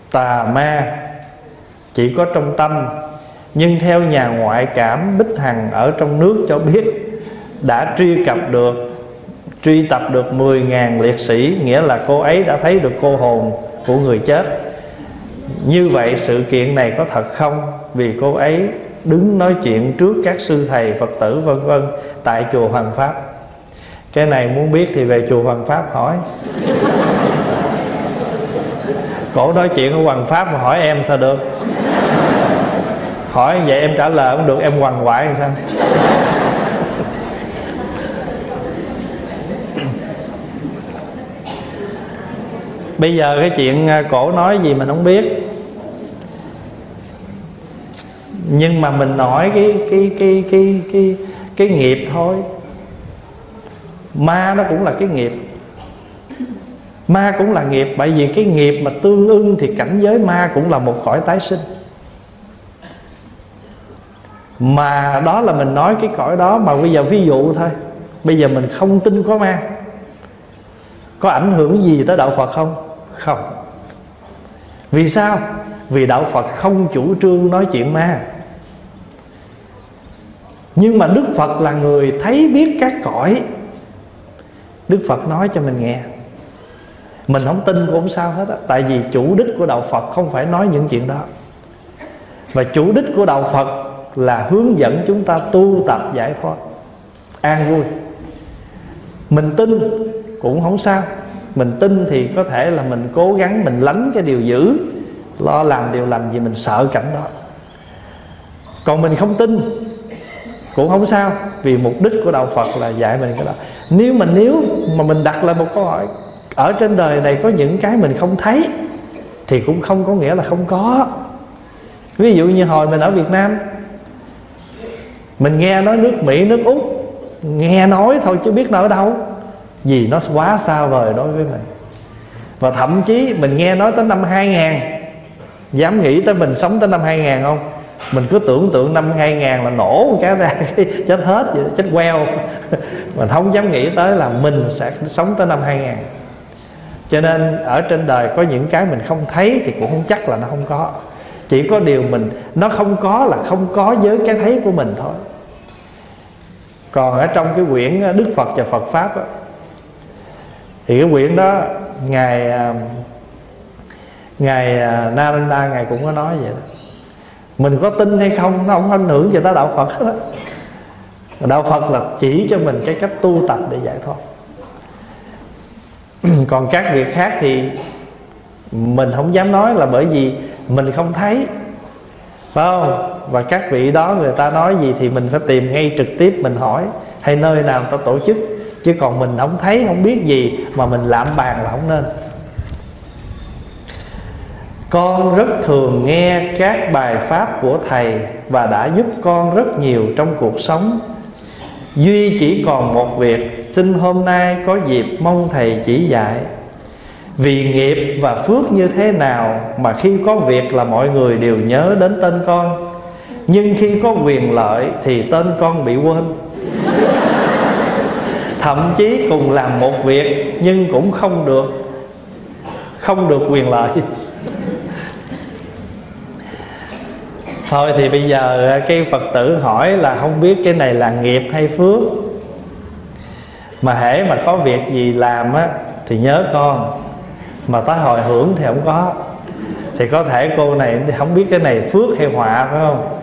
tà ma chỉ có trong tâm. Nhưng theo nhà ngoại cảm Bích Hằng ở trong nước cho biết, đã truy tập được 10.000 liệt sĩ, nghĩa là cô ấy đã thấy được cô hồn của người chết. Như vậy sự kiện này có thật không? Vì cô ấy đứng nói chuyện trước các sư thầy Phật tử vân vân tại chùa Hoàng Pháp. Cái này muốn biết thì về chùa Hoàng Pháp hỏi. Cổ nói chuyện ở Hoàng Pháp mà hỏi em sao được? Hỏi vậy em trả lời không được, em quằn quại làm sao? Bây giờ cái chuyện cổ nói gì mình không biết, nhưng mà mình nói cái nghiệp thôi. Ma nó cũng là cái nghiệp, ma cũng là nghiệp. Bởi vì cái nghiệp mà tương ưng thì cảnh giới ma cũng là một cõi tái sinh. Mà đó là mình nói cái cõi đó. Mà bây giờ ví dụ thôi, bây giờ mình không tin có ma, có ảnh hưởng gì tới đạo Phật không? Không. Vì sao? Vì đạo Phật không chủ trương nói chuyện ma. Nhưng mà Đức Phật là người thấy biết các cõi. Đức Phật nói cho mình nghe. Mình không tin cũng không sao hết á. Tại vì chủ đích của đạo Phật không phải nói những chuyện đó. Và chủ đích của đạo Phật là hướng dẫn chúng ta tu tập giải thoát, an vui. Mình tin cũng không sao. Mình tin thì có thể là mình cố gắng mình lánh cái điều dữ, lo làm điều lành vì mình sợ cảnh đó. Còn mình không tin cũng không sao, vì mục đích của đạo Phật là dạy mình cái đó. Nếu mà mình đặt lại một câu hỏi, ở trên đời này có những cái mình không thấy thì cũng không có nghĩa là không có. Ví dụ như hồi mình ở Việt Nam, mình nghe nói nước Mỹ, nước Úc, nghe nói thôi chứ biết nó ở đâu, vì nó quá xa vời đối với mình. Và thậm chí mình nghe nói tới năm 2000, dám nghĩ tới mình sống tới năm 2000 không? Mình cứ tưởng tượng năm 2000 là nổ một cái ra chết hết vậy, chết queo. Mình không dám nghĩ tới là mình sẽ sống tới năm 2000. Cho nên ở trên đời có những cái mình không thấy thì cũng không chắc là nó không có. Chỉ có điều nó không có là không có với cái thấy của mình thôi. Còn ở trong cái quyển Đức Phật và Phật Pháp đó, thì cái quyển đó Ngài Narendra Ngài cũng có nói vậy đó. Mình có tin hay không nó không ảnh hưởng gì tới đạo Phật hết đó. Đạo Phật là chỉ cho mình cái cách tu tập để giải thoát. Còn các việc khác thì mình không dám nói, là bởi vì mình không thấy, phải không? Và các vị đó người ta nói gì thì mình phải tìm ngay trực tiếp mình hỏi, hay nơi nào người ta tổ chức. Chứ còn mình không thấy, không biết gì mà mình lạm bàn là không nên. Con rất thường nghe các bài pháp của thầy và đã giúp con rất nhiều trong cuộc sống. Duy chỉ còn một việc, xin hôm nay có dịp mong thầy chỉ dạy. Vì nghiệp và phước như thế nào mà khi có việc là mọi người đều nhớ đến tên con, nhưng khi có quyền lợi thì tên con bị quên. Thậm chí cùng làm một việc nhưng cũng không được quyền lợi. Thôi thì bây giờ cái Phật tử hỏi là không biết cái này là nghiệp hay phước. Mà hễ mà có việc gì làm á thì nhớ con, mà tới hồi hưởng thì không có. Thì có thể cô này không biết cái này phước hay họa, phải không?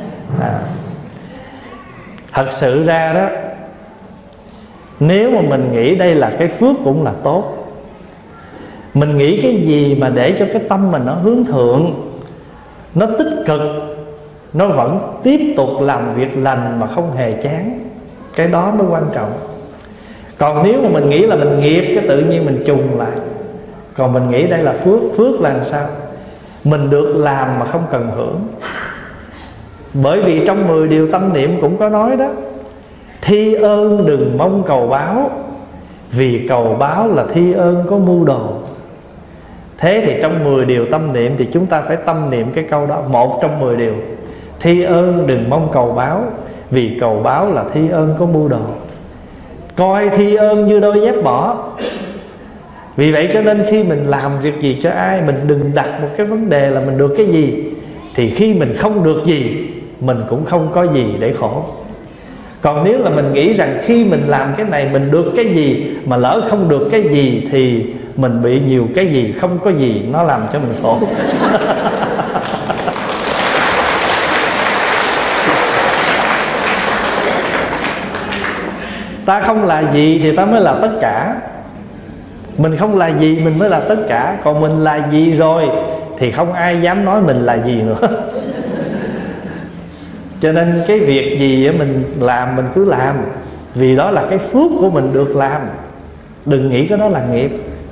Thật sự ra đó, nếu mà mình nghĩ đây là cái phước cũng là tốt. Mình nghĩ cái gì mà để cho cái tâm mình nó hướng thượng, nó tích cực, nó vẫn tiếp tục làm việc lành mà không hề chán, cái đó mới quan trọng. Còn nếu mà mình nghĩ là mình nghiệp, cái tự nhiên mình trùng lại. Còn mình nghĩ đây là phước. Phước là làm sao? Mình được làm mà không cần hưởng. Bởi vì trong 10 điều tâm niệm cũng có nói đó, thi ơn đừng mong cầu báo, vì cầu báo là thi ơn có mưu đồ. Thế thì trong 10 điều tâm niệm thì chúng ta phải tâm niệm cái câu đó, một trong 10 điều. Thi ơn đừng mong cầu báo, vì cầu báo là thi ơn có mưu đồ. Coi thi ơn như đôi dép bỏ, Vì vậy cho nên khi mình làm việc gì cho ai, mình đừng đặt một cái vấn đề là mình được cái gì. Thì khi mình không được gì, mình cũng không có gì để khổ. Còn nếu là mình nghĩ rằng khi mình làm cái này mình được cái gì, mà lỡ không được cái gì thì mình bị nhiều cái gì, không có gì, nó làm cho mình khổ. Ta không là gì thì ta mới là tất cả. Mình không là gì mình mới là tất cả. Còn mình là gì rồi thì không ai dám nói mình là gì nữa. Cho nên cái việc gì mình làm mình cứ làm, vì đó là cái phước của mình được làm. Đừng nghĩ cái đó là nghiệp.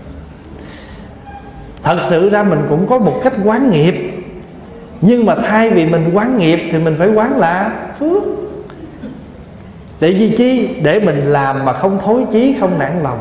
Thật sự ra mình cũng có một cách quán nghiệp, nhưng mà thay vì mình quán nghiệp thì mình phải quán là phước. Để gì chi? Để mình làm mà không thối chí, không nản lòng.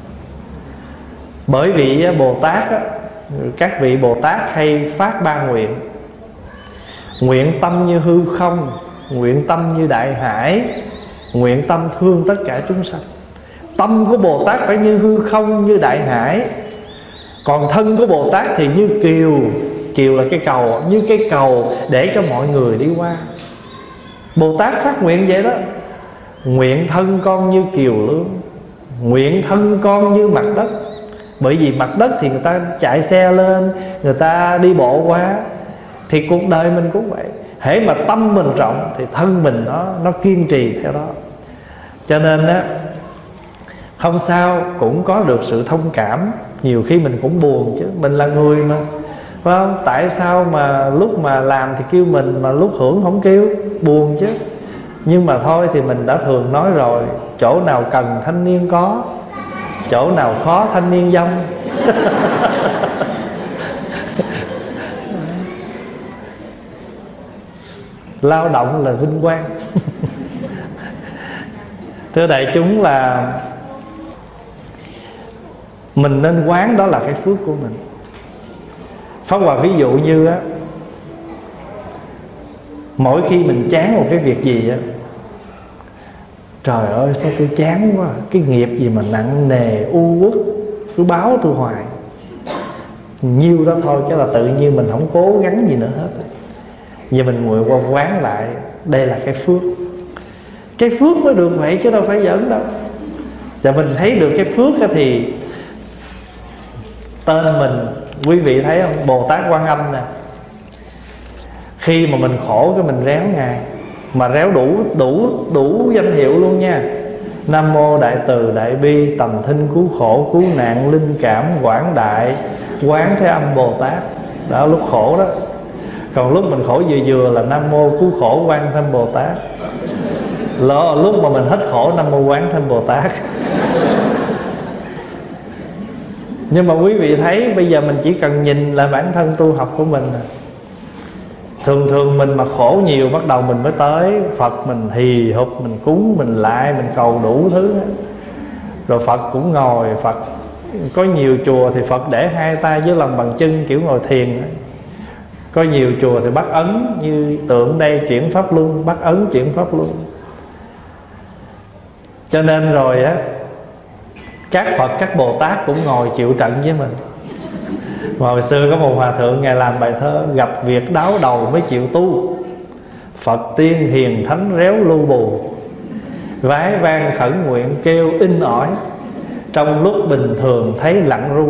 Bởi vì Bồ Tát á, các vị Bồ Tát hay phát ba nguyện. Nguyện tâm như hư không, nguyện tâm như đại hải, nguyện tâm thương tất cả chúng sanh. Tâm của Bồ Tát phải như hư không, như đại hải. Còn thân của Bồ Tát thì như kiều. Kiều là cái cầu, như cái cầu để cho mọi người đi qua. Bồ Tát phát nguyện vậy đó. Nguyện thân con như kiều lương, nguyện thân con như mặt đất. Bởi vì mặt đất thì người ta chạy xe lên, người ta đi bộ qua. Thì cuộc đời mình cũng vậy. Hễ mà tâm mình rộng thì thân mình nó kiên trì theo đó. Cho nên á, không sao, cũng có được sự thông cảm. Nhiều khi mình cũng buồn chứ, mình là người mà, phải không? Tại sao mà lúc mà làm thì kêu mình, mà lúc hưởng không kêu? Buồn chứ. Nhưng mà thôi thì mình đã thường nói rồi, chỗ nào cần thanh niên có, chỗ nào khó thanh niên dông. Lao động là vinh quang. Thưa đại chúng, là mình nên quán đó là cái phước của mình. Pháp Hòa ví dụ như á, mỗi khi mình chán một cái việc gì á, trời ơi sao tôi chán quá, cái nghiệp gì mà nặng nề u uất cứ báo tôi hoài, nhiêu đó thôi, chứ là tự nhiên mình không cố gắng gì nữa hết. Giờ mình ngồi qua quán lại, đây là cái phước. Cái phước mới được vậy chứ đâu phải giỡn đâu. Và mình thấy được cái phước thì tên mình, quý vị thấy không? Bồ Tát Quan Âm nè. Khi mà mình khổ cái mình réo Ngài, mà réo đủ danh hiệu luôn nha. Nam mô Đại Từ Đại Bi Tầm Thinh Cứu Khổ Cứu Nạn Linh Cảm Quảng Đại Quán Thế Âm Bồ Tát. Đó, lúc khổ đó. Còn lúc mình khổ vừa là Nam mô Cứu Khổ Quan Thế Âm Bồ Tát. Lúc mà mình hết khổ, Nam mô Quán Thế Âm Bồ Tát. Nhưng mà quý vị thấy bây giờ mình chỉ cần nhìn lại bản thân tu học của mình. Thường mình mà khổ nhiều, bắt đầu mình mới tới Phật, mình hì hục, mình cúng, mình lại, mình cầu đủ thứ. Rồi Phật cũng ngồi. Phật có nhiều chùa thì Phật để hai tay dưới lòng bàn chân kiểu ngồi thiền. Có nhiều chùa thì bắt ấn, như tượng đây chuyển pháp luân, bắt ấn chuyển pháp luân. Cho nên rồi á, các Phật, các Bồ Tát cũng ngồi chịu trận với mình. Mà hồi xưa có một hòa thượng, Ngài làm bài thơ: gặp việc đáo đầu mới chịu tu, Phật tiên hiền thánh réo lưu bù, vái vang khẩn nguyện kêu in ỏi, trong lúc bình thường thấy lặng ru.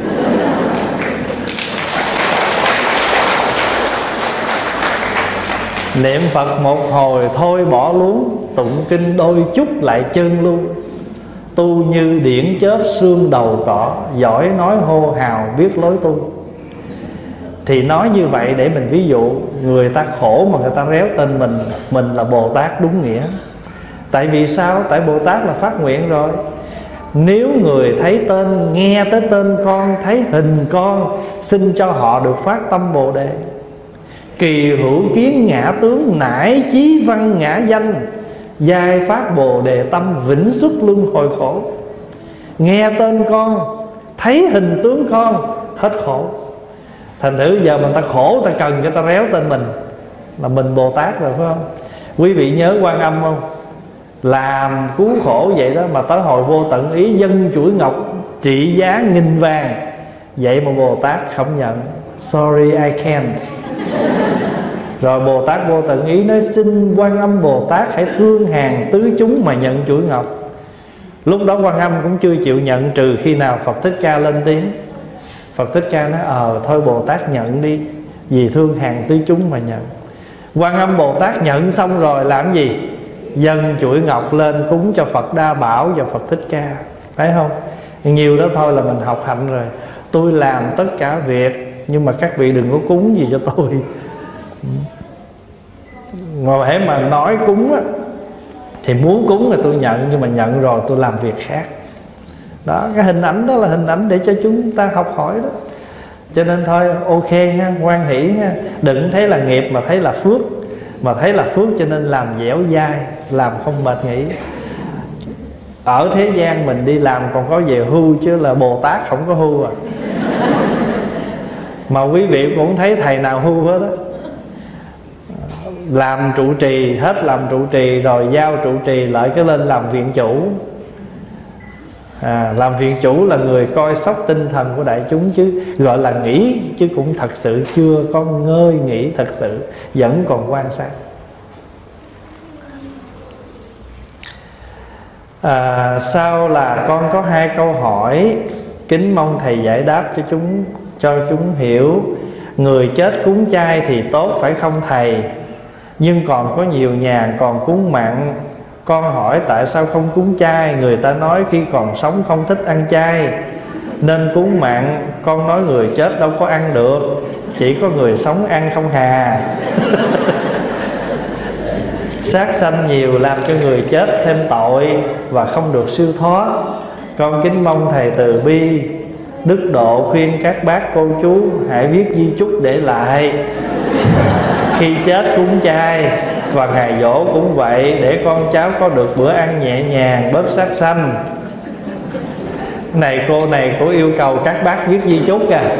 Niệm Phật một hồi thôi bỏ luống, tụng kinh đôi chút lại chân luôn. Tu như điển chớp xương đầu cỏ, giỏi nói hô hào biết lối tu. Thì nói như vậy để mình ví dụ, người ta khổ mà người ta réo tên mình là Bồ Tát đúng nghĩa. Tại vì sao? Tại Bồ Tát là phát nguyện rồi. Nếu người thấy tên, nghe tới tên con, thấy hình con, xin cho họ được phát tâm Bồ Đề. Kỳ hữu kiến ngã tướng, nải chí văn ngã danh, giai phát Bồ Đề tâm, vĩnh xuất luân hồi khổ. Nghe tên con, thấy hình tướng con, hết khổ. Thành thử giờ mình ta khổ, ta cần cho ta réo tên mình, là mình Bồ Tát rồi, phải không? Quý vị nhớ Quan Âm không? làm cứu khổ vậy đó, mà tới hồi vô tận ý dâng chuỗi ngọc trị giá 1000 vàng. Vậy mà Bồ Tát không nhận. Sorry I can't. Rồi Bồ Tát vô tận ý nói xin Quan Âm Bồ Tát hãy thương hàng tứ chúng mà nhận chuỗi ngọc. Lúc đó Quan Âm cũng chưa chịu nhận, trừ khi nào Phật Thích Ca lên tiếng. Phật Thích Ca nói thôi Bồ Tát nhận đi, vì thương hàng tứ chúng mà nhận. Quan Âm Bồ Tát nhận xong rồi làm gì? Dâng chuỗi ngọc lên cúng cho Phật Đa Bảo và Phật Thích Ca. Thấy không? Nhiều đó thôi là mình học hạnh rồi. Tôi làm tất cả việc, nhưng mà các vị đừng có cúng gì cho tôi. Ngồi hễ mà nói cúng á, thì muốn cúng là tôi nhận, nhưng mà nhận rồi tôi làm việc khác. Đó, cái hình ảnh đó là hình ảnh để cho chúng ta học hỏi đó. Cho nên thôi ok ha, hoan hỷ ha. Đừng thấy là nghiệp mà thấy là phước, mà thấy là phước cho nên làm dẻo dai, làm không mệt nghỉ. Ở thế gian mình đi làm còn có về hưu, chứ là Bồ Tát không có hưu à. Mà quý vị cũng thấy thầy nào hưu hết á. Làm trụ trì, hết làm trụ trì rồi giao trụ trì lại cái lên làm viện chủ. Làm viện chủ là người coi sóc tinh thần của đại chúng, chứ gọi là nghĩ, chứ cũng thật sự chưa có ngơi nghĩ thật sự, vẫn còn quan sát. Sau là con có 2 câu hỏi, kính mong thầy giải đáp cho chúng hiểu. Người chết cúng chay thì tốt phải không thầy? Nhưng còn có nhiều nhà còn cúng mặn. Con hỏi tại sao không cúng chay? Người ta nói khi còn sống không thích ăn chay nên cúng mặn. Con nói người chết đâu có ăn được, chỉ có người sống ăn không hà. Sát sanh nhiều làm cho người chết thêm tội và không được siêu thoát. Con kính mong thầy từ bi đức độ khuyên các bác cô chú hãy viết di chúc để lại. Khi chết cúng chay và ngày giỗ cũng vậy, để con cháu có được bữa ăn nhẹ nhàng, bớt sát sanh. Này cô yêu cầu các bác viết di chúc à.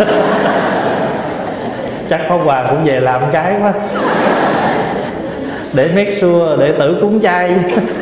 Chắc Pháp Hòa cũng về làm cái quá, để make sure đệ tử cúng chay.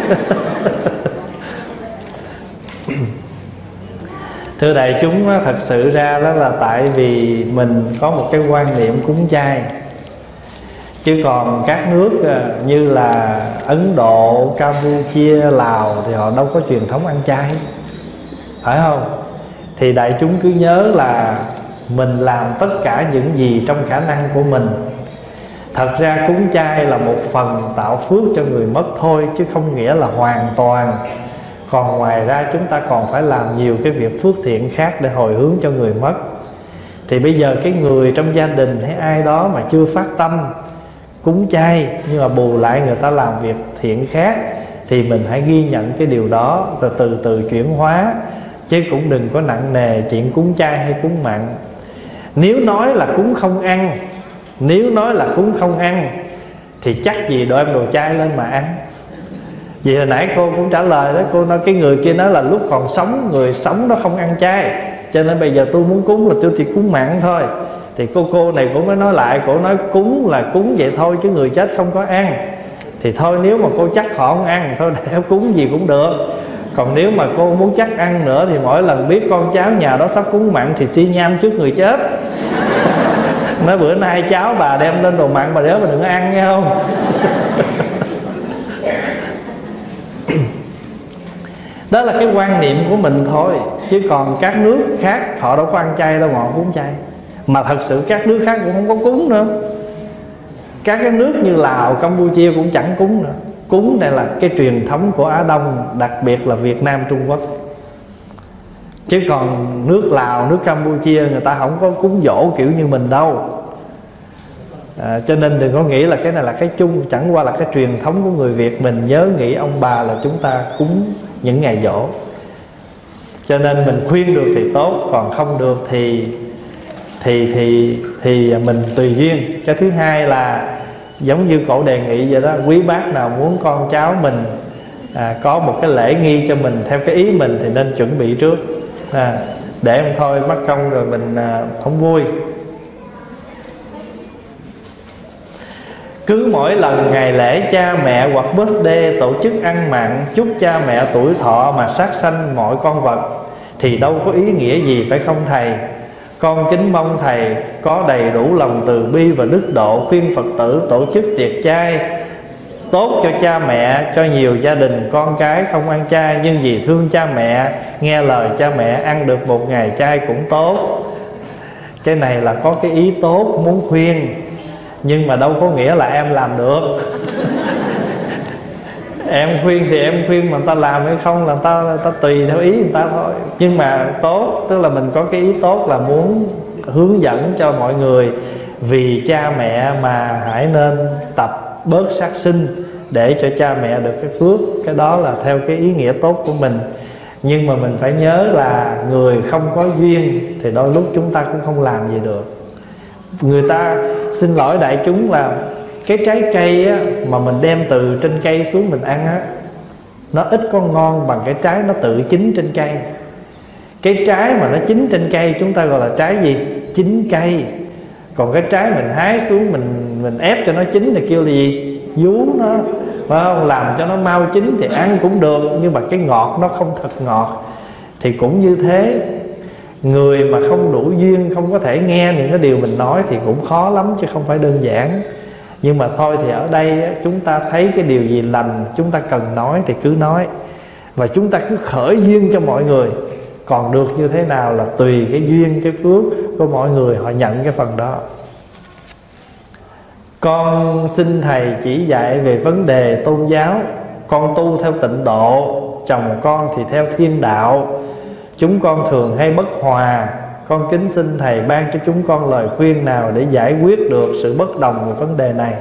Thưa đại chúng, thật sự ra đó là tại vì mình có một cái quan niệm cúng chay. Chứ còn các nước như là Ấn Độ, Campuchia, Lào thì họ đâu có truyền thống ăn chay, phải không? Thì đại chúng cứ nhớ là mình làm tất cả những gì trong khả năng của mình. Thật ra cúng chay là một phần tạo phước cho người mất thôi, chứ không nghĩa là hoàn toàn. Còn ngoài ra chúng ta còn phải làm nhiều cái việc phước thiện khác để hồi hướng cho người mất. Thì bây giờ cái người trong gia đình hay ai đó mà chưa phát tâm cúng chay, nhưng mà bù lại người ta làm việc thiện khác, thì mình hãy ghi nhận cái điều đó rồi từ từ chuyển hóa. Chứ cũng đừng có nặng nề chuyện cúng chay hay cúng mặn. Nếu nói là cúng không ăn, thì chắc gì đồ em đồ chay lên mà ăn. Vì hồi nãy cô cũng trả lời đó, cô nói cái người kia nói là lúc còn sống, người sống nó không ăn chay, cho nên bây giờ tôi muốn cúng là tôi chỉ cúng mặn thôi. Thì cô này cũng mới nói lại, cô nói cúng là cúng vậy thôi chứ người chết không có ăn. Thì thôi nếu mà cô chắc họ không ăn, thôi để cúng gì cũng được. Còn nếu mà cô muốn chắc ăn nữa thì mỗi lần biết con cháu nhà đó sắp cúng mặn thì xi nham trước người chết. Nói bữa nay cháu bà đem lên đồ mặn, bà đéo mà đừng có ăn nghe không. Đó là cái quan niệm của mình thôi. Chứ còn các nước khác họ đâu có ăn chay đâu mà họ cúng chay. Mà thật sự các nước khác cũng không có cúng nữa. Các cái nước như Lào, Campuchia cũng chẳng cúng nữa. Cúng này là cái truyền thống của Á Đông, đặc biệt là Việt Nam, Trung Quốc. Chứ còn nước Lào, nước Campuchia người ta không có cúng dỗ kiểu như mình đâu. Cho nên đừng có nghĩ là cái này là cái chung. Chẳng qua là cái truyền thống của người Việt mình nhớ nghĩ ông bà là chúng ta cúng những ngày giỗ. Cho nên mình khuyên được thì tốt, còn không được thì mình tùy duyên. Cái thứ hai là giống như cổ đề nghị vậy đó, quý bác nào muốn con cháu mình có một cái lễ nghi cho mình theo cái ý mình thì nên chuẩn bị trước, để không thôi mất công rồi mình không vui. Cứ mỗi lần ngày lễ cha mẹ hoặc birthday tổ chức ăn mặn chúc cha mẹ tuổi thọ mà sát sanh mọi con vật thì đâu có ý nghĩa gì, phải không thầy? Con kính mong thầy có đầy đủ lòng từ bi và đức độ, khuyên Phật tử tổ chức tiệc chay tốt cho cha mẹ. Cho nhiều gia đình con cái không ăn chay, nhưng vì thương cha mẹ, nghe lời cha mẹ, ăn được một ngày chay cũng tốt. Cái này là có cái ý tốt muốn khuyên, nhưng mà đâu có nghĩa là em làm được. Em khuyên thì em khuyên, mà người ta làm hay không là người ta tùy theo ý người ta thôi. Nhưng mà tốt, tức là mình có cái ý tốt là muốn hướng dẫn cho mọi người vì cha mẹ mà hãy nên tập bớt sát sinh để cho cha mẹ được cái phước. Cái đó là theo cái ý nghĩa tốt của mình. Nhưng mà mình phải nhớ là người không có duyên thì đôi lúc chúng ta cũng không làm gì được. Người ta, xin lỗi đại chúng, là cái trái cây á, mà mình đem từ trên cây xuống mình ăn á, nó ít có ngon bằng cái trái nó tự chín trên cây. Cái trái mà nó chín trên cây chúng ta gọi là trái gì? Chín cây. Còn cái trái mình hái xuống mình ép cho nó chín thì kêu là gì? Vú nó, phải không? Làm cho nó mau chín thì ăn cũng được, nhưng mà cái ngọt nó không thật ngọt. Thì cũng như thế, người mà không đủ duyên, không có thể nghe những cái điều mình nói thì cũng khó lắm chứ không phải đơn giản. Nhưng mà thôi thì ở đây chúng ta thấy cái điều gì lành chúng ta cần nói thì cứ nói, và chúng ta cứ khởi duyên cho mọi người. Còn được như thế nào là tùy cái duyên, cái phước của mọi người, họ nhận cái phần đó. Con xin thầy chỉ dạy về vấn đề tôn giáo. Con tu theo tịnh độ, chồng con thì theo thiên đạo. Chúng con thường hay bất hòa. Con kính xin thầy ban cho chúng con lời khuyên nào để giải quyết được sự bất đồng về vấn đề này.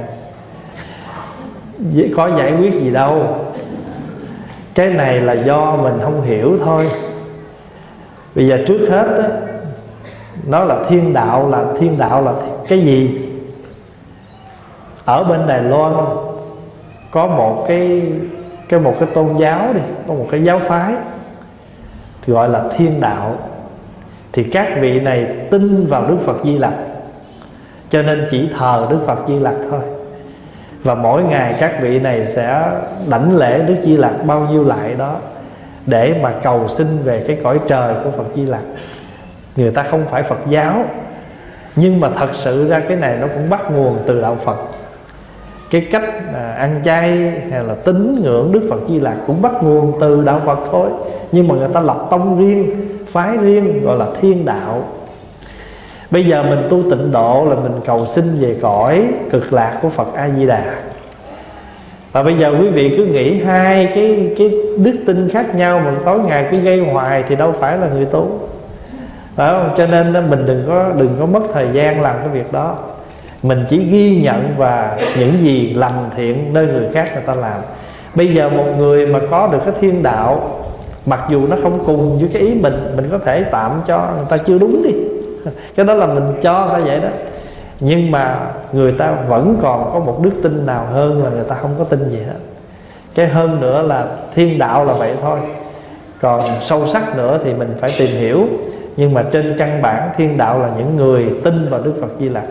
Có giải quyết gì đâu, cái này là do mình không hiểu thôi. Bây giờ trước hết á, nó là thiên đạo là cái gì? Ở bên Đài Loan có một cái tôn giáo đi, có một cái giáo phái thì gọi là thiên đạo. Thì các vị này tin vào Đức Phật Di Lặc, cho nên chỉ thờ Đức Phật Di Lặc thôi. Và mỗi ngày các vị này sẽ đảnh lễ Đức Di Lặc bao nhiêu lại đó, để mà cầu xin về cái cõi trời của Phật Di Lặc. Người ta không phải Phật giáo, nhưng mà thật sự ra cái này nó cũng bắt nguồn từ đạo Phật. Cái cách ăn chay hay là tín ngưỡng Đức Phật Di Lặc cũng bắt nguồn từ đạo Phật thôi. Nhưng mà người ta lập tông riêng, phái riêng, gọi là thiên đạo. Bây giờ mình tu tịnh độ là mình cầu xin về cõi cực lạc của Phật A Di Đà. Và bây giờ quý vị cứ nghĩ hai cái đức tin khác nhau mà tối ngày cứ gây hoài thì đâu phải là người tu, phải không? Cho nên mình đừng có mất thời gian làm cái việc đó. Mình chỉ ghi nhận và những gì lành thiện nơi người khác người ta làm. Bây giờ một người mà có được cái thiên đạo, mặc dù nó không cùng với cái ý mình có thể tạm cho người ta chưa đúng đi, cái đó là mình cho người ta vậy đó. Nhưng mà người ta vẫn còn có một đức tin nào hơn là người ta không có tin gì hết. Cái hơn nữa là thiên đạo là vậy thôi. Còn sâu sắc nữa thì mình phải tìm hiểu. Nhưng mà trên căn bản thiên đạo là những người tin vào Đức Phật Di Lặc.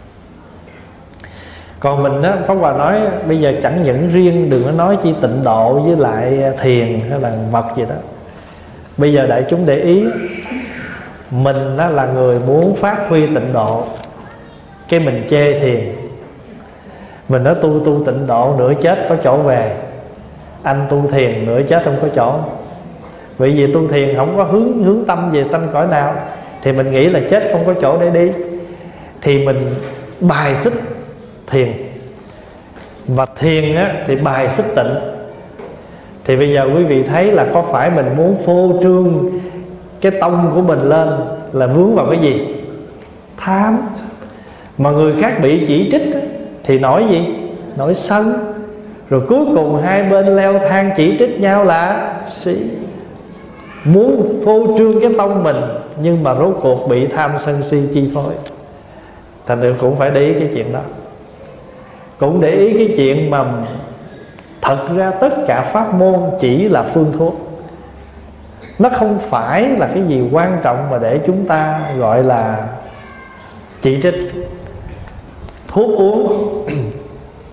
Còn mình á, Pháp Hòa nói bây giờ chẳng những riêng, đừng có nói chi tịnh độ với lại thiền hay là mật gì đó. Bây giờ đại chúng để ý, mình đó là người muốn phát huy tịnh độ, cái mình chê thiền. Mình nói tu tịnh độ nửa chết có chỗ về, anh tu thiền nửa chết không có chỗ. Bởi vì tu thiền không có hướng tâm về sanh cõi nào, thì mình nghĩ là chết không có chỗ để đi, thì mình bài xích thiền. Và thiền á, thì bài xích tịnh. Thì bây giờ quý vị thấy là có phải mình muốn phô trương cái tông của mình lên là vướng vào cái gì? Tham. Mà người khác bị chỉ trích thì nổi gì? Nổi sân. Rồi cuối cùng hai bên leo thang chỉ trích nhau là si. Muốn phô trương cái tông mình, nhưng mà rốt cuộc bị tham sân si chi phối. Thành ra cũng phải để ý cái chuyện đó. Cũng để ý cái chuyện mà thật ra tất cả pháp môn chỉ là phương thuốc. Nó không phải là cái gì quan trọng mà để chúng ta gọi là chỉ trích. Thuốc uống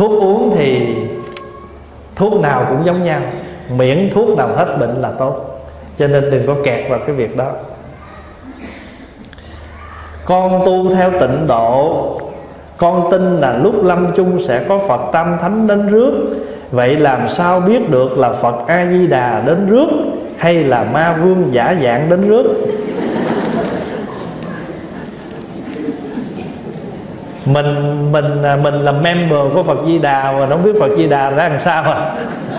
Thuốc uống thì thuốc nào cũng giống nhau, miễn thuốc nào hết bệnh là tốt. Cho nên đừng có kẹt vào cái việc đó. Con tu theo tịnh độ, con tin là lúc lâm chung sẽ có Phật Tam Thánh đến rước. Vậy làm sao biết được là Phật A Di Đà đến rước hay là ma vương giả dạng đến rước? Mình là member của Phật Di Đà mà không biết Phật Di Đà ra làm sao à?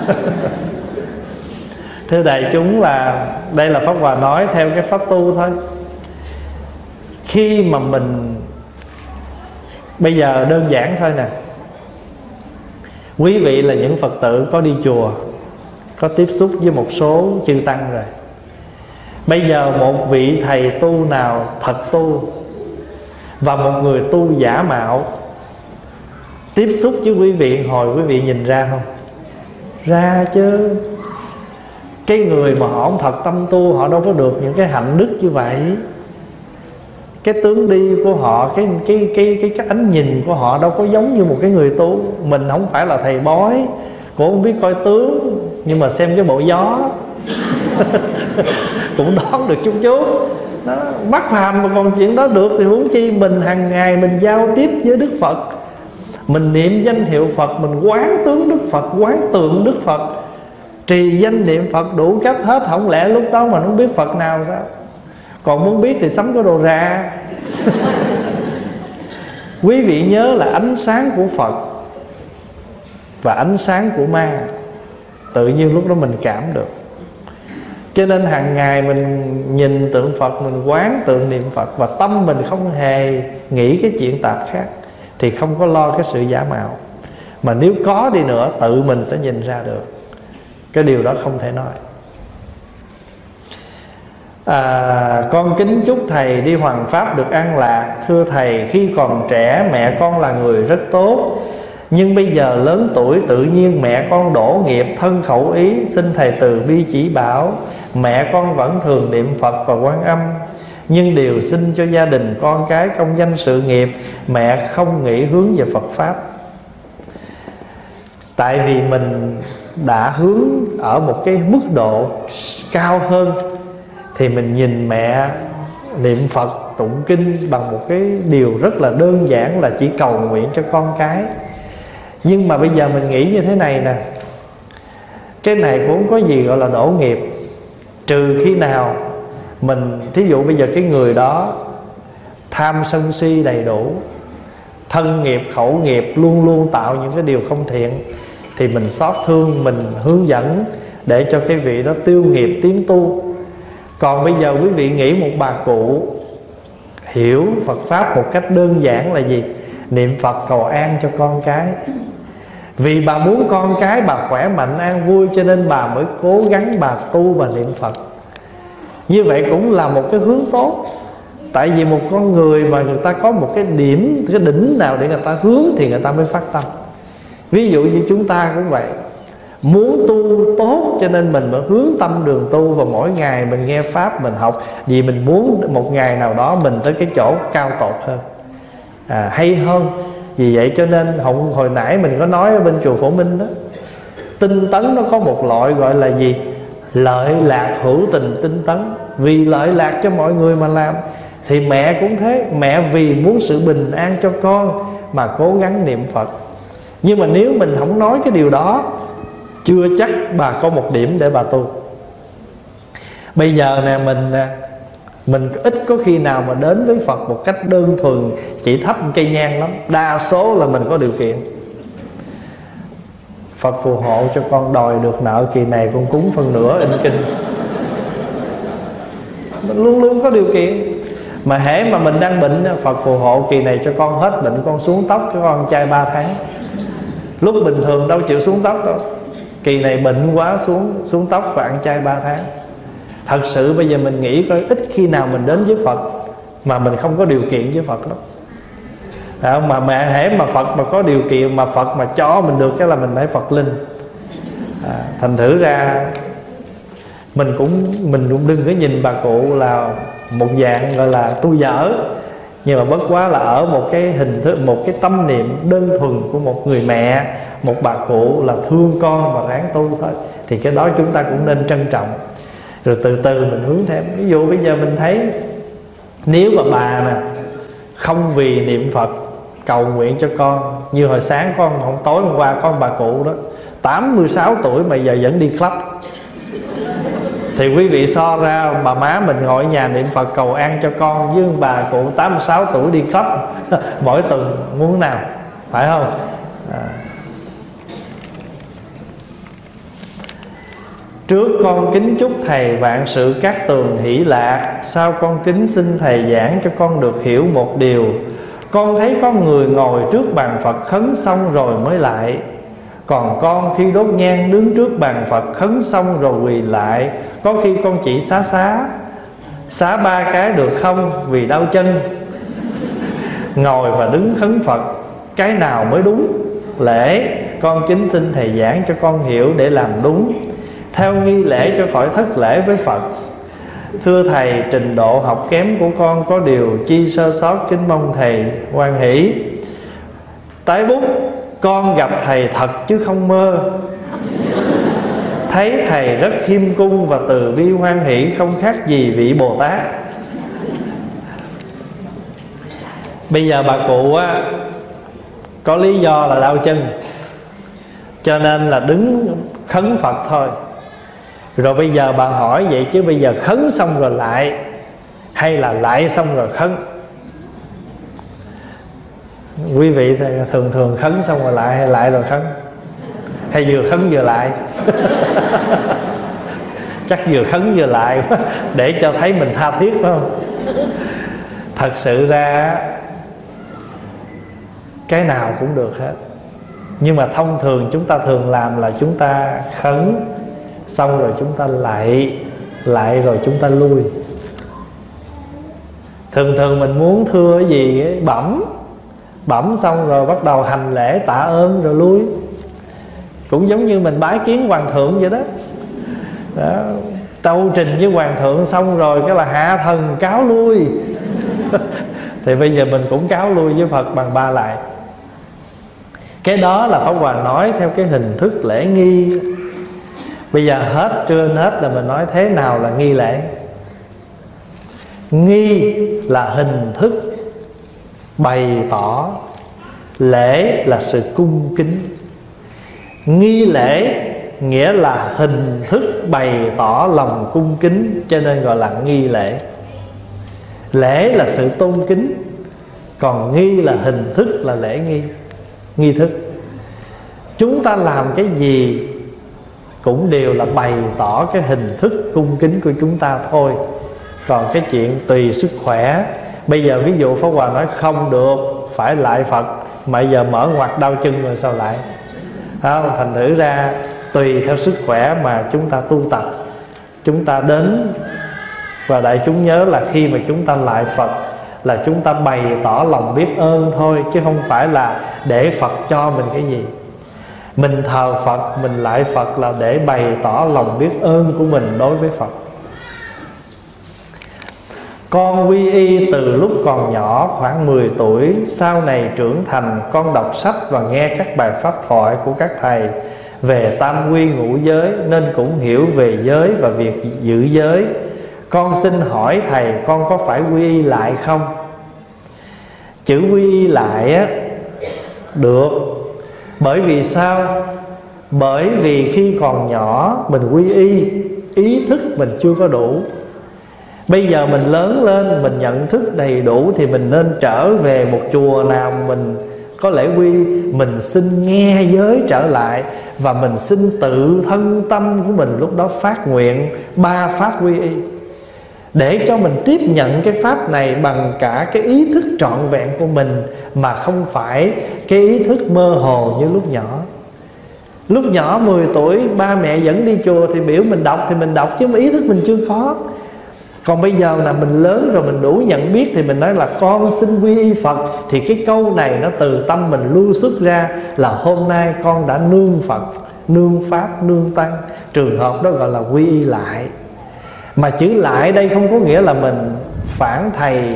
Thưa đại chúng, là đây là Pháp Hòa nói theo cái pháp tu thôi. Khi mà mình bây giờ đơn giản thôi nè, quý vị là những Phật tử có đi chùa, có tiếp xúc với một số chư tăng rồi. Bây giờ một vị thầy tu nào thật tu và một người tu giả mạo tiếp xúc với quý vị, hồi quý vị nhìn ra không? Ra chứ. Cái người mà họ không thật tâm tu, họ đâu có được những cái hạnh đức như vậy. Cái tướng đi của họ, cái ánh nhìn của họ đâu có giống như một cái người tu. Mình không phải là thầy bói, cũng không biết coi tướng, nhưng mà xem cái bộ gió cũng đoán được chút chút. Đó, mắc phàm mà còn chuyện đó được thì huống chi mình hàng ngày mình giao tiếp với Đức Phật, mình niệm danh hiệu Phật, mình quán tướng Đức Phật, quán tượng Đức Phật, trì danh niệm Phật đủ cách hết. Không lẽ lúc đó mà không biết Phật nào sao? Còn muốn biết thì sắm cái đồ ra. Quý vị nhớ là ánh sáng của Phật và ánh sáng của ma, tự nhiên lúc đó mình cảm được. Cho nên hàng ngày mình nhìn tượng Phật, mình quán tượng niệm Phật, và tâm mình không hề nghĩ cái chuyện tạp khác, thì không có lo cái sự giả mạo. Mà nếu có đi nữa, tự mình sẽ nhìn ra được. Cái điều đó không thể nói. Con kính chúc thầy đi hoằng pháp được an lạc. Thưa thầy, khi còn trẻ mẹ con là người rất tốt, nhưng bây giờ lớn tuổi tự nhiên mẹ con đổ nghiệp thân khẩu ý. Xin thầy từ bi chỉ bảo. Mẹ con vẫn thường niệm Phật và Quan Âm, nhưng điều xin cho gia đình con cái công danh sự nghiệp, mẹ không nghĩ hướng về Phật Pháp. Tại vì mình đã hướng ở một cái mức độ cao hơn, thì mình nhìn mẹ niệm Phật tụng kinh bằng một cái điều rất là đơn giản là chỉ cầu nguyện cho con cái. Nhưng mà bây giờ mình nghĩ như thế này nè, cái này cũng không có gì gọi là đổ nghiệp, trừ khi nào mình, thí dụ bây giờ cái người đó tham sân si đầy đủ, thân nghiệp khẩu nghiệp luôn luôn tạo những cái điều không thiện, thì mình xót thương, mình hướng dẫn để cho cái vị đó tiêu nghiệp tiến tu. Còn bây giờ quý vị nghĩ một bà cụ hiểu Phật Pháp một cách đơn giản là gì? Niệm Phật cầu an cho con cái. Vì bà muốn con cái bà khỏe mạnh an vui, cho nên bà mới cố gắng bà tu, bà niệm Phật. Như vậy cũng là một cái hướng tốt. Tại vì một con người mà người ta có một cái điểm, cái đỉnh nào để người ta hướng thì người ta mới phát tâm. Ví dụ như chúng ta cũng vậy, muốn tu tốt cho nên mình mới hướng tâm đường tu, và mỗi ngày mình nghe Pháp, mình học, vì mình muốn một ngày nào đó mình tới cái chỗ cao tột hơn, hay hơn. Vì vậy cho nên hồi nãy mình có nói ở bên chùa Phổ Minh đó, tinh tấn nó có một loại gọi là gì? Lợi lạc hữu tình tinh tấn. Vì lợi lạc cho mọi người mà làm. Thì mẹ cũng thế, mẹ vì muốn sự bình an cho con mà cố gắng niệm Phật. Nhưng mà nếu mình không nói cái điều đó, chưa chắc bà có một điểm để bà tu. Bây giờ nè, mình ít có khi nào mà đến với Phật một cách đơn thuần chỉ thắp cây nhang lắm. Đa số là mình có điều kiện. Phật phù hộ cho con đòi được nợ kỳ này, con cúng phần nửa in kinh. Mình luôn luôn có điều kiện. Mà hễ mà mình đang bệnh, Phật phù hộ kỳ này cho con hết bệnh, con xuống tóc cho con trai 3 tháng. Lúc bình thường đâu chịu xuống tóc đâu, kỳ này bệnh quá xuống tóc và ăn chay 3 tháng. Thật sự bây giờ mình nghĩ coi, ít khi nào mình đến với Phật mà mình không có điều kiện với Phật lắm. Mà mẹ hễ mà Phật mà có điều kiện, mà Phật mà cho mình được cái là mình phải Phật linh. Thành thử ra mình cũng đừng có nhìn bà cụ là một dạng gọi là tu dở. Nhưng mà bất quá là ở một cái hình thức, một cái tâm niệm đơn thuần của một người mẹ, một bà cụ là thương con và ráng tu thôi. Thì cái đó chúng ta cũng nên trân trọng. Rồi từ từ mình hướng thêm. Ví dụ bây giờ mình thấy nếu mà bà nè không vì niệm Phật cầu nguyện cho con, như hồi sáng con, tối hôm qua có một bà cụ đó 86 tuổi mà giờ vẫn đi club, thì quý vị so ra mà má mình ngồi ở nhà niệm Phật cầu an cho con với bà cụ 86 tuổi đi club mỗi tuần muốn nào, phải không? Trước con kính chúc thầy vạn sự cát tường hỷ lạc. Sau con kính xin thầy giảng cho con được hiểu một điều. Con thấy có người ngồi trước bàn Phật khấn xong rồi mới lại, còn con khi đốt nhang đứng trước bàn Phật khấn xong rồi quỳ lại. Có khi con chỉ xá 3 cái được không vì đau chân. Ngồi và đứng khấn Phật cái nào mới đúng lễ? Con kính xin thầy giảng cho con hiểu để làm đúng theo nghi lễ cho khỏi thất lễ với Phật. Thưa thầy, trình độ học kém của con có điều chi sơ sót, kính mong thầy hoan hỷ. Tái bút, con gặp thầy thật chứ không mơ. Thấy thầy rất khiêm cung và từ bi hoan hỷ, không khác gì vị Bồ Tát. Bây giờ bà cụ á, có lý do là đau chân, cho nên là đứng khấn Phật thôi. Rồi bây giờ bà hỏi vậy chứ bây giờ khấn xong rồi lại, hay là lại xong rồi khấn? Quý vị thường khấn xong rồi lại, hay lại rồi khấn, hay vừa khấn vừa lại? Chắc vừa khấn vừa lại để cho thấy mình tha thiết, phải không? Thật sự ra cái nào cũng được hết. Nhưng mà thông thường chúng ta thường làm là chúng ta khấn xong rồi chúng ta lại rồi chúng ta lui. Thường mình muốn thưa cái gì ấy, bẩm xong rồi bắt đầu hành lễ tạ ơn rồi lui. Cũng giống như mình bái kiến hoàng thượng vậy đó, tâu trình với hoàng thượng xong rồi cái là hạ thần cáo lui. Thì bây giờ mình cũng cáo lui với Phật bằng 3 lại. Cái đó là Pháp Hòa nói theo cái hình thức lễ nghi. Bây giờ hết trên hết là mình nói thế nào là nghi lễ. Nghi là hình thức bày tỏ, lễ là sự cung kính. Nghi lễ nghĩa là hình thức bày tỏ lòng cung kính, cho nên gọi là nghi lễ. Lễ là sự tôn kính, còn nghi là hình thức, là lễ nghi thức. Chúng ta làm cái gì cũng đều là bày tỏ cái hình thức cung kính của chúng ta thôi. Còn cái chuyện tùy sức khỏe, bây giờ ví dụ Pháp Hòa nói không được, phải lại Phật, mà giờ mở ngoặt đau chân rồi sao lại? Không? Thành thử ra tùy theo sức khỏe mà chúng ta tu tập. Chúng ta đến, và đại chúng nhớ là khi mà chúng ta lại Phật là chúng ta bày tỏ lòng biết ơn thôi, chứ không phải là để Phật cho mình cái gì. Mình thờ Phật, mình lại Phật là để bày tỏ lòng biết ơn của mình đối với Phật. Con quy y từ lúc còn nhỏ khoảng 10 tuổi. Sau này trưởng thành, con đọc sách và nghe các bài pháp thoại của các thầy về tam quy ngũ giới, nên cũng hiểu về giới và việc giữ giới. Con xin hỏi thầy, con có phải quy y lại không? Chữ quy y lại á, được. Bởi vì sao? Bởi vì khi còn nhỏ mình quy y, ý thức mình chưa có đủ. Bây giờ mình lớn lên, mình nhận thức đầy đủ, thì mình nên trở về một chùa nào mình có lễ quy. Mình xin nghe giới trở lại, và mình xin tự thân tâm của mình lúc đó phát nguyện 3 pháp quy y, để cho mình tiếp nhận cái pháp này bằng cả cái ý thức trọn vẹn của mình, mà không phải cái ý thức mơ hồ như lúc nhỏ. Lúc nhỏ 10 tuổi ba mẹ dẫn đi chùa thì biểu mình đọc thì mình đọc, chứ mà ý thức mình chưa có. Còn bây giờ là mình lớn rồi, mình đủ nhận biết thì mình nói là con xin quy y Phật. Thì cái câu này nó từ tâm mình lưu xuất ra là hôm nay con đã nương Phật, nương Pháp, nương Tăng. Trường hợp đó gọi là quy y lại. Mà chữ lại đây không có nghĩa là mình phản thầy,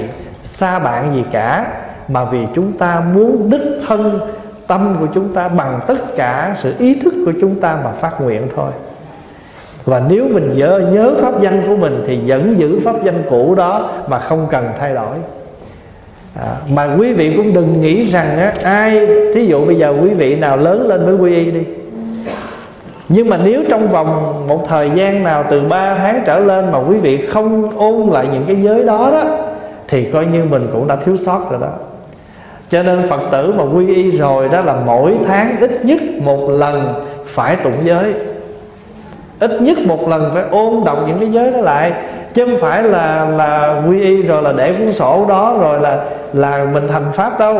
xa bạn gì cả, mà vì chúng ta muốn đích thân tâm của chúng ta bằng tất cả sự ý thức của chúng ta mà phát nguyện thôi. Và nếu mình nhớ pháp danh của mình thì vẫn giữ pháp danh cũ đó mà không cần thay đổi. Mà quý vị cũng đừng nghĩ rằng ai, thí dụ bây giờ quý vị nào lớn lên với quy y đi, nhưng mà nếu trong vòng một thời gian nào từ 3 tháng trở lên mà quý vị không ôn lại những cái giới đó đó, thì coi như mình cũng đã thiếu sót rồi đó. Cho nên Phật tử mà quy y rồi đó là mỗi tháng ít nhất một lần phải tụng giới. Ít nhất một lần phải ôn đọc những cái giới đó lại. Chứ không phải là quy y rồi là để cuốn sổ đó rồi là mình thành pháp đâu.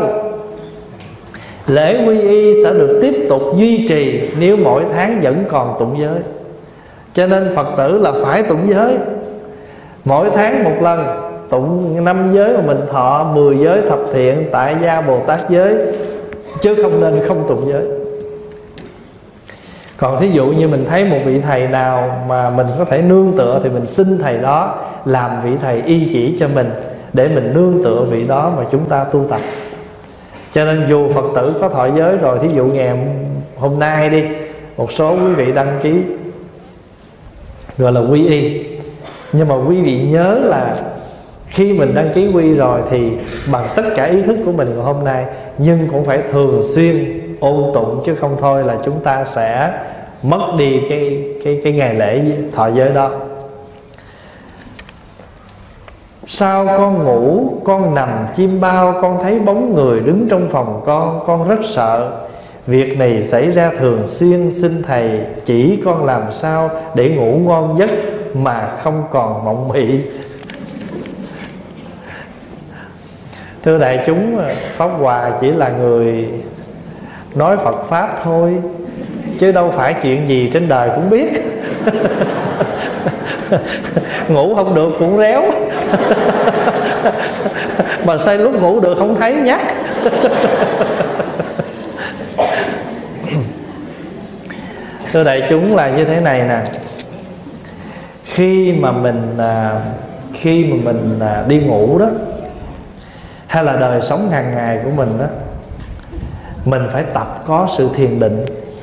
Lễ quy y sẽ được tiếp tục duy trì nếu mỗi tháng vẫn còn tụng giới. Cho nên Phật tử là phải tụng giới. Mỗi tháng một lần tụng 5 giới mà mình thọ, 10 giới thập thiện, tại gia Bồ Tát giới, chứ không nên không tụng giới. Còn thí dụ như mình thấy một vị thầy nào mà mình có thể nương tựa thì mình xin thầy đó làm vị thầy y chỉ cho mình, để mình nương tựa vị đó mà chúng ta tu tập. Cho nên dù Phật tử có thọ giới rồi, thí dụ ngày hôm nay đi, một số quý vị đăng ký gọi là quy y, nhưng mà quý vị nhớ là khi mình đăng ký quy rồi thì bằng tất cả ý thức của mình ngày hôm nay, nhưng cũng phải thường xuyên ôn tụng, chứ không thôi là chúng ta sẽ mất đi cái ngày lễ thọ giới đó. Sao con ngủ, con nằm chim bao, con thấy bóng người đứng trong phòng con rất sợ. Việc này xảy ra thường xuyên, xin thầy chỉ con làm sao để ngủ ngon giấc mà không còn mộng mị. Thưa đại chúng, Pháp Hòa chỉ là người nói Phật Pháp thôi, chứ đâu phải chuyện gì trên đời cũng biết. Ngủ không được cũng réo. Mà say lúc ngủ được không thấy nhắc. Thưa đại chúng là như thế này nè. Khi mà mình đi ngủ đó, hay là đời sống hàng ngày của mình đó, mình phải tập có sự thiền định.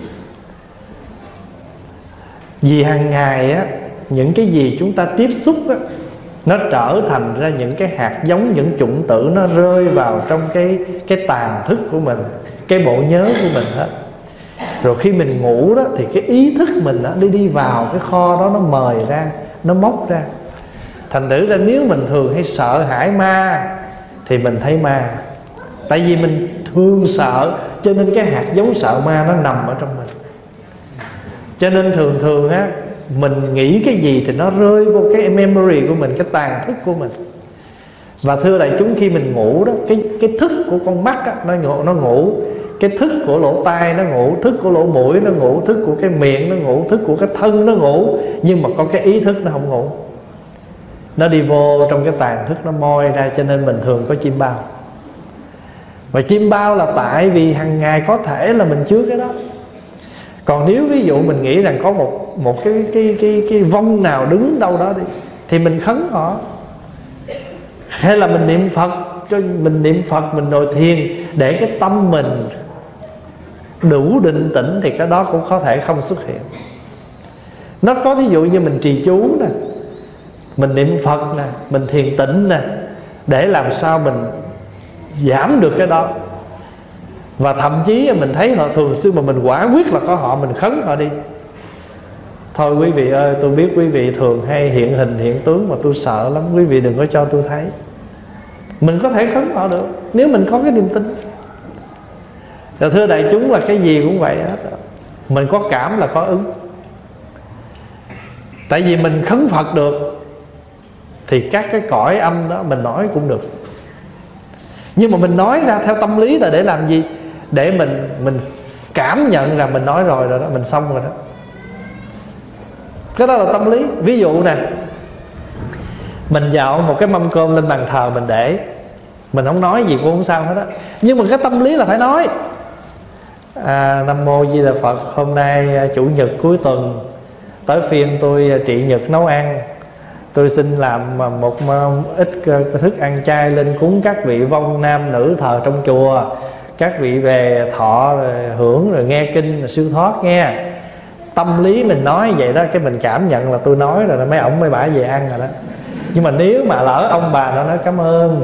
Vì hàng ngày á, những cái gì chúng ta tiếp xúc á, nó trở thành ra những cái hạt giống, những chủng tử, nó rơi vào trong cái tàn thức của mình, cái bộ nhớ của mình hết. Rồi khi mình ngủ đó thì cái ý thức mình đó, đi vào cái kho đó, nó mời ra, nó móc ra. Thành thử ra nếu mình thường hay sợ hãi ma thì mình thấy ma. Tại vì mình thường sợ, cho nên cái hạt giống sợ ma nó nằm ở trong mình. Cho nên thường á, mình nghĩ cái gì thì nó rơi vô cái memory của mình, cái tàn thức của mình. Và thưa đại chúng, khi mình ngủ đó, cái thức của con mắt á, nó ngủ, cái thức của lỗ tai nó ngủ, thức của lỗ mũi nó ngủ, thức của cái miệng nó ngủ, thức của cái thân nó ngủ, nhưng mà có cái ý thức nó không ngủ. Nó đi vô trong cái tàn thức, nó moi ra. Cho nên mình thường có chim bao. Và chim bao là tại vì hàng ngày có thể là mình chứa cái đó. Còn nếu ví dụ mình nghĩ rằng có một cái vong nào đứng đâu đó đi, thì mình khấn họ. Hay là mình niệm Phật, mình ngồi thiền để cái tâm mình đủ định tĩnh, thì cái đó cũng có thể không xuất hiện. Nó có ví dụ như mình trì chú nè, mình niệm Phật nè, mình thiền tĩnh nè, để làm sao mình giảm được cái đó. Và thậm chí mình thấy họ thường xuyên mà mình quả quyết là có họ, mình khấn họ đi. Thôi quý vị ơi, tôi biết quý vị thường hay hiện hình hiện tướng mà tôi sợ lắm, quý vị đừng có cho tôi thấy. Mình có thể khấn họ được nếu mình có cái niềm tin. Và thưa đại chúng là cái gì cũng vậy hết. Mình có cảm là có ứng. Tại vì mình khấn Phật được thì các cái cõi âm đó mình nói cũng được. Nhưng mà mình nói ra theo tâm lý là để làm gì? Để mình cảm nhận rằng mình nói rồi đó, mình xong rồi đó. Cái đó là tâm lý. Ví dụ nè, mình dạo một cái mâm cơm lên bàn thờ mình để, mình không nói gì cũng không sao hết á, nhưng mà cái tâm lý là phải nói. Nam mô Di Đà Phật, hôm nay chủ nhật cuối tuần tới phiên tôi trị nhật nấu ăn, tôi xin làm một ít thức ăn chay lên cúng các vị vong nam nữ thờ trong chùa, các vị về thọ rồi hưởng rồi nghe kinh rồi siêu thoát nghe. Tâm lý mình nói vậy đó, cái mình cảm nhận là tôi nói rồi, mấy ổng mới bả về ăn rồi đó. Nhưng mà nếu mà lỡ ông bà nó nói cảm ơn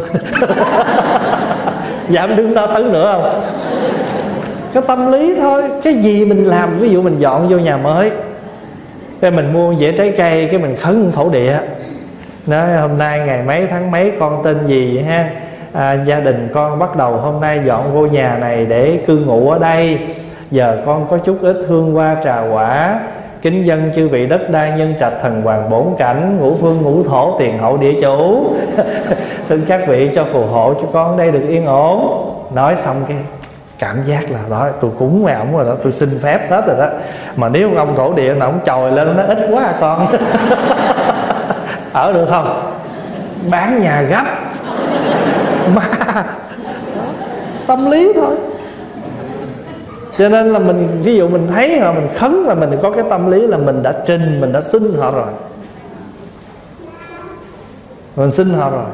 dám đứng đó tấn nữa không? Cái tâm lý thôi. Cái gì mình làm, ví dụ mình dọn vô nhà mới, cái mình mua dĩa trái cây, cái mình khấn thổ địa, nói hôm nay ngày mấy tháng mấy con tên gì vậy ha, gia đình con bắt đầu hôm nay dọn vô nhà này để cư ngụ ở đây, giờ con có chút ít hương hoa trà quả, kính dân chư vị đất đai nhân trạch thần hoàng bổn cảnh, ngũ phương ngũ thổ tiền hậu địa chủ xin các vị cho phù hộ cho con đây được yên ổn. Nói xong cái cảm giác là đó, tôi cúng với ổng rồi đó, tôi xin phép hết rồi đó. Mà nếu ông thổ địa nó ổng chồi lên nó ít quá à con ở được không? Bán nhà gấp mà tâm lý thôi. Cho nên là mình, ví dụ mình thấy họ, mình khấn là mình có cái tâm lý là mình đã trình, mình đã xin họ rồi, mình xin họ rồi.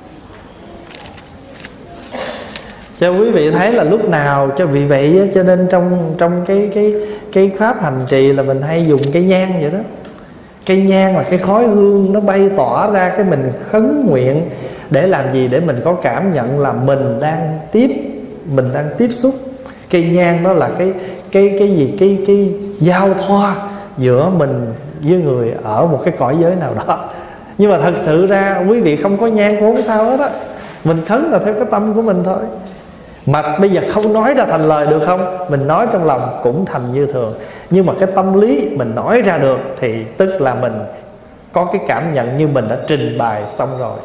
Cho quý vị thấy là lúc nào cho vì vậy, cho nên trong cái pháp hành trì là mình hay dùng cây nhang vậy đó. Cây nhang là cái khói hương nó bay tỏa ra, cái mình khấn nguyện để làm gì? Để mình có cảm nhận là mình đang tiếp xúc. Cây nhang đó là cái giao thoa giữa mình với người ở một cái cõi giới nào đó. Nhưng mà thật sự ra quý vị không có nhang cũng không sao hết á, mình khấn là theo cái tâm của mình thôi. Mà bây giờ không nói ra thành lời được không? Mình nói trong lòng cũng thành như thường. Nhưng mà cái tâm lý mình nói ra được thì tức là mình có cái cảm nhận như mình đã trình bày xong rồi.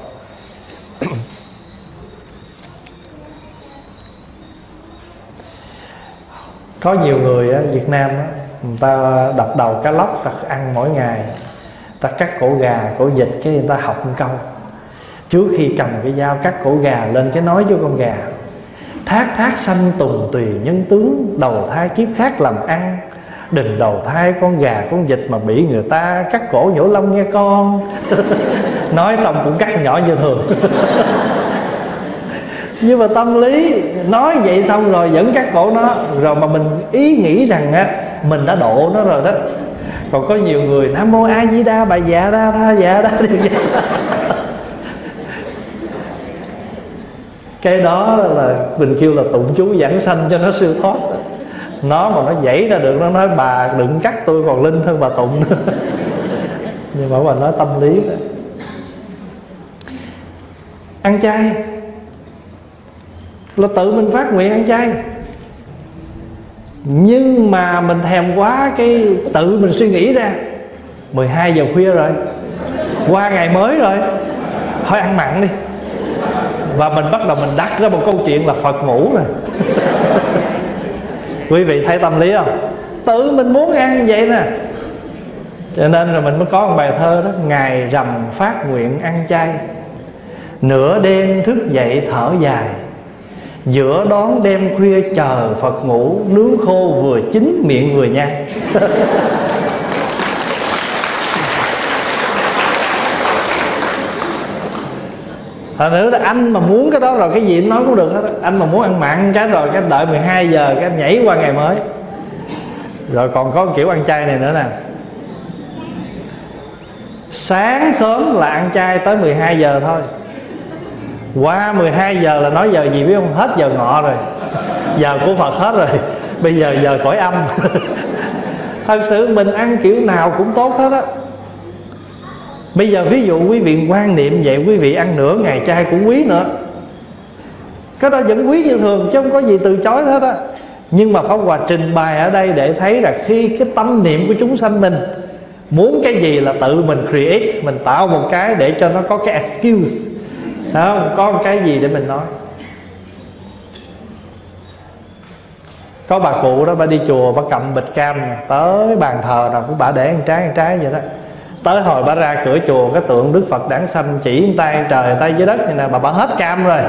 Có nhiều người ở Việt Nam á, người ta đập đầu cá lóc, ta ăn mỗi ngày, ta cắt cổ gà, cổ vịt, cái người ta học một câu trước khi cầm cái dao cắt cổ gà lên, cái nói với con gà: thác thác sanh tùng tùy nhân tướng, đầu thai kiếp khác làm ăn, đừng đầu thai con gà con vịt mà bị người ta cắt cổ nhổ lông nghe con. Nói xong cũng cắt nhỏ như thường. Nhưng mà tâm lý nói vậy xong rồi vẫn cắt cổ nó, rồi mà mình ý nghĩ rằng á mình đã độ nó rồi đó. Còn có nhiều người Nam Mô A Di Đà, bà dạ đa tha dạ đa điều vậy. Cái đó là mình kêu là tụng chú giảng sanh cho nó siêu thoát. Nó mà nó dãy ra được, nó nói bà đừng cắt tôi còn linh hơn bà tụng nữa. Nhưng mà bà nói tâm lý đó. Ăn chay là tự mình phát nguyện ăn chay, nhưng mà mình thèm quá, cái tự mình suy nghĩ ra 12 giờ khuya rồi, qua ngày mới rồi, thôi ăn mặn đi. Và mình bắt đầu mình đặt ra một câu chuyện là Phật ngủ rồi. Quý vị thấy tâm lý không? Tự mình muốn ăn vậy nè. Cho nên rồi mình mới có một bài thơ đó: ngày rằm phát nguyện ăn chay, nửa đêm thức dậy thở dài, giữa đón đêm khuya chờ Phật ngủ, nướng khô vừa chín miệng vừa nhai. Thật nữa, anh mà muốn cái đó rồi cái gì anh nói cũng được hết. Anh mà muốn ăn mặn cái rồi cái đợi 12 giờ cái nhảy qua ngày mới. Rồi còn có kiểu ăn chay này nữa nè: sáng sớm là ăn chay tới 12 giờ thôi, qua 12 giờ là nói giờ gì biết không? Hết giờ ngọ rồi, giờ của Phật hết rồi, bây giờ giờ cõi âm. Thật sự mình ăn kiểu nào cũng tốt hết á. Bây giờ ví dụ quý vị quan niệm vậy, quý vị ăn nửa ngày chay cũng quý nữa, cái đó vẫn quý như thường chứ không có gì từ chối hết á. Nhưng mà Pháp Hòa trình bày ở đây để thấy là khi cái tâm niệm của chúng sanh mình muốn cái gì là tự mình create, mình tạo một cái để cho nó có cái excuse, không có một cái gì để mình nói. Có bà cụ đó, bà đi chùa, bà cầm bịch cam tới bàn thờ nào cũng bà để ăn trái vậy đó. Tới hồi bà ra cửa chùa, cái tượng Đức Phật đản sanh chỉ tay trời tay dưới đất như nè, bà hết cam rồi.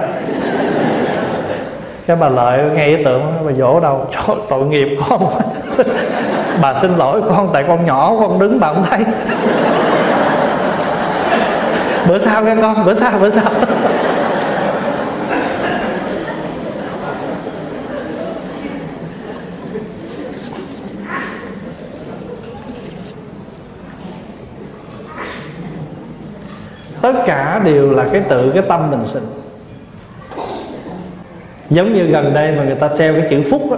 Cái bà Lợi ngay cái tượng, bà vỗ đầu: trời, tội nghiệp con. Bà xin lỗi con, tại con nhỏ con đứng bà không thấy. bữa sau nha con, bữa sau. Tất cả đều là cái tâm mình sinh. Giống như gần đây mà người ta treo cái chữ phúc á,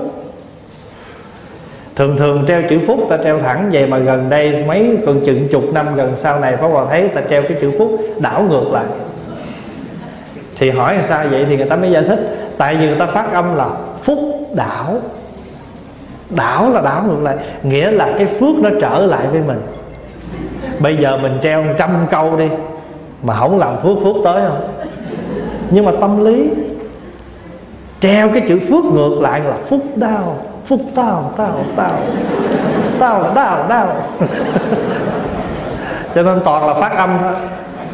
thường treo chữ phúc ta treo thẳng vậy, mà gần đây mấy còn chừng chục năm gần sau này Pháp Hòa thấy ta treo cái chữ phúc đảo ngược lại. Thì hỏi là sao vậy thì người ta mới giải thích, tại vì người ta phát âm là phúc đảo. Đảo là đảo ngược lại, nghĩa là cái phước nó trở lại với mình. Bây giờ mình treo 100 câu đi mà không làm phước tới không? Nhưng mà tâm lý treo cái chữ phước ngược lại là phúc đau. Phúc tao là đau. Cho nên toàn là phát âm thôi.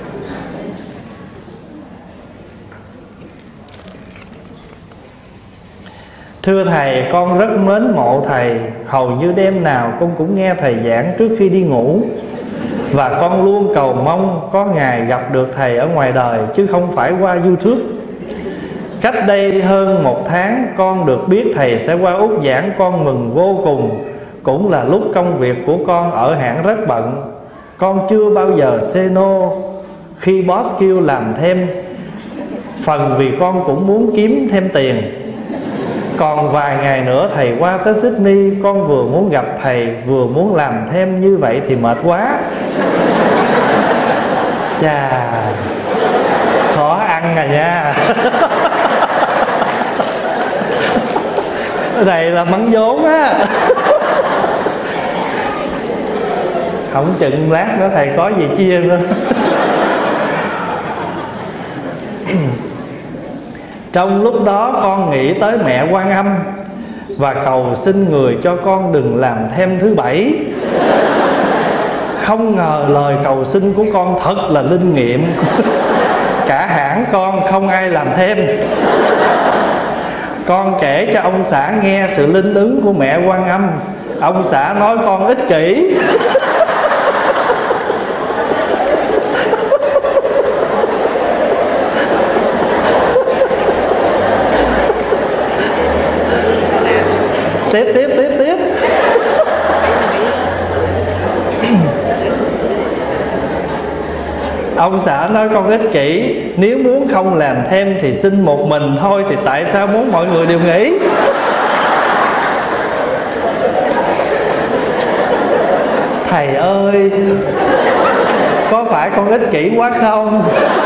Thưa thầy, con rất mến mộ thầy. Hầu như đêm nào con cũng nghe thầy giảng trước khi đi ngủ. Và con luôn cầu mong có ngày gặp được thầy ở ngoài đời, chứ không phải qua YouTube. Cách đây hơn 1 tháng con được biết thầy sẽ qua Úc giảng, con mừng vô cùng. Cũng là lúc công việc của con ở hãng rất bận. Con chưa bao giờ say no khi boss kêu làm thêm. Phần vì con cũng muốn kiếm thêm tiền. Còn vài ngày nữa thầy qua tới Sydney, con vừa muốn gặp thầy vừa muốn làm thêm, như vậy thì mệt quá. Chà, khó ăn à nha. Này là mắng vốn á. Không chừng lát nữa thầy có gì chia nữa. Trong lúc đó con nghĩ tới mẹ Quan Âm và cầu xin người cho con đừng làm thêm thứ 7. Không ngờ lời cầu xin của con thật là linh nghiệm. Cả hãng con không ai làm thêm. Con kể cho ông xã nghe sự linh ứng của mẹ Quan Âm. Ông xã nói con ích kỷ. Tiếp ông xã nói con ích kỷ. Nếu muốn không làm thêm thì xin một mình thôi, thì tại sao muốn mọi người đều nghĩ? Thầy ơi, có phải con ích kỷ quá không?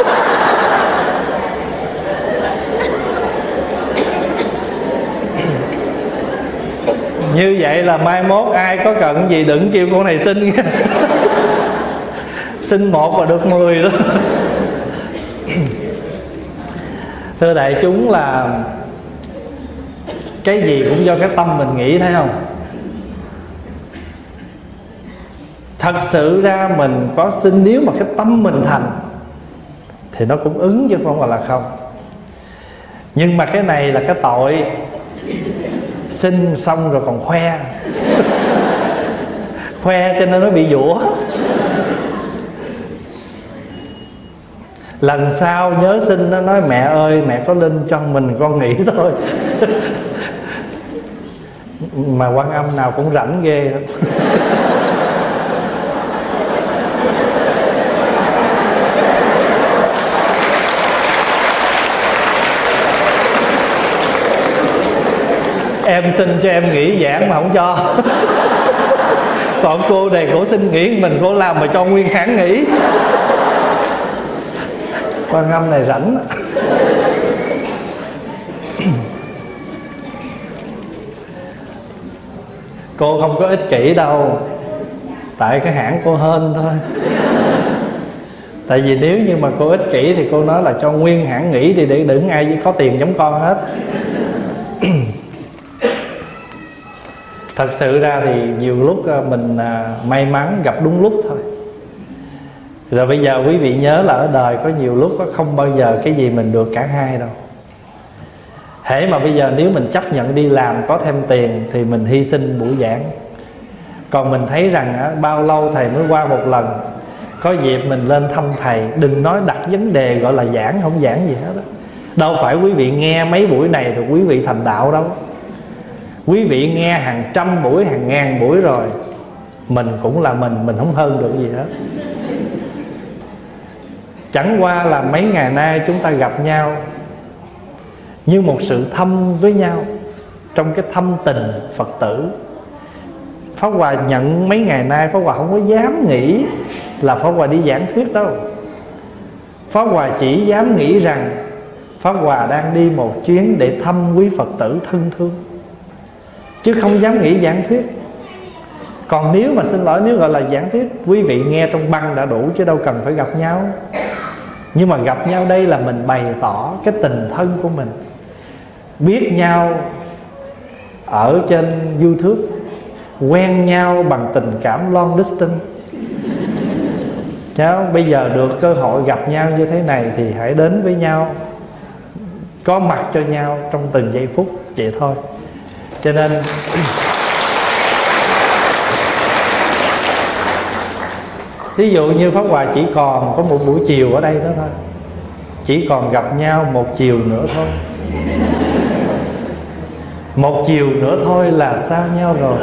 Như vậy là mai mốt ai có cần gì đừng kêu con này xin. Xin 1 mà được 10 đó. Thưa đại chúng, là cái gì cũng do cái tâm mình nghĩ, thấy không? Thật sự ra mình có xin, nếu mà cái tâm mình thành thì nó cũng ứng, chứ không phải là không. Nhưng mà cái này là cái tội xin xong rồi còn khoe. Khoe cho nên nó bị dũa. Lần sau nhớ xin nó nói mẹ ơi, mẹ có linh cho mình, con nghĩ thôi. Mà Quan Âm nào cũng rảnh ghê. Em xin cho em nghỉ giảng mà không cho. Còn cô này cổ xin nghỉ mình, cổ làm mà cho nguyên hãng nghỉ. Quan Âm này rảnh. Cô không có ích kỷ đâu, tại cái hãng cô hên thôi. Tại vì nếu như mà cô ích kỷ thì cô nói là cho nguyên hãng nghỉ đi, để đừng ai có tiền giống con hết. Thật sự ra thì nhiều lúc mình may mắn gặp đúng lúc thôi. Rồi bây giờ quý vị nhớ là ở đời có nhiều lúc không bao giờ cái gì mình được cả hai đâu. Hễ mà bây giờ nếu mình chấp nhận đi làm có thêm tiền thì mình hy sinh buổi giảng. Còn mình thấy rằng bao lâu thầy mới qua một lần, có dịp mình lên thăm thầy. Đừng nói đặt vấn đề gọi là giảng, không giảng gì hết đó. Đâu phải quý vị nghe mấy buổi này rồi quý vị thành đạo đâu. Quý vị nghe hàng trăm buổi, hàng ngàn buổi rồi, mình cũng là mình không hơn được gì hết. Chẳng qua là mấy ngày nay chúng ta gặp nhau như một sự thăm với nhau, trong cái thâm tình Phật tử. Pháp Hòa nhận mấy ngày nay Pháp Hòa không có dám nghĩ là Pháp Hòa đi giảng thuyết đâu. Pháp Hòa chỉ dám nghĩ rằng Pháp Hòa đang đi một chuyến để thăm quý Phật tử thân thương, chứ không dám nghĩ giảng thuyết. Còn nếu mà xin lỗi, nếu gọi là giảng thuyết, quý vị nghe trong băng đã đủ, chứ đâu cần phải gặp nhau. Nhưng mà gặp nhau đây là mình bày tỏ cái tình thân của mình. Biết nhau ở trên YouTube, quen nhau bằng tình cảm long distance. Cháu bây giờ được cơ hội gặp nhau như thế này thì hãy đến với nhau, có mặt cho nhau trong từng giây phút, vậy thôi. Cho nên ví dụ như Pháp Hòa chỉ còn có một buổi chiều ở đây đó thôi, chỉ còn gặp nhau một chiều nữa thôi. Một chiều nữa thôi là xa nhau rồi.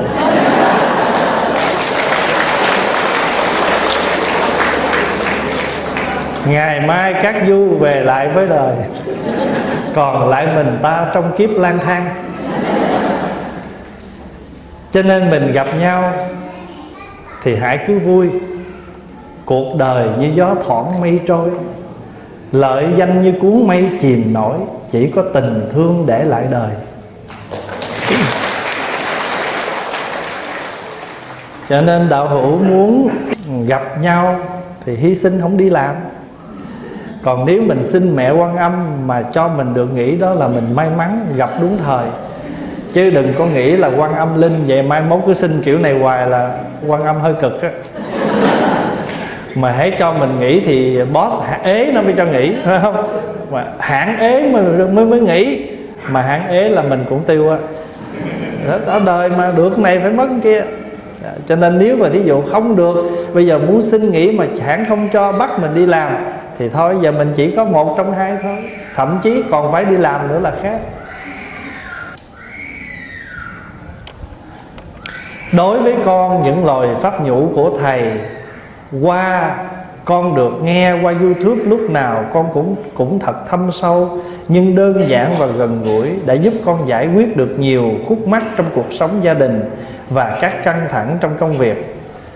Ngày mai các du về lại với đời, còn lại mình ta trong kiếp lang thang. Cho nên mình gặp nhau thì hãy cứ vui. Cuộc đời như gió thoảng mây trôi, lợi danh như cuốn mây chìm nổi, chỉ có tình thương để lại đời. Cho nên đạo hữu muốn gặp nhau thì hy sinh không đi làm. Còn nếu mình xin mẹ Quan Âm mà cho mình được nghĩ đó là mình may mắn gặp đúng thời. Chứ đừng có nghĩ là Quan Âm linh vậy mai mốt cứ xin kiểu này hoài là Quan Âm hơi cực á. Mà hãy cho mình nghỉ thì boss ế nó mới cho nghỉ, phải không? Mà hãng ế mới nghỉ, mà hãng ế là mình cũng tiêu á. Ở đời mà được này phải mất cái kia. Cho nên nếu mà thí dụ không được, bây giờ muốn xin nghỉ mà hãng không cho, bắt mình đi làm, thì thôi giờ mình chỉ có một trong hai thôi, thậm chí còn phải đi làm nữa là khác. Đối với con, những lời pháp nhũ của thầy con được nghe qua YouTube lúc nào con cũng thật thâm sâu, nhưng đơn giản và gần gũi, đã giúp con giải quyết được nhiều khúc mắc trong cuộc sống gia đình và các căng thẳng trong công việc.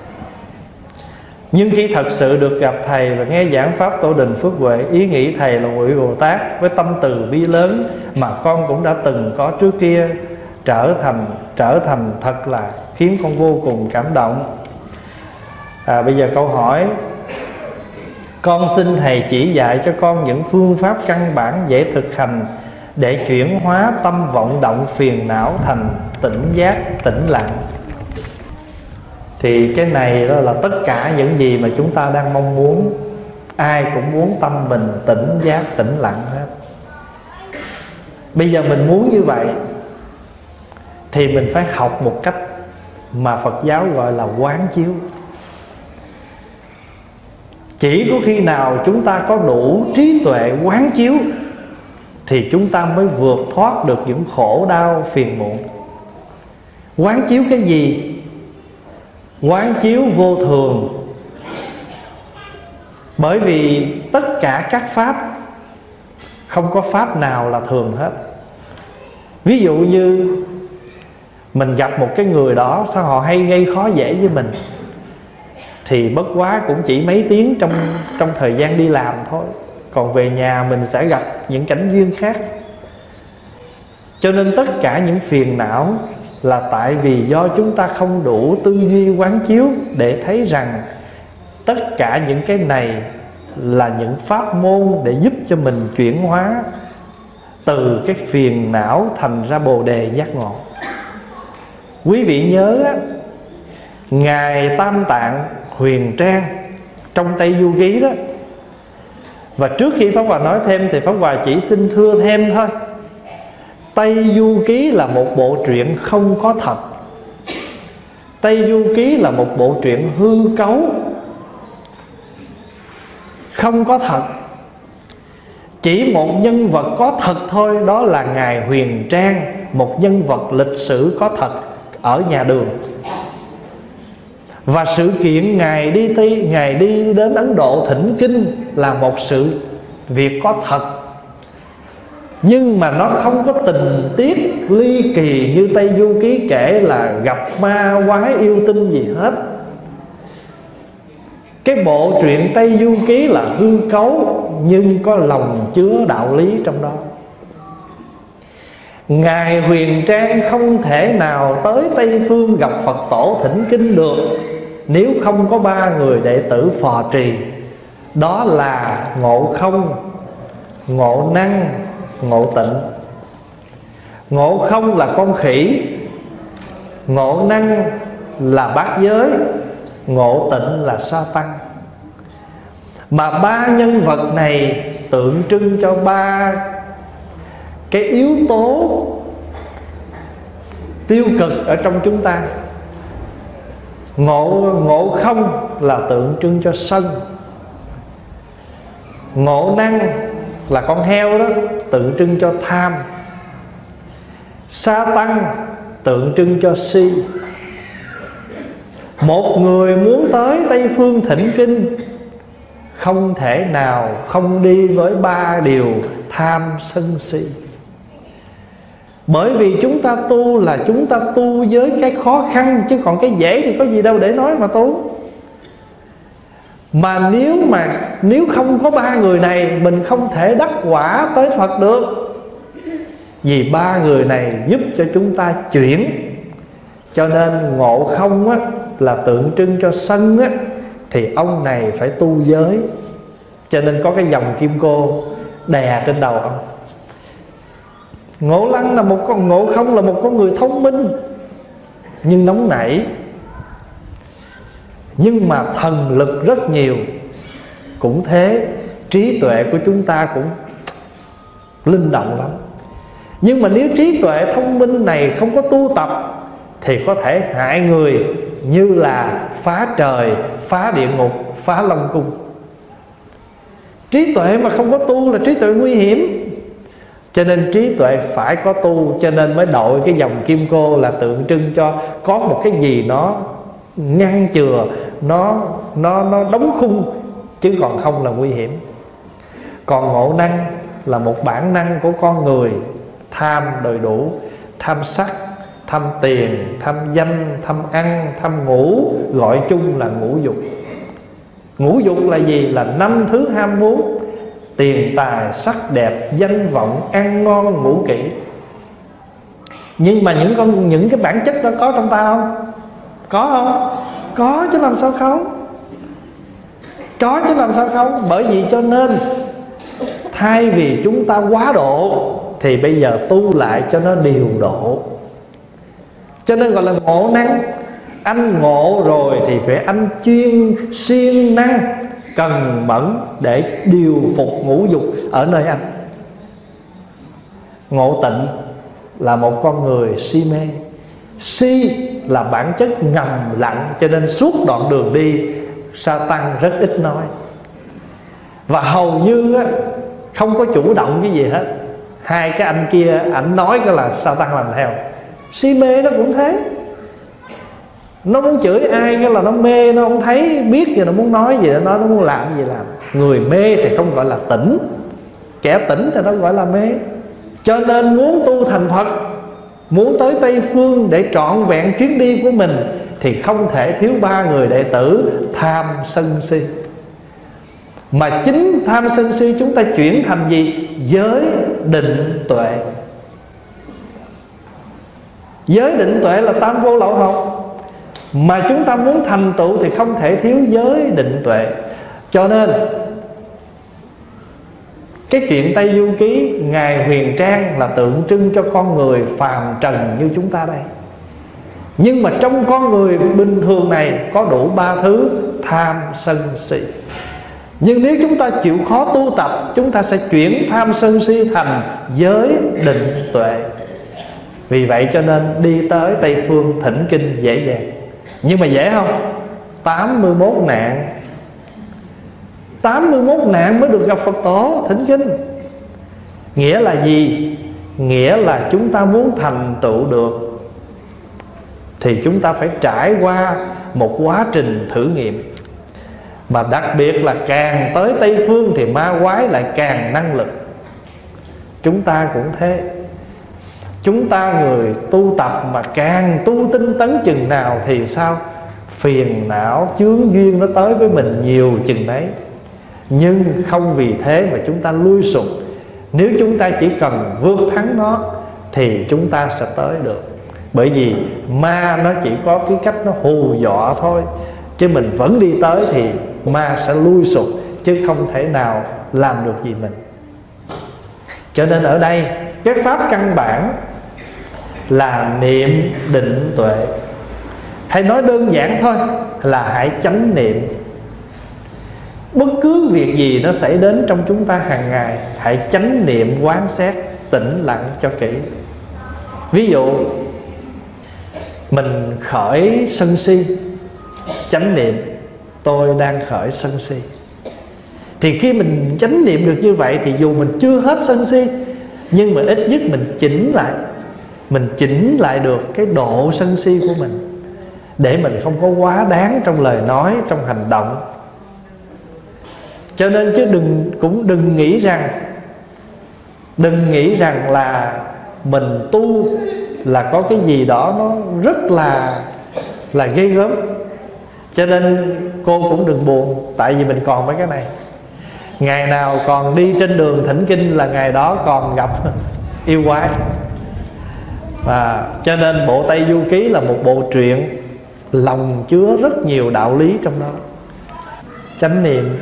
Nhưng khi thật sự được gặp thầy và nghe giảng pháp Tổ Đình Phước Huệ, ý nghĩ thầy là một vị Bồ Tát với tâm từ bi lớn mà con cũng đã từng có trước kia, trở thành thật là khiến con vô cùng cảm động. Bây giờ câu hỏi: con xin thầy chỉ dạy cho con những phương pháp căn bản dễ thực hành để chuyển hóa tâm vọng động phiền não thành tỉnh giác, tĩnh lặng. Thì cái này đó là tất cả những gì mà chúng ta đang mong muốn. Ai cũng muốn tâm mình tỉnh giác, tĩnh lặng hết. Bây giờ mình muốn như vậy thì mình phải học một cách mà Phật giáo gọi là quán chiếu. Chỉ có khi nào chúng ta có đủ trí tuệ quán chiếu thì chúng ta mới vượt thoát được những khổ đau phiền muộn. Quán chiếu cái gì? Quán chiếu vô thường. Bởi vì tất cả các pháp, không có pháp nào là thường hết. Ví dụ như mình gặp một cái người đó, sao họ hay gây khó dễ với mình, thì bất quá cũng chỉ mấy tiếng trong thời gian đi làm thôi. Còn về nhà mình sẽ gặp những cảnh duyên khác. Cho nên tất cả những phiền não là tại vì do chúng ta không đủ tư duy quán chiếu để thấy rằng tất cả những cái này là những pháp môn để giúp cho mình chuyển hóa từ cái phiền não thành ra bồ đề giác ngộ. Quý vị nhớ á, Ngài Tam Tạng Huyền Trang trong Tây Du Ký đó. Và trước khi Pháp Hòa nói thêm thì Pháp Hòa chỉ xin thưa thêm thôi. Tây Du Ký là một bộ truyện không có thật. Tây Du Ký là một bộ truyện hư cấu. không có thật. Chỉ một nhân vật có thật thôi, đó là Ngài Huyền Trang, một nhân vật lịch sử có thật ở nhà Đường. Và sự kiện Ngài đi đến Ấn Độ thỉnh kinh là một sự việc có thật, nhưng mà nó không có tình tiết ly kỳ như Tây Du Ký kể là gặp ma quái yêu tinh gì hết. Cái bộ truyện Tây Du Ký là hư cấu, nhưng có lòng chứa đạo lý trong đó. Ngài Huyền Trang không thể nào tới Tây Phương gặp Phật tổ thỉnh kinh được nếu không có ba người đệ tử phò trì. Đó là Ngộ Không, Ngộ Năng, Ngộ Tịnh. Ngộ Không là con khỉ, Ngộ Năng là bát giới, Ngộ Tịnh là sa tăng. Mà ba nhân vật này tượng trưng cho ba cái yếu tố tiêu cực ở trong chúng ta. Ngộ Không là tượng trưng cho sân. Ngộ Năng là con heo đó, tượng trưng cho tham. Sa tăng tượng trưng cho si. Một người muốn tới Tây Phương thỉnh kinh không thể nào không đi với ba điều tham sân si. Bởi vì chúng ta tu là chúng ta tu với cái khó khăn, chứ còn cái dễ thì có gì đâu để nói mà tu. Mà nếu không có ba người này, mình không thể đắc quả tới Phật được. Vì ba người này giúp cho chúng ta chuyển. Cho nên Ngộ Không á, là tượng trưng cho sân á, thì ông này phải tu giới. Cho nên có cái vòng kim cô đè trên đầu ông. Ngộ Không là một con người thông minh nhưng nóng nảy, nhưng mà thần lực rất nhiều. Cũng thế, trí tuệ của chúng ta cũng linh động lắm. Nhưng mà nếu trí tuệ thông minh này không có tu tập thì có thể hại người, như là phá trời, phá địa ngục, phá Long Cung. Trí tuệ mà không có tu là trí tuệ nguy hiểm. Cho nên trí tuệ phải có tu. Cho nên mới đội cái vòng kim cô là tượng trưng cho có một cái gì nó ngăn chừa, nó đóng khung, chứ còn không là nguy hiểm. Còn Ngộ Năng là một bản năng của con người, tham đầy đủ, tham sắc, tham tiền, tham danh, tham ăn, tham ngủ, gọi chung là ngũ dục. Ngũ dục là gì? Là 5 thứ ham muốn: tiền tài, sắc đẹp, danh vọng, ăn ngon, ngủ kỹ. Nhưng mà những cái bản chất đó có trong ta không? Có không? Có chứ làm sao không? Có chứ làm sao không? Bởi vì cho nên thay vì chúng ta quá độ thì bây giờ tu lại cho nó điều độ. Cho nên gọi là ngộ năng. Anh ngộ rồi thì phải anh chuyên siêng năng, cần mẫn để điều phục ngũ dục ở nơi anh. Ngộ Tịnh là một con người si mê. Si là bản chất ngầm lặng, cho nên suốt đoạn đường đi sa tăng rất ít nói. Và hầu như á, không có chủ động cái gì hết. Hai cái anh kia ảnh nói cái là sa tăng làm theo. Si mê nó cũng thế. Nó muốn chửi ai cái là nó mê, nó không thấy biết gì, nó muốn nói gì nó muốn làm gì làm. Người mê thì không gọi là tỉnh, kẻ tỉnh thì nó gọi là mê. Cho nên muốn tu thành Phật, muốn tới Tây Phương để trọn vẹn chuyến đi của mình, thì không thể thiếu ba người đệ tử tham sân si. Mà chính tham sân si chúng ta chuyển thành gì? Giới định tuệ. Giới định tuệ là tam vô lậu học. Mà chúng ta muốn thành tựu thì không thể thiếu giới định tuệ. Cho nên cái chuyện Tây Du Ký, Ngài Huyền Trang là tượng trưng cho con người phàm trần như chúng ta đây. Nhưng mà trong con người bình thường này có đủ ba thứ: tham sân si. Nhưng nếu chúng ta chịu khó tu tập, chúng ta sẽ chuyển tham sân si thành giới định tuệ. Vì vậy cho nên đi tới Tây Phương thỉnh kinh dễ dàng. Nhưng mà dễ không? 81 nạn 81 nạn mới được gặp Phật tổ thỉnh kinh. Nghĩa là gì? Nghĩa là chúng ta muốn thành tựu được thì chúng ta phải trải qua một quá trình thử nghiệm. Mà đặc biệt là càng tới Tây Phương thì ma quái lại càng năng lực. Chúng ta cũng thế. Chúng ta người tu tập mà càng tu tinh tấn chừng nào thì sao? Phiền não chướng duyên nó tới với mình nhiều chừng đấy. Nhưng không vì thế mà chúng ta lui sụp. Nếu chúng ta chỉ cần vượt thắng nó thì chúng ta sẽ tới được. Bởi vì ma nó chỉ có cái cách nó hù dọa thôi, chứ mình vẫn đi tới thì ma sẽ lui sụp, chứ không thể nào làm được gì mình. Cho nên ở đây cái pháp căn bản là niệm định tuệ. Hay nói đơn giản thôi là hãy chánh niệm. Bất cứ việc gì nó xảy đến trong chúng ta hàng ngày, hãy chánh niệm quán xét, tĩnh lặng cho kỹ. Ví dụ mình khởi sân si, chánh niệm tôi đang khởi sân si. Thì khi mình chánh niệm được như vậy thì dù mình chưa hết sân si, nhưng mà ít nhất mình chỉnh lại. Mình chỉnh lại được cái độ sân si của mình, để mình không có quá đáng trong lời nói, trong hành động. Cho nên chứ đừng nghĩ rằng là mình tu là có cái gì đó nó rất là ghê gớm. Cho nên cô cũng đừng buồn, tại vì mình còn mấy cái này. Ngày nào còn đi trên đường thỉnh kinh là ngày đó còn gặp yêu quái. Và cho nên bộ Tây Du Ký là một bộ truyện lòng chứa rất nhiều đạo lý trong đó. Chánh niệm.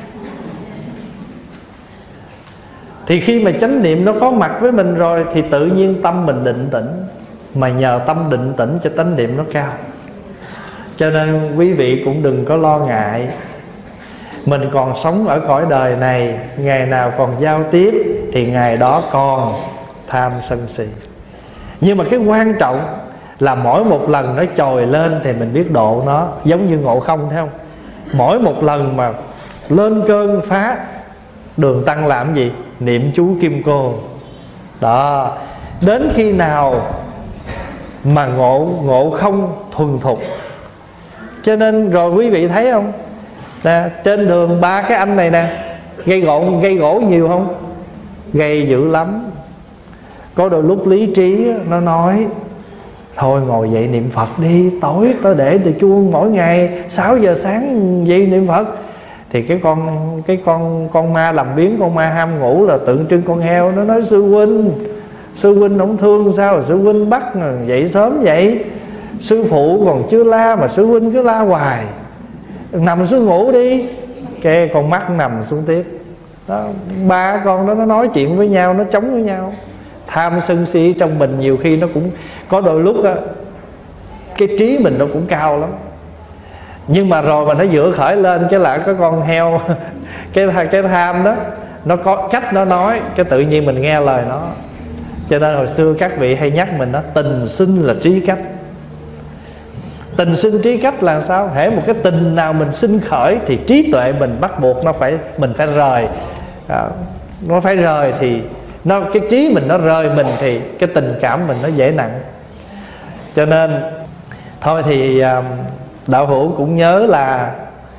Thì khi mà chánh niệm nó có mặt với mình rồi thì tự nhiên tâm mình định tĩnh. Mà nhờ tâm định tĩnh cho chánh niệm nó cao. Cho nên quý vị cũng đừng có lo ngại. Mình còn sống ở cõi đời này, ngày nào còn giao tiếp thì ngày đó còn tham sân si. Nhưng mà cái quan trọng là mỗi một lần nó trồi lên thì mình biết độ nó. Giống như Ngộ Không thấy không? Mỗi một lần mà lên cơn phá, Đường Tăng làm gì? Niệm chú Kim Cô. Đó. Đến khi nào mà ngộ không thuần thục. Cho nên rồi quý vị thấy không? Nè, trên đường ba cái anh này nè, gây gỗ nhiều không? Gây dữ lắm. Có đôi lúc lý trí nó nói thôi ngồi dậy niệm Phật đi, tối tới để từ chuông mỗi ngày 6 giờ sáng dậy niệm Phật. Thì cái con ma làm biến, con ma ham ngủ là tượng trưng con heo. Nó nói sư huynh ông thương sao? Sư huynh bắt dậy sớm vậy. Sư phụ còn chưa la mà sư huynh cứ la hoài. Nằm xuống ngủ đi. Cái con mắt nằm xuống tiếp đó. Ba con đó nó nói chuyện với nhau, nó chống với nhau. Tham sân si trong mình nhiều khi nó cũng có đôi lúc á, cái trí mình nó cũng cao lắm. Nhưng mà rồi mà nó dựa khởi lên cái là có con heo cái tham đó, nó có cách nó nói, cái tự nhiên mình nghe lời nó. Cho nên hồi xưa các vị hay nhắc mình đó, tình sinh là trí cách. Tình sinh trí cách là sao? Hễ một cái tình nào mình sinh khởi thì trí tuệ mình bắt buộc mình phải rời. Nó phải rời thì cái trí mình nó rời mình thì cái tình cảm mình nó dễ nặng. Cho nên thôi thì đạo hữu cũng nhớ là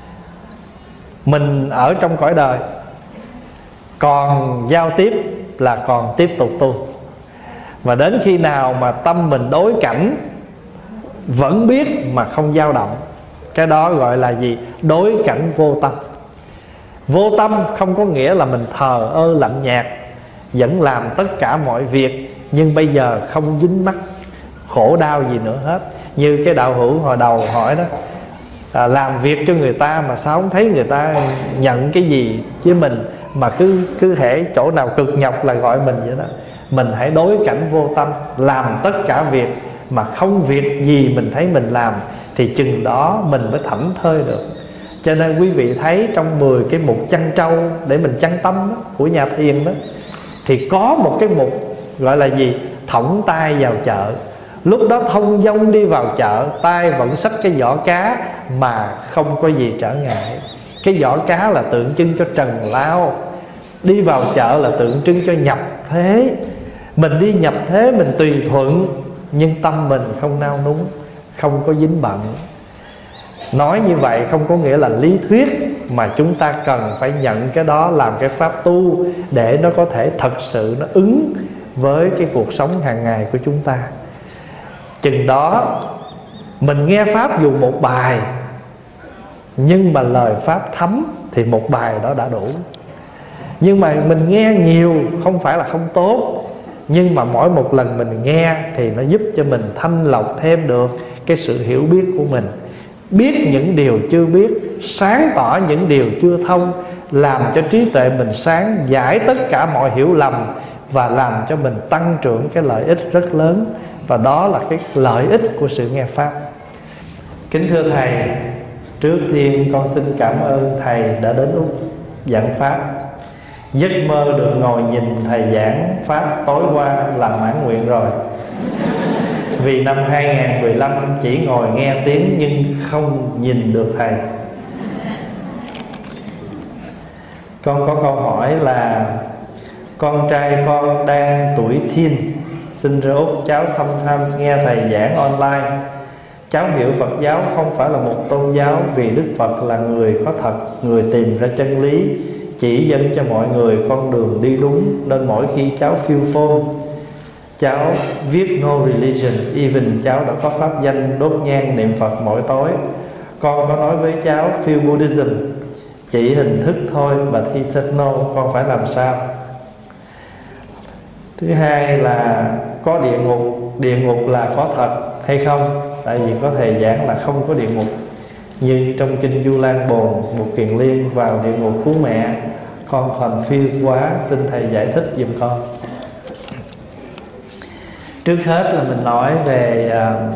mình ở trong cõi đời, còn giao tiếp là còn tiếp tục tu. Và đến khi nào mà tâm mình đối cảnh vẫn biết mà không dao động, cái đó gọi là gì? Đối cảnh vô tâm. Vô tâm không có nghĩa là mình thờ ơ lạnh nhạt, vẫn làm tất cả mọi việc, nhưng bây giờ không dính mắc khổ đau gì nữa hết. Như cái đạo hữu hồi đầu hỏi đó, làm việc cho người ta mà sao không thấy người ta nhận cái gì với mình, mà cứ hễ chỗ nào cực nhọc là gọi mình vậy đó. Mình hãy đối cảnh vô tâm, làm tất cả việc mà không việc gì mình thấy mình làm, thì chừng đó mình mới thảnh thơi được. Cho nên quý vị thấy trong 10 cái mục chăn trâu để mình chăn tâm đó, của nhà thiền đó, thì có một cái mục gọi là gì? Thõng tay vào chợ. Lúc đó thông dong đi vào chợ, tay vẫn xách cái giỏ cá mà không có gì trở ngại. Cái giỏ cá là tượng trưng cho trần lao. Đi vào chợ là tượng trưng cho nhập thế. Mình đi nhập thế mình tùy thuận, nhưng tâm mình không nao núng, không có dính bận. Nói như vậy không có nghĩa là lý thuyết, mà chúng ta cần phải nhận cái đó làm cái pháp tu, để nó có thể thật sự nó ứng với cái cuộc sống hàng ngày của chúng ta. Chừng đó mình nghe pháp dù một bài, nhưng mà lời pháp thấm thì một bài đó đã đủ. Nhưng mà mình nghe nhiều không phải là không tốt, nhưng mà mỗi một lần mình nghe thì nó giúp cho mình thanh lọc thêm được cái sự hiểu biết của mình, biết những điều chưa biết, sáng tỏ những điều chưa thông, làm cho trí tuệ mình sáng, giải tất cả mọi hiểu lầm, và làm cho mình tăng trưởng cái lợi ích rất lớn. Và đó là cái lợi ích của sự nghe pháp. Kính thưa Thầy, trước tiên con xin cảm ơn Thầy đã đến Úc giảng pháp. Giấc mơ được ngồi nhìn Thầy giảng pháp tối qua là mãn nguyện rồi. Vì năm 2015 chỉ ngồi nghe tiếng nhưng không nhìn được Thầy. Con có câu hỏi là con trai con đang tuổi teen, sinh ra Úc. Cháu sometimes nghe Thầy giảng online. Cháu hiểu Phật giáo không phải là một tôn giáo, vì Đức Phật là người có thật, người tìm ra chân lý, chỉ dẫn cho mọi người con đường đi đúng. Nên mỗi khi cháu phiêu phôn, cháu viết no religion, even cháu đã có pháp danh đốt nhang niệm Phật mỗi tối. Con có nói với cháu feel Buddhism, chỉ hình thức thôi, but he said no. Con phải làm sao? Thứ hai là có địa ngục. Địa ngục là có thật hay không? Tại vì có Thầy giảng là không có địa ngục. Nhưng trong kinh Du Lan Bồn, một kiền liên vào địa ngục cứu mẹ. Con confused quá, xin Thầy giải thích giùm con. Trước hết là mình nói về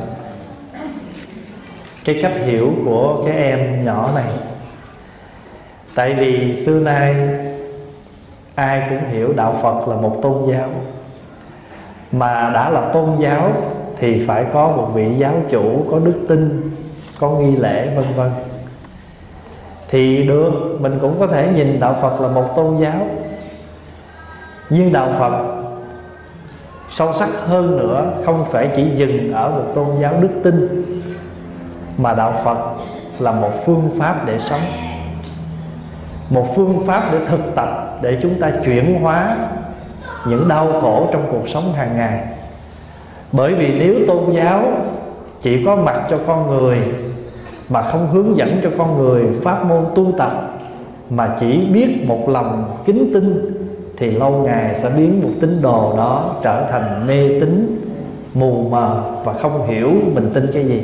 cái cách hiểu của cái em nhỏ này. Tại vì xưa nay ai cũng hiểu đạo Phật là một tôn giáo. Mà đã là tôn giáo thì phải có một vị giáo chủ, có đức tin, có nghi lễ vân vân. Thì được, mình cũng có thể nhìn đạo Phật là một tôn giáo. Nhưng đạo Phật sâu sắc hơn nữa, không phải chỉ dừng ở một tôn giáo đức tin, mà đạo Phật là một phương pháp để sống, một phương pháp để thực tập, để chúng ta chuyển hóa những đau khổ trong cuộc sống hàng ngày. Bởi vì nếu tôn giáo chỉ có mặt cho con người mà không hướng dẫn cho con người pháp môn tu tập, mà chỉ biết một lòng kính tin, thì lâu ngày sẽ biến một tín đồ đó trở thành mê tín, mù mờ và không hiểu mình tin cái gì.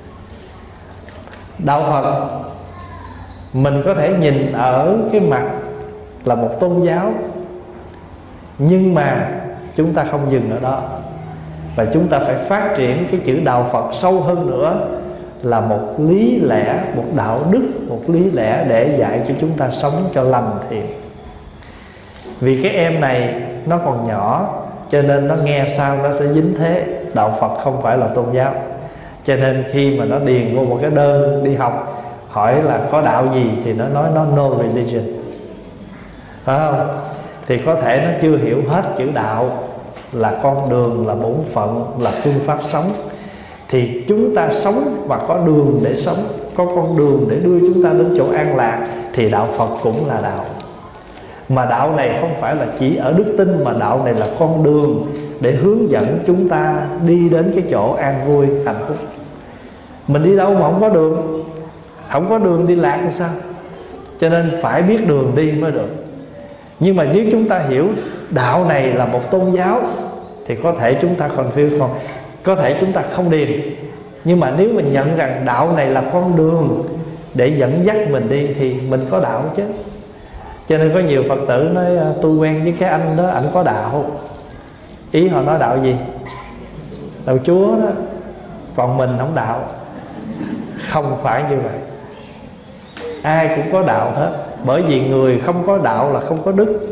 Đạo Phật mình có thể nhìn ở cái mặt là một tôn giáo, nhưng mà chúng ta không dừng ở đó, và chúng ta phải phát triển cái chữ đạo Phật sâu hơn nữa, là một lý lẽ, một đạo đức, một lý lẽ để dạy cho chúng ta sống cho lành thiện. Vì cái em này nó còn nhỏ, cho nên nó nghe sao nó sẽ dính thế. Đạo Phật không phải là tôn giáo, cho nên khi mà nó điền vô một cái đơn đi học, hỏi là có đạo gì, thì nó nói nó no religion, phải không? Thì có thể nó chưa hiểu hết chữ đạo là con đường, là bổn phận, là phương pháp sống. Thì chúng ta sống và có đường để sống, có con đường để đưa chúng ta đến chỗ an lạc, thì đạo Phật cũng là đạo. Mà đạo này không phải là chỉ ở đức tin, mà đạo này là con đường để hướng dẫn chúng ta đi đến cái chỗ an vui, hạnh phúc. Mình đi đâu mà không có đường, không có đường đi lạc thì sao? Cho nên phải biết đường đi mới được. Nhưng mà nếu chúng ta hiểu đạo này là một tôn giáo, thì có thể chúng ta confuse, không? Có thể chúng ta không điền. Nhưng mà nếu mình nhận rằng đạo này là con đường để dẫn dắt mình đi, thì mình có đạo chứ. Cho nên có nhiều Phật tử nói tôi quen với cái anh đó, ảnh có đạo. Ý họ nói đạo gì? Đạo Chúa đó. Còn mình không đạo. Không phải như vậy. Ai cũng có đạo hết. Bởi vì người không có đạo là không có đức.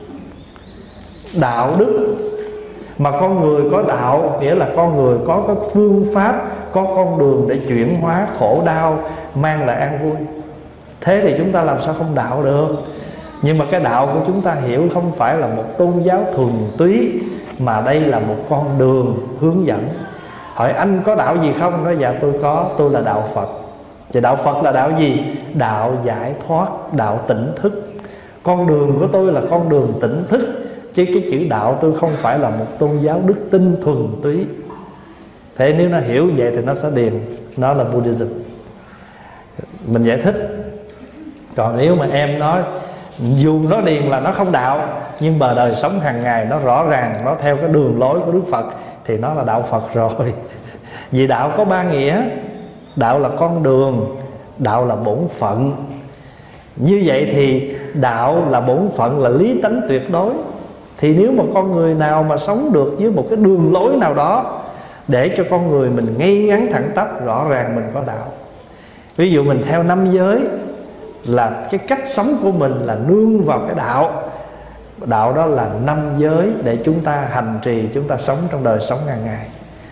Đạo đức. Mà con người có đạo nghĩa là con người có các phương pháp, có con đường để chuyển hóa khổ đau, mang lại an vui. Thế thì chúng ta làm sao không đạo được? Nhưng mà cái đạo của chúng ta hiểu không phải là một tôn giáo thuần túy, mà đây là một con đường hướng dẫn. Hỏi anh có đạo gì không? Nói dạ tôi có, tôi là đạo Phật. Thì đạo Phật là đạo gì? Đạo giải thoát, đạo tỉnh thức. Con đường của tôi là con đường tỉnh thức, chứ cái chữ đạo tôi không phải là một tôn giáo đức tin thuần túy. Thế nếu nó hiểu vậy thì nó sẽ điền, nó là Buddhism. Mình giải thích. Còn nếu mà em nói dù nó điền là nó không đạo, nhưng mà đời sống hàng ngày nó rõ ràng, nó theo cái đường lối của Đức Phật, thì nó là đạo Phật rồi. Vì đạo có ba nghĩa. Đạo là con đường, đạo là bổn phận. Như vậy thì đạo là bổn phận, là lý tánh tuyệt đối. Thì nếu mà con người nào mà sống được với một cái đường lối nào đó để cho con người mình ngay ngắn thẳng tắp, rõ ràng mình có đạo. Ví dụ mình theo 5 giới là cái cách sống của mình là nương vào cái đạo. Đạo đó là 5 giới để chúng ta hành trì, chúng ta sống trong đời sống hàng ngày.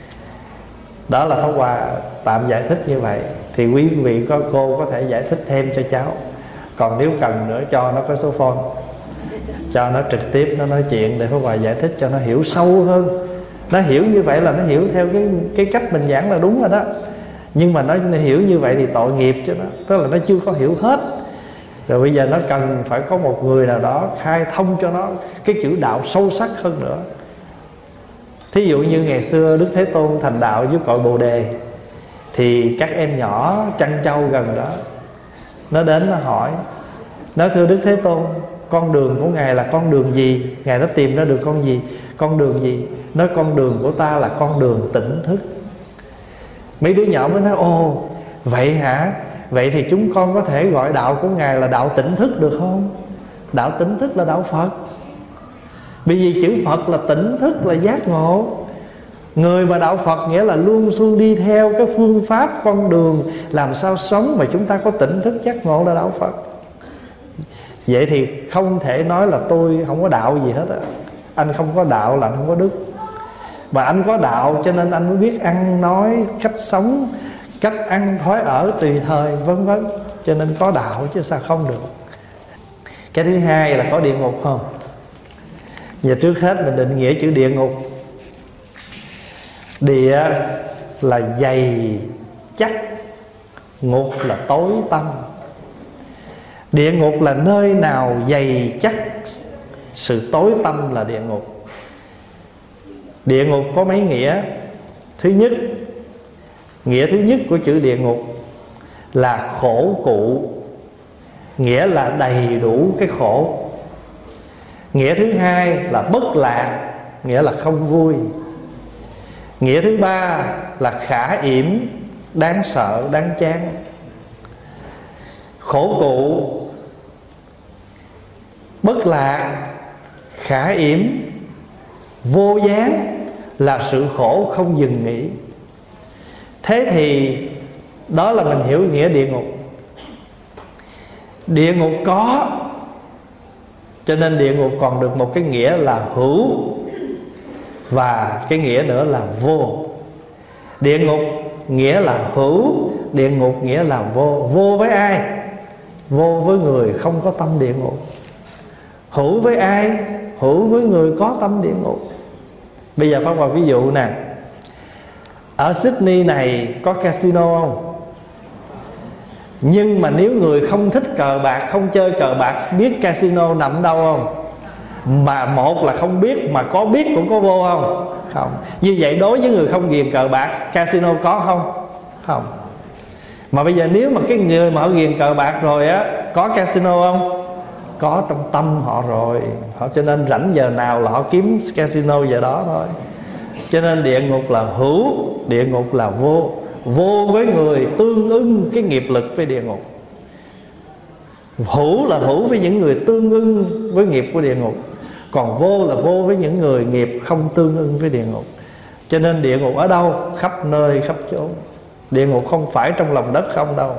Đó là Pháp Hòa tạm giải thích như vậy. Thì quý vị cô có thể giải thích thêm cho cháu. Còn nếu cần nữa cho nó có số phone, cho nó trực tiếp nó nói chuyện để Pháp Hòa giải thích cho nó hiểu sâu hơn. Nó hiểu như vậy là nó hiểu theo cái cách mình giảng là đúng rồi đó. Nhưng mà nó hiểu như vậy thì tội nghiệp cho nó, tức là nó chưa có hiểu hết. Rồi bây giờ nó cần phải có một người nào đó khai thông cho nó cái chữ đạo sâu sắc hơn nữa. Thí dụ như ngày xưa Đức Thế Tôn thành đạo với cội Bồ Đề, thì các em nhỏ chăn trâu gần đó nó đến nó hỏi, nói thưa Đức Thế Tôn, con đường của Ngài là con đường gì? Ngài đã tìm ra được con gì? Con đường gì? Nói con đường của ta là con đường tỉnh thức. Mấy đứa nhỏ mới nói ồ vậy hả? Vậy thì chúng con có thể gọi đạo của Ngài là đạo tỉnh thức được không? Đạo tỉnh thức là đạo Phật. Bởi vì chữ Phật là tỉnh thức, là giác ngộ. Người mà đạo Phật nghĩa là luôn luôn đi theo cái phương pháp, con đường làm sao sống mà chúng ta có tỉnh thức giác ngộ là đạo Phật. Vậy thì không thể nói là tôi không có đạo gì hết á. Anh không có đạo là anh không có đức. Mà anh có đạo cho nên anh mới biết ăn nói, cách sống, cách ăn thói ở tùy thời vân vân. Cho nên có đạo chứ sao không được. Cái thứ hai là có địa ngục không? Và trước hết mình định nghĩa chữ địa ngục. Địa là dày chắc, ngục là tối tăm. Địa ngục là nơi nào dày chắc, sự tối tăm là địa ngục. Địa ngục có mấy nghĩa. Thứ nhất, nghĩa thứ nhất của chữ địa ngục là khổ cụ, nghĩa là đầy đủ cái khổ. Nghĩa thứ hai là bất lạc, nghĩa là không vui. Nghĩa thứ ba là khả yểm, đáng sợ, đáng chán. Khổ cụ, bất lạc, khả yểm, vô gián là sự khổ không dừng nghỉ. Thế thì đó là mình hiểu nghĩa địa ngục. Địa ngục có, cho nên địa ngục còn được một cái nghĩa là hữu, và cái nghĩa nữa là vô. Địa ngục nghĩa là hữu, địa ngục nghĩa là vô. Vô với ai? Vô với người không có tâm địa ngục. Hữu với ai? Hữu với người có tâm địa ngục. Bây giờ Pháp Hòa ví dụ nè. Ở Sydney này có casino không? Nhưng mà nếu người không thích cờ bạc, không chơi cờ bạc, biết casino nằm đâu không? Mà một là không biết, mà có biết cũng có vô không? Không. Như vậy đối với người không ghiền cờ bạc, casino có không? Không. Mà bây giờ nếu mà cái người mà họ ghiền cờ bạc rồi á, có casino không? Có trong tâm họ rồi. Họ cho nên rảnh giờ nào là họ kiếm casino giờ đó thôi. Cho nên địa ngục là hữu, địa ngục là vô. Vô với người tương ưng cái nghiệp lực với địa ngục. Hữu là hữu với những người tương ưng với nghiệp của địa ngục. Còn vô là vô với những người nghiệp không tương ưng với địa ngục. Cho nên địa ngục ở đâu? Khắp nơi khắp chỗ. Địa ngục không phải trong lòng đất không đâu.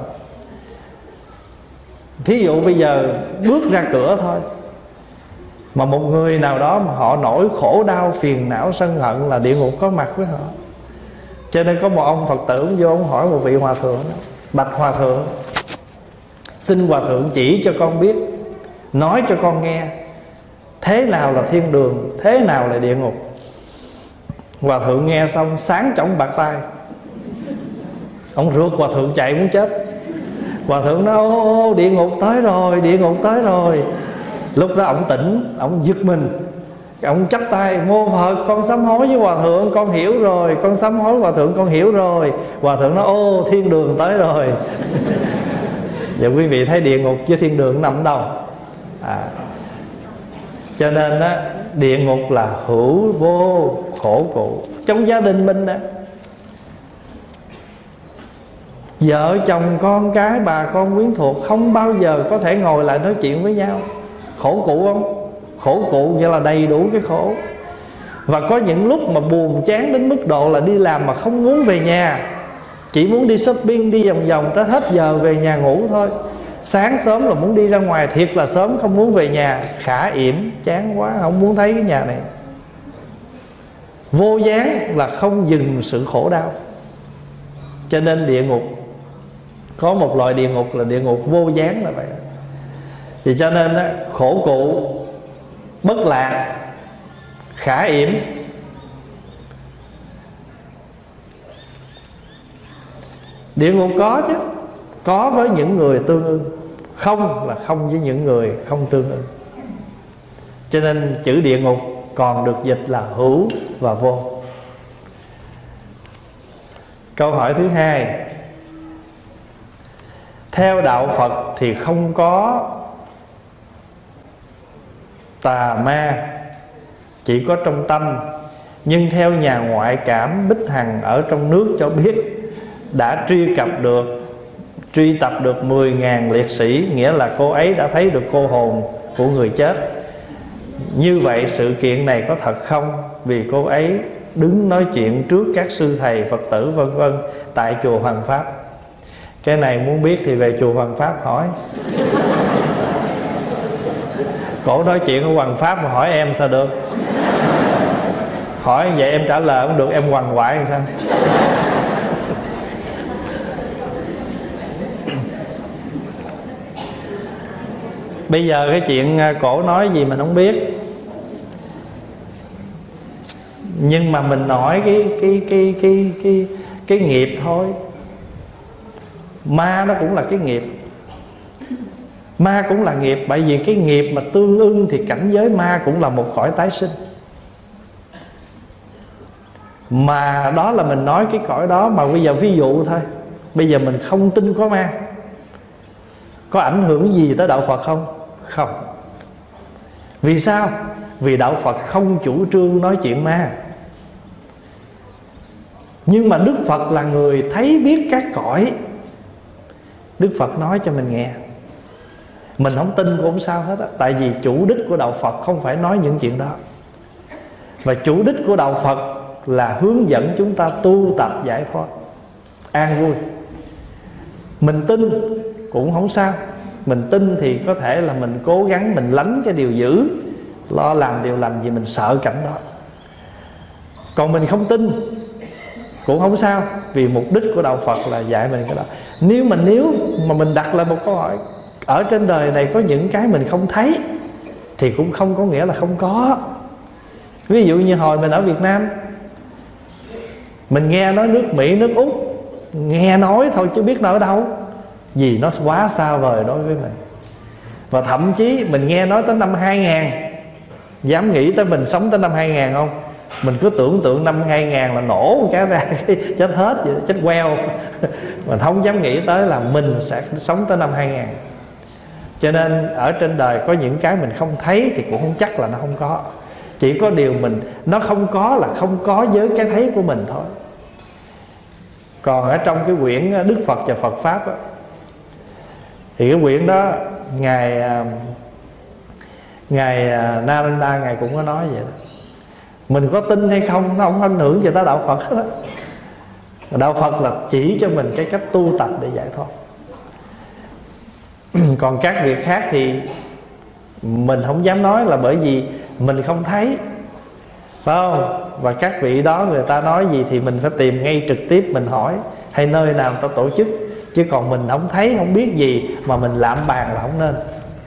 Thí dụ bây giờ bước ra cửa thôi, mà một người nào đó mà họ nổi khổ đau, phiền não, sân hận là địa ngục có mặt với họ. Cho nên có một ông Phật tử vô, ông hỏi một vị hòa thượng đó, bạch hòa thượng, Xin Hòa Thượng chỉ cho con biết, nói cho con nghe thế nào là thiên đường, thế nào là địa ngục. Hòa Thượng nghe xong sáng chóng bạc tay, ông rượt Hòa Thượng chạy muốn chết. Hòa Thượng nói ô, địa ngục tới rồi, địa ngục tới rồi. Lúc đó ông tỉnh, ông giật mình, ông chắp tay: mô Phật, con sám hối với Hòa Thượng, con hiểu rồi, con sám hối Hòa Thượng, con hiểu rồi. Hòa Thượng nói ô, thiên đường tới rồi. Giờ quý vị thấy địa ngục với thiên đường nằm đâu? Cho nên á, địa ngục là hữu vô khổ cụ. Trong gia đình mình đó, vợ chồng con cái bà con quyến thuộc không bao giờ có thể ngồi lại nói chuyện với nhau. Khổ cụ không? Khổ cụ nghĩa là đầy đủ cái khổ. Và có những lúc mà buồn chán đến mức độ là đi làm mà không muốn về nhà, chỉ muốn đi shopping, đi vòng vòng tới hết giờ về nhà ngủ thôi. Sáng sớm là muốn đi ra ngoài, thiệt là sớm, không muốn về nhà. Khả yểm, chán quá, không muốn thấy cái nhà này. Vô gián là không dừng sự khổ đau. Cho nên địa ngục, có một loại địa ngục là địa ngục vô gián là vậy. Vì cho nên đó, khổ cụ, bất lạc, khả yểm. Địa ngục có chứ, có với những người tương ưng, không là không với những người không tương ưng. Cho nên chữ địa ngục còn được dịch là hữu và vô. Câu hỏi thứ hai: theo đạo Phật thì không có tà ma, chỉ có trong tâm. Nhưng theo nhà ngoại cảm Bích Hằng ở trong nước cho biết, đã truy tập được 10.000 liệt sĩ, nghĩa là cô ấy đã thấy được cô hồn của người chết. Như vậy sự kiện này có thật không? Vì cô ấy đứng nói chuyện trước các sư thầy Phật tử vân vân tại chùa Hoàng Pháp. Cái này muốn biết thì về chùa Hoàng Pháp hỏi. Cổ nói chuyện ở Hoàng Pháp mà hỏi em sao được? Hỏi vậy em trả lời không được, em quằn quại làm sao? Bây giờ cái chuyện cổ nói gì mình không biết, nhưng mà mình nói cái nghiệp thôi. Ma nó cũng là cái nghiệp, ma cũng là nghiệp. Bởi vì cái nghiệp mà tương ưng thì cảnh giới ma cũng là một cõi tái sinh. Mà đó là mình nói cái cõi đó. Mà bây giờ ví dụ thôi, bây giờ mình không tin có ma, có ảnh hưởng gì tới đạo Phật không? Không. Vì sao? Vì đạo Phật không chủ trương nói chuyện ma. Nhưng mà Đức Phật là người thấy biết các cõi. Đức Phật nói cho mình nghe. Mình không tin cũng không sao hết á. Tại vì chủ đích của đạo Phật không phải nói những chuyện đó. Và chủ đích của đạo Phật là hướng dẫn chúng ta tu tập giải thoát, an vui. Mình tin cũng không sao. Mình tin thì có thể là mình cố gắng mình lánh cái điều dữ, lo làm điều lành vì mình sợ cảnh đó. Còn mình không tin cũng không sao, vì mục đích của đạo Phật là dạy mình cái đó. Nếu mà mình đặt lại một câu hỏi, ở trên đời này có những cái mình không thấy thì cũng không có nghĩa là không có. Ví dụ như hồi mình ở Việt Nam, mình nghe nói nước Mỹ, nước Úc, nghe nói thôi chứ biết nó ở đâu, vì nó quá xa vời đối với mình. Và thậm chí mình nghe nói tới năm 2000, dám nghĩ tới mình sống tới năm 2000 không? Mình cứ tưởng tượng năm 2000 là nổ một cái ra chết hết vậy, chết queo. Mình không dám nghĩ tới là mình sẽ sống tới năm 2000. Cho nên ở trên đời có những cái mình không thấy thì cũng không chắc là nó không có. Chỉ có điều nó không có là không có với cái thấy của mình thôi. Còn ở trong cái quyển Đức Phật và Phật Pháp đó, thì cái quyển đó Ngài Narendra Ngài cũng có nói vậy đó. Mình có tin hay không nó không ảnh hưởng gì tới đạo Phật hết đó. Đạo Phật là chỉ cho mình cái cách tu tập để giải thoát. Còn các việc khác thì mình không dám nói, là bởi vì mình không thấy, phải không? Và các vị đó người ta nói gì thì mình phải tìm ngay trực tiếp mình hỏi, hay nơi nào người ta tổ chức. Chứ còn mình không thấy, không biết gì mà mình lạm bàn là không nên.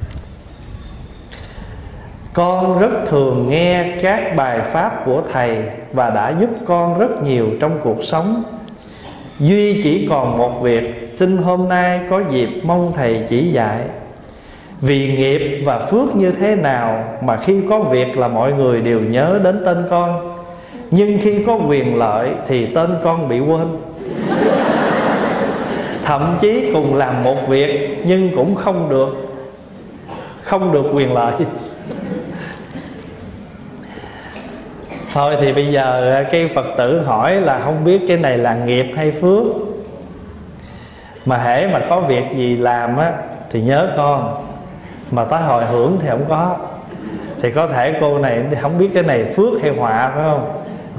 Con rất thường nghe các bài pháp của thầy và đã giúp con rất nhiều trong cuộc sống. Duy chỉ còn một việc, xin hôm nay có dịp mong thầy chỉ dạy. Vì nghiệp và phước như thế nào mà khi có việc là mọi người đều nhớ đến tên con, nhưng khi có quyền lợi thì tên con bị quên. Thậm chí cùng làm một việc nhưng cũng không được quyền lợi. Thôi thì bây giờ cái Phật tử hỏi là không biết cái này là nghiệp hay phước. Mà hễ mà có việc gì làm á thì nhớ con, mà tới hồi hưởng thì không có. Thì có thể cô này không biết cái này phước hay họa, phải không?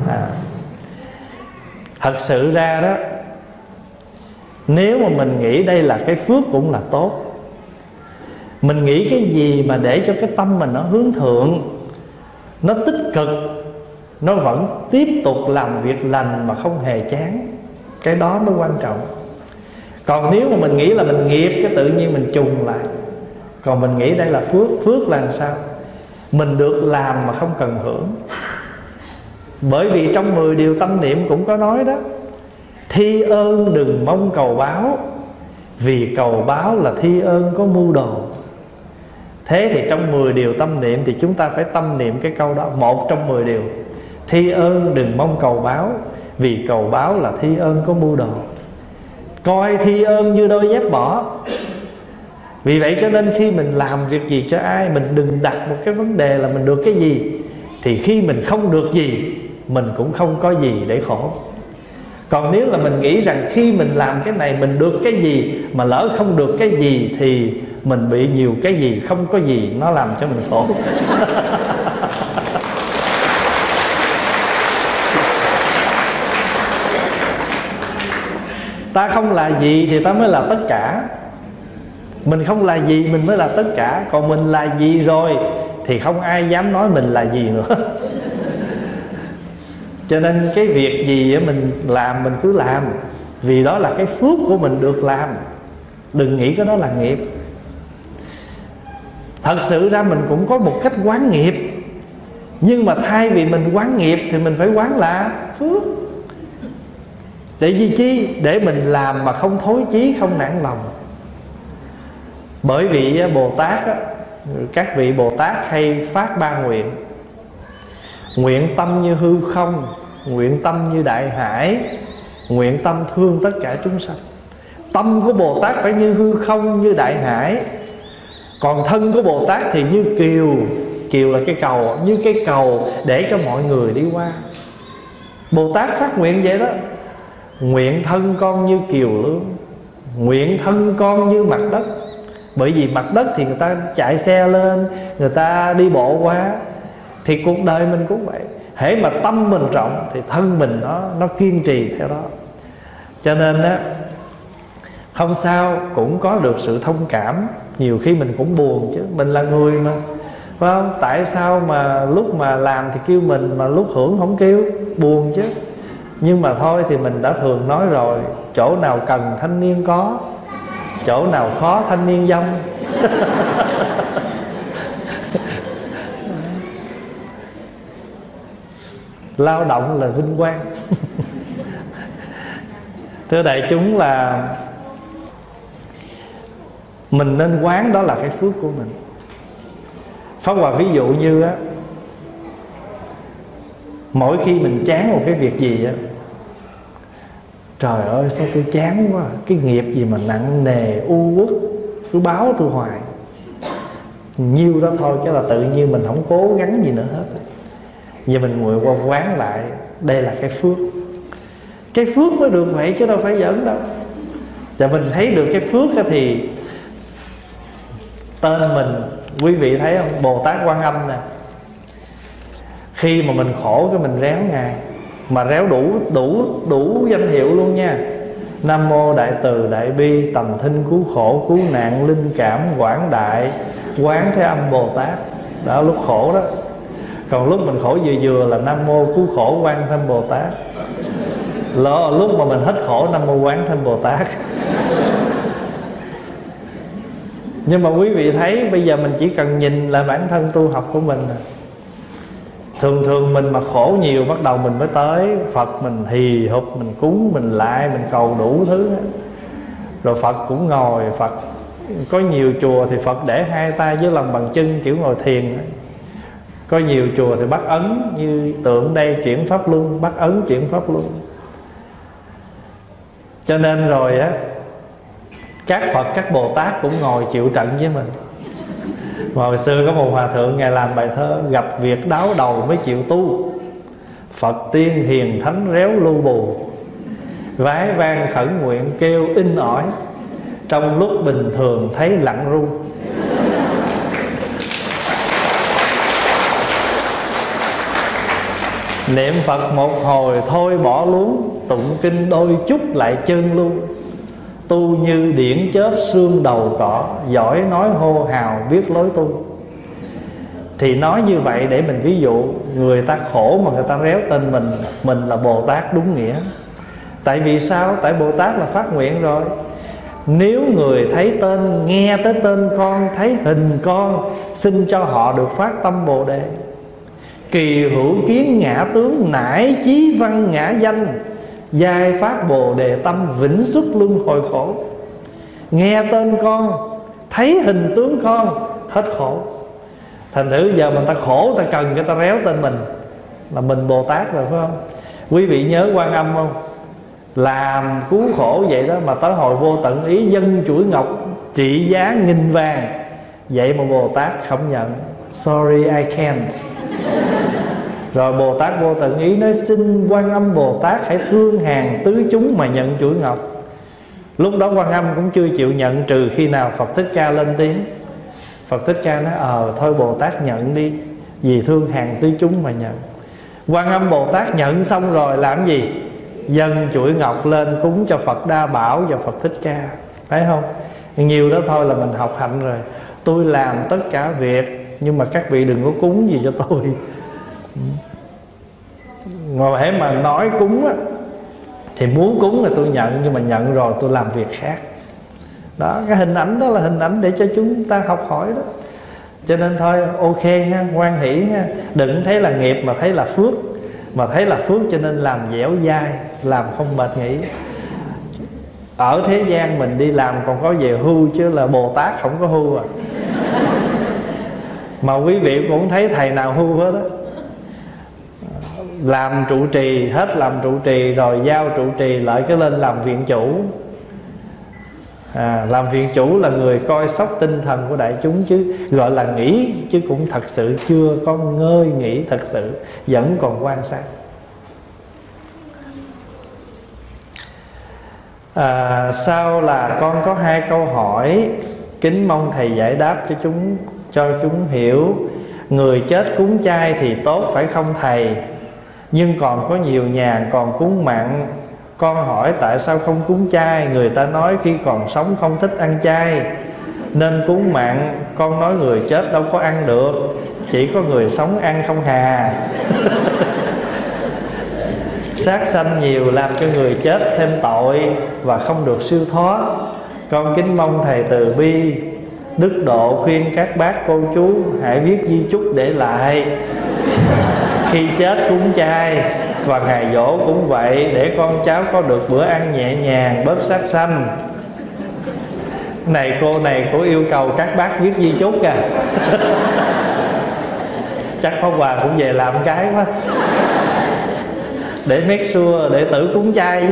Thật sự ra đó, nếu mà mình nghĩ đây là cái phước cũng là tốt. Mình nghĩ cái gì mà để cho cái tâm mình nó hướng thượng, nó tích cực, nó vẫn tiếp tục làm việc lành mà không hề chán, cái đó mới quan trọng. Còn nếu mà mình nghĩ là mình nghiệp, cái tự nhiên mình trùng lại. Còn mình nghĩ đây là phước. Phước là làm sao? Mình được làm mà không cần hưởng. Bởi vì trong 10 điều tâm niệm cũng có nói đó: thi ơn đừng mong cầu báo, vì cầu báo là thi ơn có mưu đồ. Thế thì trong 10 điều tâm niệm thì chúng ta phải tâm niệm cái câu đó, một trong 10 điều: thi ơn đừng mong cầu báo, vì cầu báo là thi ơn có mưu đồ. Coi thi ơn như đôi dép bỏ. Vì vậy cho nên khi mình làm việc gì cho ai, mình đừng đặt một cái vấn đề là mình được cái gì. Thì khi mình không được gì, mình cũng không có gì để khổ. Còn nếu là mình nghĩ rằng khi mình làm cái này mình được cái gì, mà lỡ không được cái gì thì mình bị nhiều cái gì không có gì, nó làm cho mình khổ. Ta không là gì thì ta mới là tất cả. Mình không là gì mình mới là tất cả. Còn mình là gì rồi thì không ai dám nói mình là gì nữa. Cho nên cái việc gì mình làm mình cứ làm, vì đó là cái phước của mình được làm. Đừng nghĩ cái đó là nghiệp. Thật sự ra mình cũng có một cách quán nghiệp, nhưng mà thay vì mình quán nghiệp thì mình phải quán là phước. Để gì chi? Để mình làm mà không thối chí, không nản lòng. Bởi vì Bồ Tát, các vị Bồ Tát hay phát ba nguyện: nguyện tâm như hư không, nguyện tâm như đại hải, nguyện tâm thương tất cả chúng sanh. Tâm của Bồ Tát phải như hư không, như đại hải. Còn thân của Bồ Tát thì như kiều. Kiều là cái cầu, như cái cầu để cho mọi người đi qua. Bồ Tát phát nguyện vậy đó: nguyện thân con như kiều lương, nguyện thân con như mặt đất. Bởi vì mặt đất thì người ta chạy xe lên, người ta đi bộ qua. Thì cuộc đời mình cũng vậy. Hễ mà tâm mình rộng thì thân mình nó kiên trì theo đó. Cho nên á, không sao, cũng có được sự thông cảm. Nhiều khi mình cũng buồn chứ, mình là người mà, phải không? Tại sao mà lúc mà làm thì kêu mình, mà lúc hưởng không kêu? Buồn chứ. Nhưng mà thôi thì mình đã thường nói rồi: chỗ nào cần thanh niên có, chỗ nào khó thanh niên dông. Lao động là vinh quang. Thưa đại chúng, là mình nên quán đó là cái phước của mình. Pháp Hòa ví dụ như á, mỗi khi mình chán một cái việc gì á, trời ơi sao tôi chán quá, cái nghiệp gì mà nặng nề u uất cứ báo tôi hoài, nhiêu đó thôi, chứ là tự nhiên mình không cố gắng gì nữa hết. Giờ mình ngồi qua quán lại, đây là cái phước. Cái phước mới được vậy chứ đâu phải giỡn đâu. Và mình thấy được cái phước thì tên mình, quý vị thấy không? Bồ Tát Quan Âm nè. Khi mà mình khổ cái mình réo Ngài, mà réo đủ danh hiệu luôn nha. Nam mô Đại Từ Đại Bi Tầm Thinh Cứu Khổ Cứu Nạn Linh Cảm Quảng Đại Quán Thế Âm Bồ Tát. Đó, lúc khổ đó. Còn lúc mình khổ vừa là Nam mô Cứu Khổ Quan Thế Âm Bồ Tát. Lúc mà mình hết khổ Nam mô Quán Thế Âm Bồ Tát. Nhưng mà quý vị thấy bây giờ mình chỉ cần nhìn lại bản thân tu học của mình. Thường thường mình mà khổ nhiều bắt đầu mình mới tới Phật, mình hì hục, mình cúng, mình lại, mình cầu đủ thứ. Rồi Phật cũng ngồi. Phật có nhiều chùa thì Phật để hai tay dưới lòng bàn chân kiểu ngồi thiền. Có nhiều chùa thì bắt ấn, như tượng đây chuyển pháp luân, bắt ấn chuyển pháp luân. Cho nên rồi á, các Phật, các Bồ Tát cũng ngồi chịu trận với mình. Mà hồi xưa có một hòa thượng, ngài làm bài thơ: gặp việc đáo đầu mới chịu tu, Phật tiên hiền thánh réo lu bù, vái vang khẩn nguyện kêu in ỏi, trong lúc bình thường thấy lặng ru. Niệm Phật một hồi thôi bỏ luống, tụng kinh đôi chút lại chân luôn. Tu như điển chớp xương đầu cỏ, giỏi nói hô hào biết lối tu. Thì nói như vậy để mình ví dụ, người ta khổ mà người ta réo tên mình là Bồ Tát đúng nghĩa. Tại vì sao? Tại Bồ Tát là phát nguyện rồi. Nếu người thấy tên, nghe tới tên con, thấy hình con, xin cho họ được phát tâm Bồ Đề. Kỳ hữu kiến ngã tướng, nải chí văn ngã danh, giai phát Bồ Đề tâm, vĩnh xuất luân hồi khổ. Nghe tên con, thấy hình tướng con, hết khổ. Thành thử giờ mình ta khổ, ta cần người ta réo tên mình là mình Bồ Tát rồi, phải không? Quý vị nhớ Quan Âm không? Làm cứu khổ vậy đó, mà tới hồi vô tận ý dâng chuỗi ngọc trị giá 1000 vàng. Vậy mà Bồ Tát không nhận. Sorry I can't. Rồi Bồ Tát vô tận ý nói: xin Quan Âm Bồ Tát hãy thương hàng tứ chúng mà nhận chuỗi ngọc. Lúc đó Quan Âm cũng chưa chịu nhận, trừ khi nào Phật Thích Ca lên tiếng. Phật Thích Ca nói: thôi Bồ Tát nhận đi, vì thương hàng tứ chúng mà nhận. Quan Âm Bồ Tát nhận xong rồi làm gì? Dâng chuỗi ngọc lên cúng cho Phật Đa Bảo và Phật Thích Ca. Thấy không? Nhiều đó thôi là mình học hạnh rồi. Tôi làm tất cả việc, nhưng mà các vị đừng có cúng gì cho tôi. Ngồi hễ mà nói cúng á, thì muốn cúng là tôi nhận, nhưng mà nhận rồi tôi làm việc khác. Đó, cái hình ảnh đó là hình ảnh để cho chúng ta học hỏi đó. Cho nên thôi ok ha, hoan hỷ ha. Đừng thấy là nghiệp mà thấy là phước, mà thấy là phước cho nên làm dẻo dai, làm không mệt nghỉ. Ở thế gian mình đi làm còn có về hưu, chứ là Bồ Tát không có hưu à. Mà quý vị cũng thấy thầy nào hưu hết á. Làm trụ trì, hết làm trụ trì rồi giao trụ trì lại cái lên làm viện chủ. Làm viện chủ là người coi sóc tinh thần của đại chúng, chứ gọi là nghỉ, chứ cũng thật sự chưa có ngơi nghỉ thật sự, vẫn còn quan sát. Sau là con có 2 câu hỏi, kính mong thầy giải đáp cho chúng hiểu. Người chết cúng chay thì tốt phải không thầy? Nhưng còn có nhiều nhà còn cúng mặn. Con hỏi tại sao không cúng chay? Người ta nói khi còn sống không thích ăn chay nên cúng mặn. Con nói người chết đâu có ăn được, chỉ có người sống ăn không hà. Sát sanh nhiều làm cho người chết thêm tội và không được siêu thoát. Con kính mong thầy từ bi đức độ khuyên các bác cô chú hãy viết di chúc để lại khi chết cúng chay, và ngày giỗ cũng vậy, để con cháu có được bữa ăn nhẹ nhàng, bớt sát sanh. Này cô yêu cầu các bác viết di chúc à. Chắc Pháp Hòa cũng về làm cái quá, để make sure đệ tử cúng chay.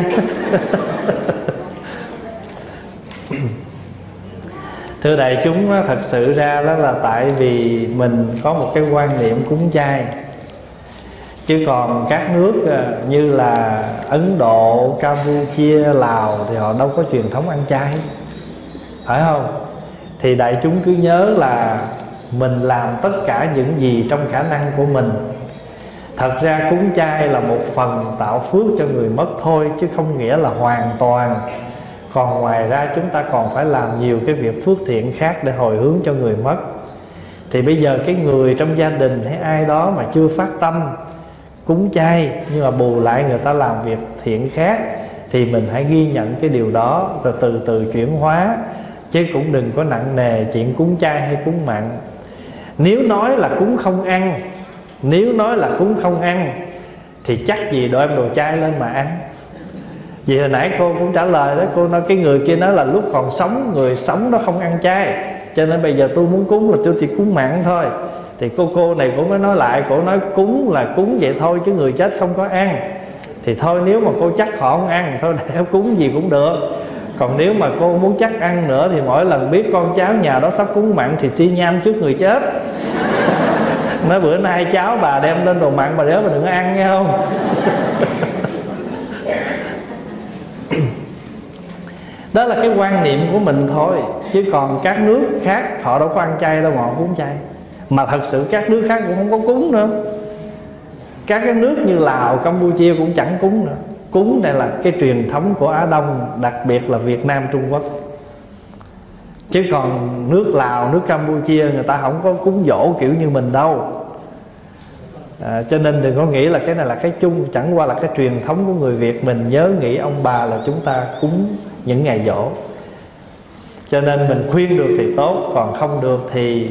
Thưa đại chúng, thật sự ra đó là tại vì mình có một cái quan niệm cúng chay. Chứ còn các nước như là Ấn Độ, Campuchia, Lào thì họ đâu có truyền thống ăn chay, phải không? Thì đại chúng cứ nhớ là mình làm tất cả những gì trong khả năng của mình. Thật ra cúng chay là một phần tạo phước cho người mất thôi, chứ không nghĩa là hoàn toàn. Còn ngoài ra chúng ta còn phải làm nhiều cái việc phước thiện khác để hồi hướng cho người mất. Thì bây giờ cái người trong gia đình hay ai đó mà chưa phát tâm cúng chay, nhưng mà bù lại người ta làm việc thiện khác, thì mình hãy ghi nhận cái điều đó, rồi từ từ chuyển hóa. chứ cũng đừng có nặng nề chuyện cúng chay hay cúng mặn. Nếu nói là cúng không ăn, nếu nói là cúng không ăn thì chắc gì đem đồ chay lên mà ăn. Vì hồi nãy cô cũng trả lời đó, cô nói cái người kia nói là lúc còn sống, người sống nó không ăn chay, cho nên bây giờ tôi muốn cúng là tôi chỉ cúng mặn thôi. Thì cô này cũng mới nói lại, cô nói cúng là cúng vậy thôi chứ người chết không có ăn. Thì thôi nếu mà cô chắc họ không ăn, thôi để cúng gì cũng được. Còn nếu mà cô muốn chắc ăn nữa thì mỗi lần biết con cháu nhà đó sắp cúng mặn thì xi nham trước người chết. Nói bữa nay cháu bà đem lên đồ mặn, bà nhớ bà đừng có ăn nghe không. Đó là cái quan niệm của mình thôi. Chứ còn các nước khác họ đâu có ăn chay đâu mà họ cúng chay. Mà thật sự các nước khác cũng không có cúng nữa. Các cái nước như Lào, Campuchia cũng chẳng cúng nữa. Cúng này là cái truyền thống của Á Đông, đặc biệt là Việt Nam, Trung Quốc. Chứ còn nước Lào, nước Campuchia người ta không có cúng dỗ kiểu như mình đâu. Cho nên đừng có nghĩ là cái này là cái chung. Chẳng qua là cái truyền thống của người Việt mình nhớ nghĩ ông bà là chúng ta cúng những ngày giỗ. Cho nên mình khuyên được thì tốt, còn không được thì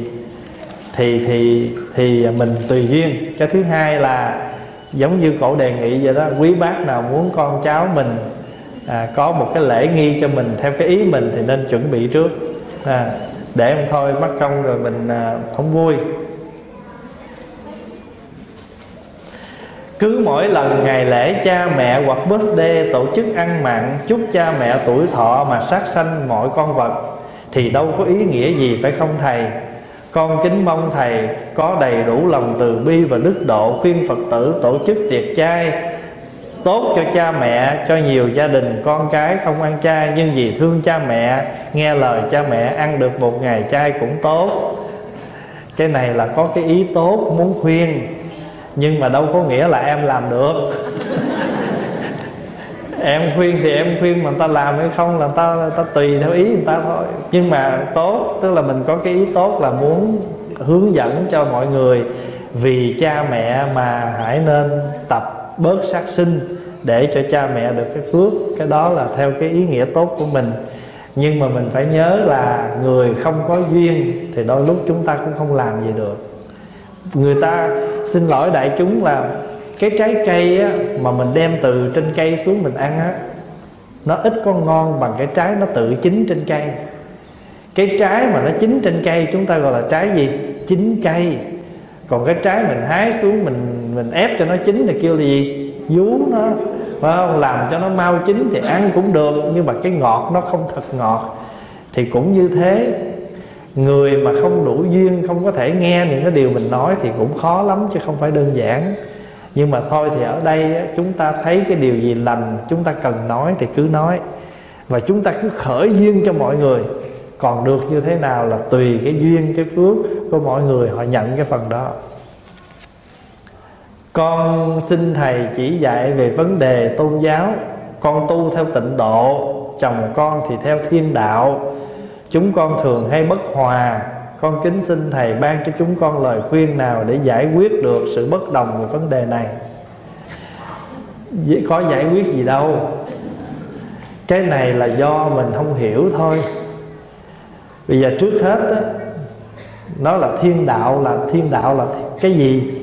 mình tùy duyên. Cái thứ hai là giống như cổ đề nghị vậy đó, quý bác nào muốn con cháu mình có một cái lễ nghi cho mình theo cái ý mình thì nên chuẩn bị trước, để không thôi mất công rồi mình không vui. Cứ mỗi lần ngày lễ cha mẹ hoặc birthday tổ chức ăn mặn chúc cha mẹ tuổi thọ mà sát sanh mọi con vật thì đâu có ý nghĩa gì phải không thầy? Con kính mong thầy có đầy đủ lòng từ bi và đức độ khuyên Phật tử tổ chức tiệc chay tốt cho cha mẹ, cho nhiều gia đình con cái không ăn chay nhưng vì thương cha mẹ, nghe lời cha mẹ ăn được một ngày chay cũng tốt. Cái này là có cái ý tốt muốn khuyên, nhưng mà đâu có nghĩa là em làm được. Em khuyên thì em khuyên, mà người ta làm hay không là người ta tùy theo ý người ta thôi. Nhưng mà tốt, tức là mình có cái ý tốt là muốn hướng dẫn cho mọi người vì cha mẹ mà hãy nên tập bớt sát sinh để cho cha mẹ được cái phước. Cái đó là theo cái ý nghĩa tốt của mình. Nhưng mà mình phải nhớ là người không có duyên thì đôi lúc chúng ta cũng không làm gì được. Người ta, xin lỗi đại chúng, là cái trái cây á, mà mình đem từ trên cây xuống mình ăn á, nó ít có ngon bằng cái trái nó tự chín trên cây. Cái trái mà nó chín trên cây chúng ta gọi là trái gì? Chín cây. Còn cái trái mình hái xuống mình ép cho nó chín thì kêu là gì? Vú nó, phải không? Làm cho nó mau chín thì ăn cũng được, nhưng mà cái ngọt nó không thật ngọt. Thì cũng như thế, người mà không đủ duyên, không có thể nghe những cái điều mình nói thì cũng khó lắm chứ không phải đơn giản. Nhưng mà thôi thì ở đây chúng ta thấy cái điều gì lành chúng ta cần nói thì cứ nói, và chúng ta cứ khởi duyên cho mọi người. Còn được như thế nào là tùy cái duyên, cái phước của mọi người, họ nhận cái phần đó. Con xin thầy chỉ dạy về vấn đề tôn giáo. Con tu theo tịnh độ, chồng con thì theo thiên đạo. Chúng con thường hay bất hòa. Con kính xin thầy ban cho chúng con lời khuyên nào để giải quyết được sự bất đồng về vấn đề này. Có giải quyết gì đâu. Cái này là do mình không hiểu thôi. Bây giờ trước hết á, nó là thiên đạo là cái gì?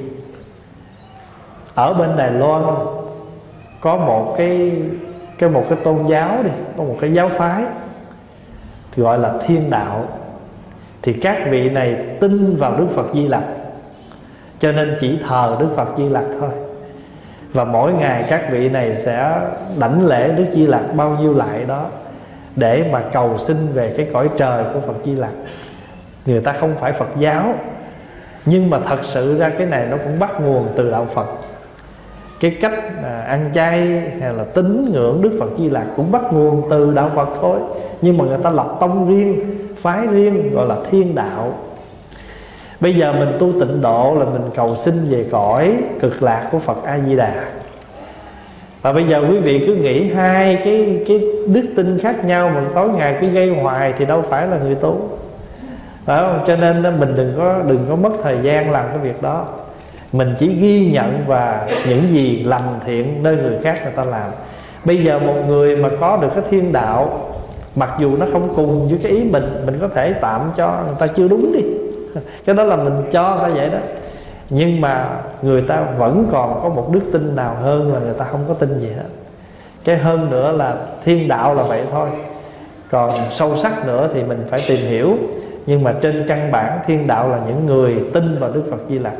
Ở bên Đài Loan có một cái tôn giáo đi, có một cái giáo phái thì gọi là thiên đạo. Thì các vị này tin vào Đức Phật Di Lặc, cho nên chỉ thờ Đức Phật Di Lặc thôi. Và mỗi ngày các vị này sẽ đảnh lễ Đức Di Lặc bao nhiêu lại đó, để mà cầu xin về cái cõi trời của Phật Di Lặc. Người ta không phải Phật giáo, nhưng mà thật sự ra cái này nó cũng bắt nguồn từ đạo Phật. Cái cách ăn chay hay là tín ngưỡng Đức Phật Di Lặc cũng bắt nguồn từ đạo Phật thôi. Nhưng mà người ta lập tông riêng, phái riêng, gọi là thiên đạo. Bây giờ mình tu tịnh độ là mình cầu xin về cõi cực lạc của Phật A Di Đà. Và bây giờ quý vị cứ nghĩ hai cái đức tin khác nhau mà tối ngày cứ gây hoài thì đâu phải là người tu, phải không? Cho nên mình đừng có mất thời gian làm cái việc đó. Mình chỉ ghi nhận và những gì lành thiện nơi người khác người ta làm. Bây giờ một người mà có được cái thiên đạo Mặc dù nó không cùng với cái ý mình có thể tạm cho người ta chưa đúng đi, cái đó là mình cho người ta vậy đó. Nhưng mà người ta vẫn còn có một đức tin nào hơn là người ta không có tin gì hết. Cái hơn nữa là thiên đạo là vậy thôi, còn sâu sắc nữa thì mình phải tìm hiểu. Nhưng mà trên căn bản thiên đạo là những người tin vào Đức Phật Di Lặc.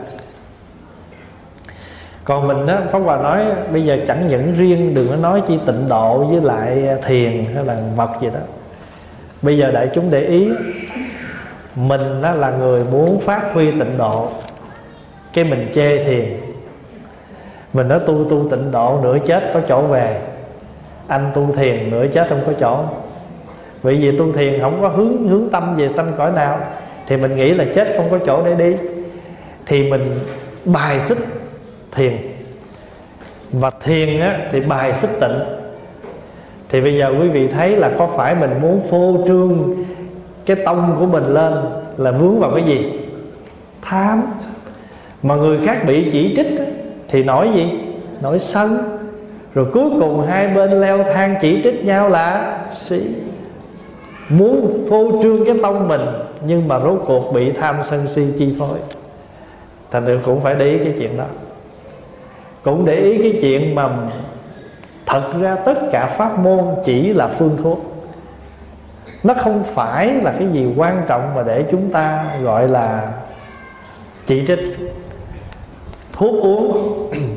Còn mình á, Pháp Hòa nói bây giờ chẳng những riêng, đừng có nói chi tịnh độ với lại thiền hay là mật gì đó. Bây giờ đại chúng để ý, mình đó là người muốn phát huy tịnh độ, cái mình chê thiền. Mình nói tu tịnh độ nửa chết có chỗ về, anh tu thiền nửa chết không có chỗ. Vì vì tu thiền không có hướng tâm về sanh cõi nào, thì mình nghĩ là chết không có chỗ để đi, thì mình bài xích thiền. Và thiền á, thì bài xích tịnh. Thì bây giờ quý vị thấy là có phải mình muốn phô trương cái tông của mình lên là vướng vào cái gì? Tham. Mà người khác bị chỉ trích thì nổi gì? Nổi sân. Rồi cuối cùng hai bên leo thang chỉ trích nhau là si. Muốn phô trương cái tông mình, nhưng mà rốt cuộc bị tham sân si chi phối. Thành ra cũng phải để ý cái chuyện đó. Cũng để ý cái chuyện mà thật ra tất cả pháp môn chỉ là phương thuốc. Nó không phải là cái gì quan trọng mà để chúng ta gọi là chỉ trích. Thuốc uống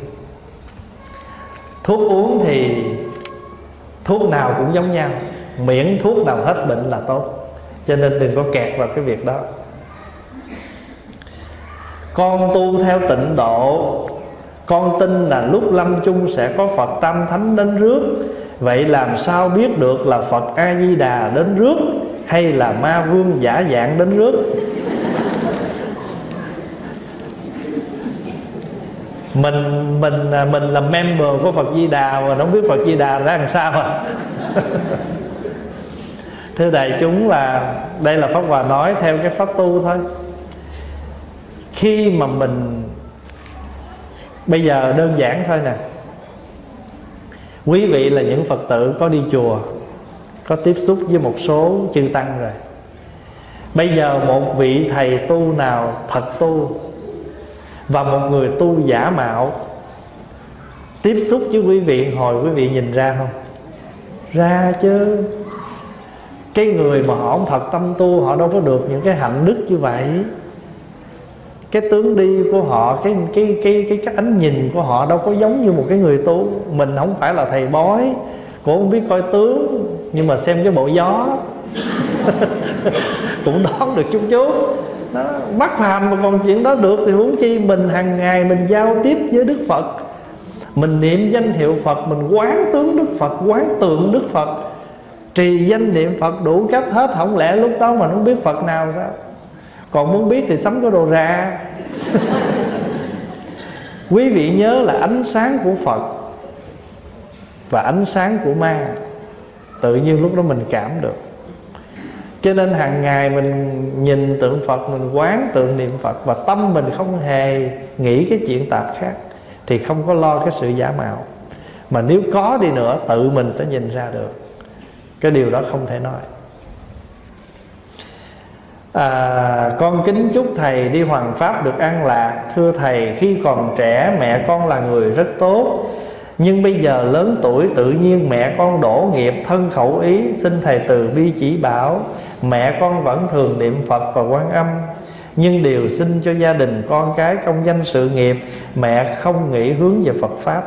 thuốc uống thì thuốc nào cũng giống nhau, miễn thuốc nào hết bệnh là tốt. Cho nên đừng có kẹt vào cái việc đó. Con tu theo tịnh độ, con tin là lúc lâm chung sẽ có Phật Tam Thánh đến rước. Vậy làm sao biết được là Phật A-di-đà đến rước hay là ma vương giả dạng đến rước? Mình là member của Phật Di Đà mà không biết Phật Di Đà ra làm sao à? Thưa đại chúng, là đây là Pháp Hòa nói theo cái pháp tu thôi. Khi mà mình bây giờ đơn giản thôi nè, quý vị là những Phật tử có đi chùa, có tiếp xúc với một số chư tăng rồi. Bây giờ một vị thầy tu nào thật tu và một người tu giả mạo tiếp xúc với quý vị, hồi quý vị nhìn ra không? Ra chứ. Cái người mà họ không thật tâm tu, họ đâu có được những cái hạnh đức như vậy. Cái tướng đi của họ, cái ánh nhìn của họ đâu có giống như một cái người tu. Mình không phải là thầy bói, cũng không biết coi tướng, nhưng mà xem cái bộ gió cũng đoán được chút chút. Bắt phàm mà còn chuyện đó được thì huống chi mình hàng ngày mình giao tiếp với Đức Phật, mình niệm danh hiệu Phật, mình quán tướng Đức Phật, quán tượng Đức Phật, trì danh niệm Phật đủ cách hết. Không lẽ lúc đó mà không biết Phật nào sao? Còn muốn biết thì sắm cái đồ ra. Quý vị nhớ là ánh sáng của Phật và ánh sáng của ma, tự nhiên lúc đó mình cảm được. Cho nên hàng ngày mình nhìn tượng Phật, mình quán tượng niệm Phật, và tâm mình không hề nghĩ cái chuyện tạp khác, thì không có lo cái sự giả mạo. Mà nếu có đi nữa, tự mình sẽ nhìn ra được. Cái điều đó không thể nói. Con kính chúc thầy đi hoằng pháp được an lạc. Thưa thầy, khi còn trẻ mẹ con là người rất tốt, nhưng bây giờ lớn tuổi tự nhiên mẹ con đổ nghiệp thân khẩu ý. Xin thầy từ bi chỉ bảo. Mẹ con vẫn thường niệm Phật và Quan Âm, nhưng điều xin cho gia đình con cái công danh sự nghiệp, mẹ không nghĩ hướng về Phật Pháp.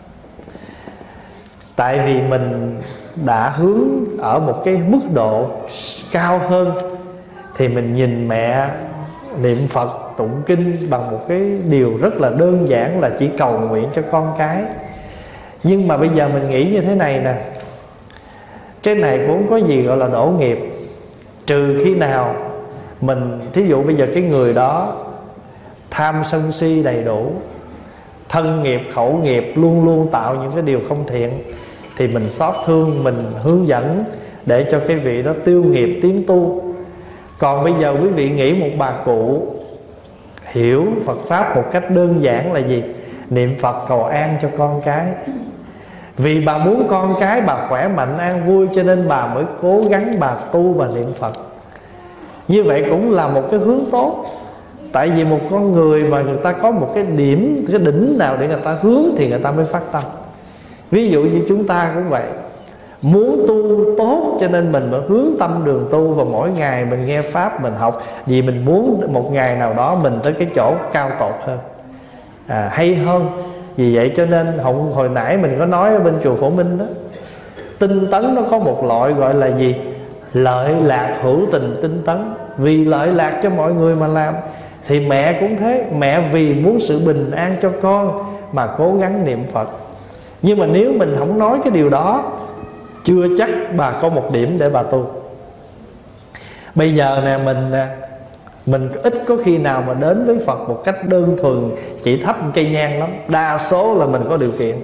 Tại vì mình đã hướng ở một cái mức độ cao hơn, thì mình nhìn mẹ niệm Phật tụng kinh bằng một cái điều rất là đơn giản là chỉ cầu nguyện cho con cái. Nhưng mà bây giờ mình nghĩ như thế này nè, cái này cũng không có gì gọi là đổ nghiệp, trừ khi nào mình, thí dụ bây giờ cái người đó tham sân si đầy đủ, thân nghiệp khẩu nghiệp luôn luôn tạo những cái điều không thiện, thì mình xót thương, mình hướng dẫn để cho cái vị đó tiêu nghiệp tiến tu. Còn bây giờ quý vị nghĩ một bà cụ hiểu Phật Pháp một cách đơn giản là gì? Niệm Phật cầu an cho con cái. Vì bà muốn con cái bà khỏe mạnh an vui, cho nên bà mới cố gắng bà tu và niệm Phật. Như vậy cũng là một cái hướng tốt. Tại vì một con người mà người ta có một cái điểm, cái đỉnh nào để người ta hướng thì người ta mới phát tâm. Ví dụ như chúng ta cũng vậy, muốn tu tốt cho nên mình mới hướng tâm đường tu, và mỗi ngày mình nghe Pháp mình học, vì mình muốn một ngày nào đó mình tới cái chỗ cao tột hơn, hay hơn. Vì vậy cho nên hồi nãy mình có nói ở bên chùa Phổ Minh đó, tinh tấn nó có một loại gọi là gì? Lợi lạc hữu tình tinh tấn. Vì lợi lạc cho mọi người mà làm. Thì mẹ cũng thế, mẹ vì muốn sự bình an cho con mà cố gắng niệm Phật. Nhưng mà nếu mình không nói cái điều đó, chưa chắc bà có một điểm để bà tu. Bây giờ nè, mình ít có khi nào mà đến với Phật một cách đơn thuần chỉ thắp cây nhang lắm. Đa số là mình có điều kiện.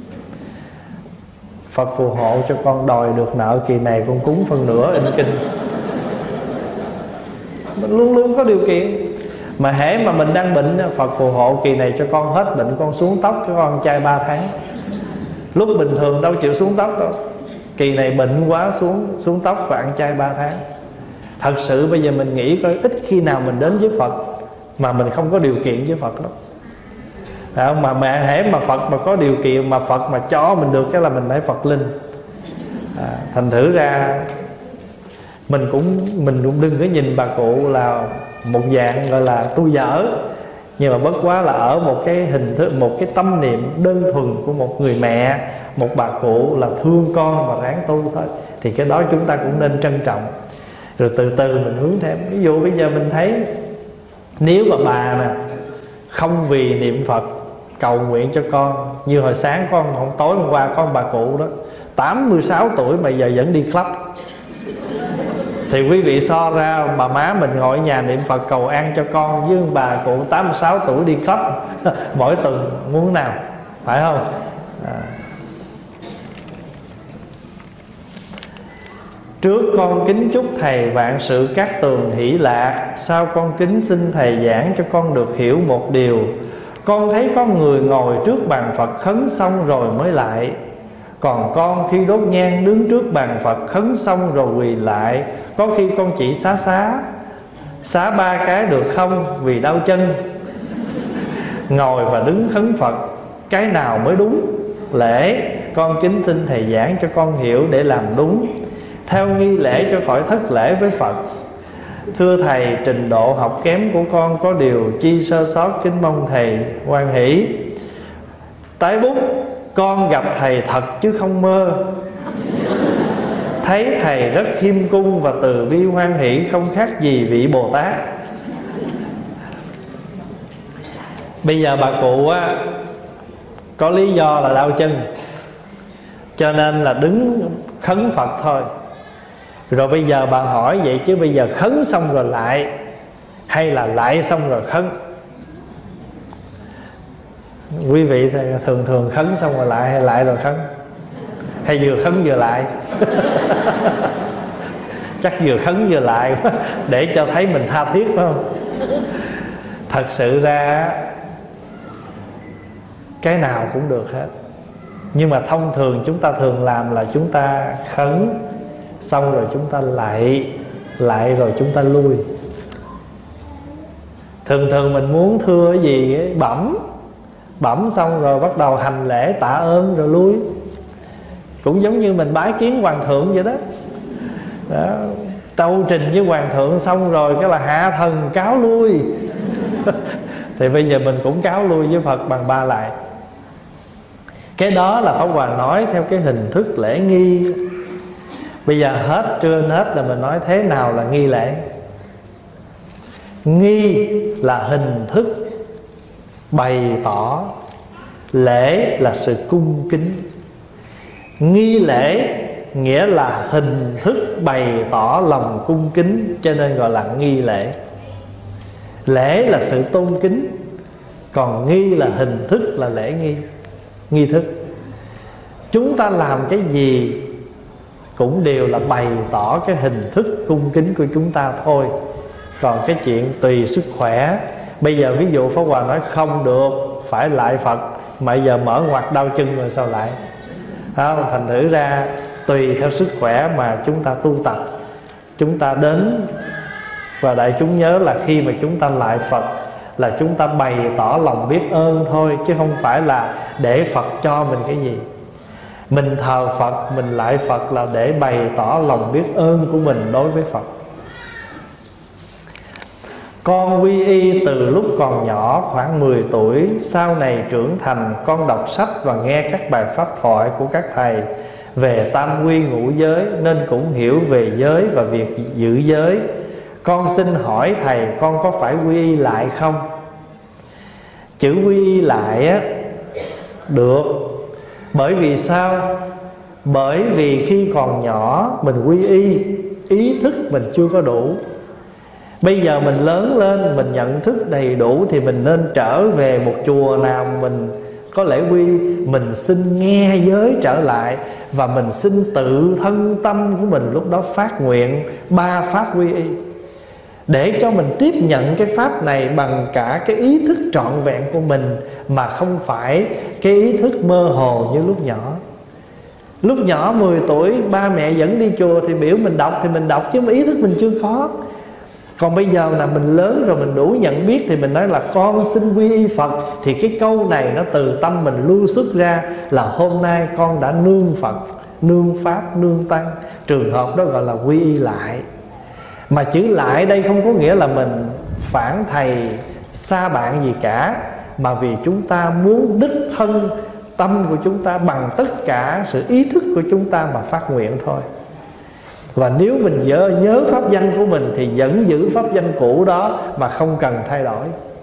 Phật phù hộ cho con đòi được nợ kỳ này, con cúng phân nửa in kinh. Mình luôn luôn có điều kiện. Mà hễ mà mình đang bệnh, Phật phù hộ kỳ này cho con hết bệnh, con xuống tóc cho con trai 3 tháng. Lúc bình thường đâu chịu xuống tóc đâu, kỳ này bệnh quá xuống tóc và ăn chay 3 tháng. Thật sự bây giờ mình nghĩ coi, ít khi nào mình đến với Phật mà mình không có điều kiện với Phật lắm. Mà mẹ hễ mà Phật mà có điều kiện, mà Phật mà cho mình được cái là mình phải Phật linh. Thành thử ra mình cũng đừng có nhìn bà cụ là một dạng gọi là tu dở, nhưng mà bất quá là ở một cái hình thức, một cái tâm niệm đơn thuần của một người mẹ, một bà cụ là thương con và ráng tu thôi. Thì cái đó chúng ta cũng nên trân trọng, rồi từ từ mình hướng thêm. Ví dụ bây giờ mình thấy nếu mà bà nè không vì niệm Phật cầu nguyện cho con, như hồi sáng con tối hôm qua có một bà cụ đó 86 tuổi mà giờ vẫn đi club, thì quý vị so ra bà má mình ngồi ở nhà niệm Phật cầu an cho con, với bà cụ 86 tuổi đi club mỗi tuần, muốn nào, phải không? Trước con kính chúc thầy vạn sự cát tường hỷ lạc, sau con kính xin thầy giảng cho con được hiểu một điều. Con thấy có người ngồi trước bàn Phật khấn xong rồi mới lại, còn con khi đốt nhang đứng trước bàn Phật khấn xong rồi quỳ lại. Có khi con chỉ xá 3 cái được không vì đau chân. Ngồi và đứng khấn Phật, cái nào mới đúng lễ? Con kính xin thầy giảng cho con hiểu để làm đúng, theo nghi lễ cho khỏi thất lễ với Phật. Thưa thầy, trình độ học kém của con có điều chi sơ sót, kính mong thầy hoan hỷ. Tái bút, con gặp thầy thật chứ không mơ. Thấy thầy rất khiêm cung và từ bi hoan hỷ, không khác gì vị Bồ Tát. Bây giờ bà cụ á, có lý do là đau chân, cho nên là đứng khấn Phật thôi. Rồi bây giờ bà hỏi vậy chứ bây giờ khấn xong rồi lại, hay là lại xong rồi khấn? Quý vị thường khấn xong rồi lại, hay lại rồi khấn, hay vừa khấn vừa lại? Chắc vừa khấn vừa lại để cho thấy mình tha thiết, phải không? Thật sự ra cái nào cũng được hết, nhưng mà thông thường chúng ta thường làm là chúng ta khấn xong rồi chúng ta lại rồi chúng ta lui. Thường mình muốn thưa cái gì ấy, bẩm xong rồi bắt đầu hành lễ tạ ơn rồi lui. Cũng giống như mình bái kiến hoàng thượng vậy đó. Tâu trình với hoàng thượng xong rồi cái là hạ thần cáo lui. Thì bây giờ mình cũng cáo lui với Phật bằng 3 lại. Cái đó là Pháp Hòa nói theo cái hình thức lễ nghi. Bây giờ hết trên hết là mình nói thế nào là nghi lễ. Nghi là hình thức bày tỏ, lễ là sự cung kính. Nghi lễ nghĩa là hình thức bày tỏ lòng cung kính, cho nên gọi là nghi lễ. Lễ là sự tôn kính, còn nghi là hình thức, là lễ nghi, nghi thức. Chúng ta làm cái gì cũng đều là bày tỏ cái hình thức cung kính của chúng ta thôi. Còn cái chuyện tùy sức khỏe, bây giờ ví dụ Pháp Hòa nói không được, phải lại Phật, mà giờ mở ngoặt đau chân rồi sao lại? không? Thành thử ra tùy theo sức khỏe mà chúng ta tu tập. Chúng ta đến, và đại chúng nhớ là khi mà chúng ta lại Phật là chúng ta bày tỏ lòng biết ơn thôi, chứ không phải là để Phật cho mình cái gì. Mình thờ Phật, mình lại Phật là để bày tỏ lòng biết ơn của mình đối với Phật. Con quy y từ lúc còn nhỏ khoảng 10 tuổi. Sau này trưởng thành, con đọc sách và nghe các bài pháp thoại của các thầy về tam quy ngũ giới, nên cũng hiểu về giới và việc giữ giới. Con xin hỏi thầy, con có phải quy y lại không? Chữ quy y lại á, được. Bởi vì sao? Bởi vì khi còn nhỏ mình quy y, ý thức mình chưa có đủ. Bây giờ mình lớn lên, mình nhận thức đầy đủ thì mình nên trở về một chùa nào mình có lễ quy. Mình xin nghe giới trở lại, và mình xin tự thân tâm của mình lúc đó phát nguyện 3 pháp quy y, để cho mình tiếp nhận cái pháp này bằng cả cái ý thức trọn vẹn của mình, mà không phải cái ý thức mơ hồ như lúc nhỏ. Lúc nhỏ 10 tuổi ba mẹ dẫn đi chùa thì biểu mình đọc thì mình đọc, chứ mà ý thức mình chưa có. Còn bây giờ là mình lớn rồi, mình đủ nhận biết thì mình nói là con xin quy y Phật. Thì cái câu này nó từ tâm mình lưu xuất ra là hôm nay con đã nương Phật, nương Pháp, nương Tăng. Trường hợp đó gọi là quy y lại. Mà chữ lại đây không có nghĩa là mình phản thầy, xa bạn gì cả, mà vì chúng ta muốn đích thân tâm của chúng ta bằng tất cả sự ý thức của chúng ta mà phát nguyện thôi. Và nếu mình nhớ pháp danh của mình thì vẫn giữ pháp danh cũ đó mà không cần thay đổi.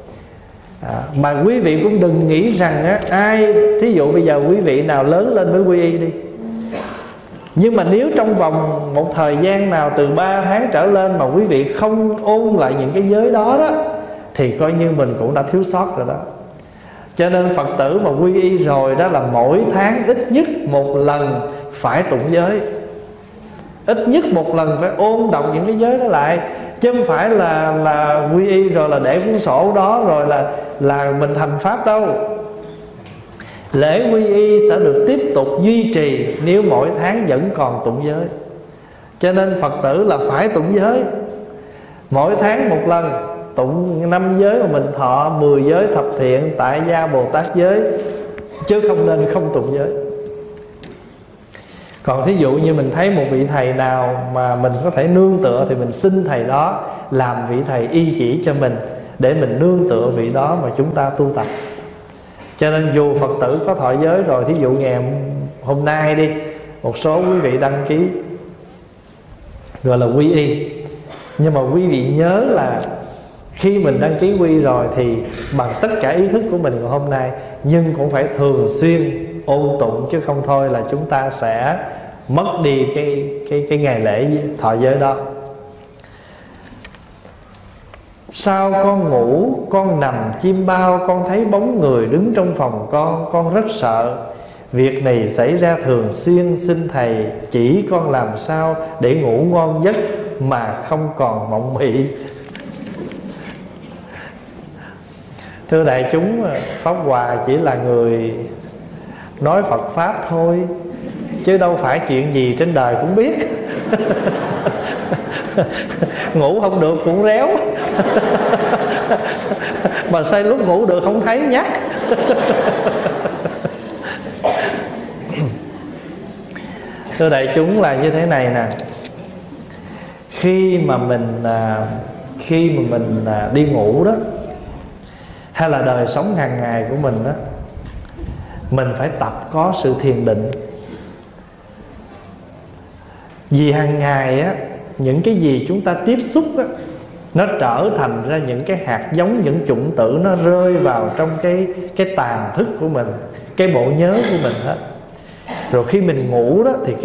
Mà quý vị cũng đừng nghĩ rằng á, ai, thí dụ bây giờ quý vị nào lớn lên mới quy y đi. Nhưng mà nếu trong vòng một thời gian nào từ 3 tháng trở lên mà quý vị không ôn lại những cái giới đó đó, thì coi như mình cũng đã thiếu sót rồi đó. Cho nên Phật tử mà quy y rồi đó là mỗi tháng ít nhất một lần phải tụng giới. Ít nhất một lần phải ôn đọc những cái giới đó lại. Chứ không phải là quy y rồi là để cuốn sổ đó rồi là mình thành Pháp đâu. Lễ quy y sẽ được tiếp tục duy trì nếu mỗi tháng vẫn còn tụng giới. Cho nên Phật tử là phải tụng giới. Mỗi tháng một lần tụng 5 giới mà mình thọ, 10 giới thập thiện, tại gia Bồ Tát giới, chứ không nên không tụng giới. Còn thí dụ như mình thấy một vị thầy nào mà mình có thể nương tựa thì mình xin thầy đó làm vị thầy y chỉ cho mình, để mình nương tựa vị đó mà chúng ta tu tập. Cho nên dù Phật tử có thọ giới rồi, thí dụ ngày hôm nay đi, một số quý vị đăng ký gọi là quy y, nhưng mà quý vị nhớ là khi mình đăng ký quy rồi thì bằng tất cả ý thức của mình ngày hôm nay, nhưng cũng phải thường xuyên ôn tụng, chứ không thôi là chúng ta sẽ mất đi cái ngày lễ thọ giới đó. Sau con ngủ, con nằm chim bao, con thấy bóng người đứng trong phòng con rất sợ. Việc này xảy ra thường xuyên, xin thầy chỉ con làm sao để ngủ ngon giấc mà không còn mộng mị. Thưa đại chúng, Pháp Hòa chỉ là người nói Phật Pháp thôi, chứ đâu phải chuyện gì trên đời cũng biết. Ngủ không được cũng réo. Mà say lúc ngủ được không thấy nhắc. Thưa đại chúng là như thế này nè. Khi mà mình đi ngủ đó, hay là đời sống hàng ngày của mình đó, mình phải tập có sự thiền định. Vì hàng ngày á, những cái gì chúng ta tiếp xúc á, nó trở thành ra những cái hạt giống, những chủng tử, nó rơi vào trong cái tàn thức của mình, cái bộ nhớ của mình hết. Rồi khi mình ngủ đó thì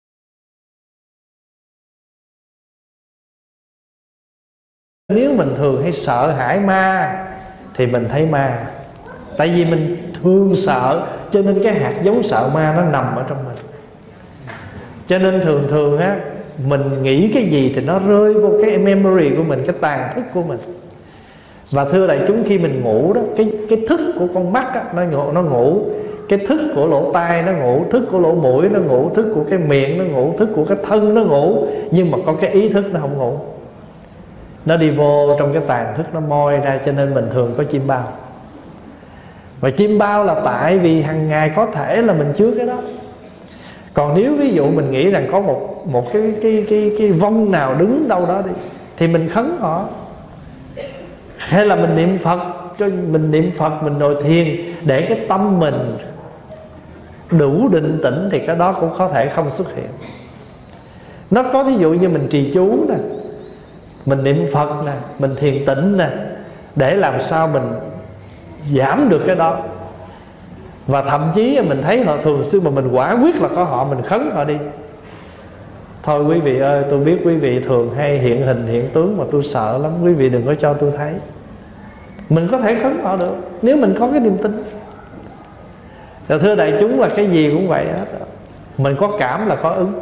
nếu mình thường hay sợ hãi ma thì mình thấy ma. Tại vì mình thương sợ, cho nên cái hạt giống sợ ma nó nằm ở trong mình. Cho nên thường á, mình nghĩ cái gì thì nó rơi vô cái memory của mình, cái tàn thức của mình. Và thưa đại chúng, khi mình ngủ đó, cái thức của con mắt á, nó ngủ. Cái thức của lỗ tai nó ngủ, thức của lỗ mũi nó ngủ, thức của cái miệng nó ngủ, thức của cái thân nó ngủ. Nhưng mà có cái ý thức nó không ngủ. Nó đi vô trong cái tàn thức, nó moi ra. Cho nên mình thường có chim bao. Và chim bao là tại vì hàng ngày có thể là mình chứa cái đó. Còn nếu ví dụ mình nghĩ rằng có một cái vong nào đứng đâu đó đi, thì mình khấn họ. Hay là mình niệm Phật, mình niệm Phật, mình ngồi thiền để cái tâm mình đủ định tĩnh, thì cái đó cũng có thể không xuất hiện. Nó có ví dụ như mình trì chú nè, mình niệm Phật nè, mình thiền tĩnh nè, để làm sao mình giảm được cái đó. Và thậm chí mình thấy họ thường xuyên mà mình quả quyết là có họ, mình khấn họ đi. Thôi quý vị ơi, tôi biết quý vị thường hay hiện hình hiện tướng mà tôi sợ lắm, quý vị đừng có cho tôi thấy. Mình có thể khấn họ được nếu mình có cái niềm tin. Rồi thưa đại chúng, là cái gì cũng vậy hết. Mình có cảm là có ứng.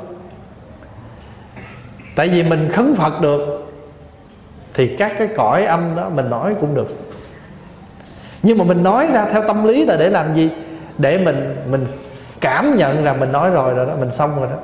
Tại vì mình khấn Phật được thì các cái cõi âm đó mình nói cũng được. Nhưng mà mình nói ra theo tâm lý là để làm gì? Để mình cảm nhận rằng mình nói rồi đó, mình xong rồi đó.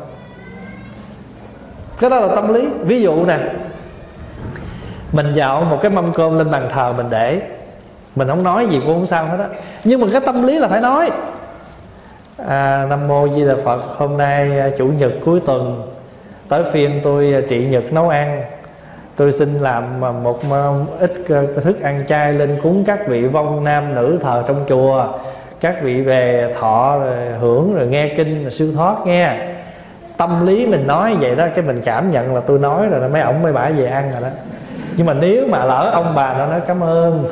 Cái đó là tâm lý. Ví dụ nè, mình dạo một cái mâm cơm lên bàn thờ mình để, mình không nói gì cũng không sao hết á. Nhưng mà cái tâm lý là phải nói. Nam mô Di Đà Phật, hôm nay chủ nhật cuối tuần, tới phiên tôi trị nhật nấu ăn. Tôi xin làm một ít thức ăn chay lên cúng các vị vong nam nữ thờ trong chùa. Các vị về thọ rồi hưởng rồi nghe kinh rồi siêu thoát nghe. Tâm lý mình nói vậy đó, cái mình cảm nhận là tôi nói rồi đó, mấy ổng mấy bả về ăn rồi đó. Nhưng mà nếu mà lỡ ông bà nó nói cảm ơn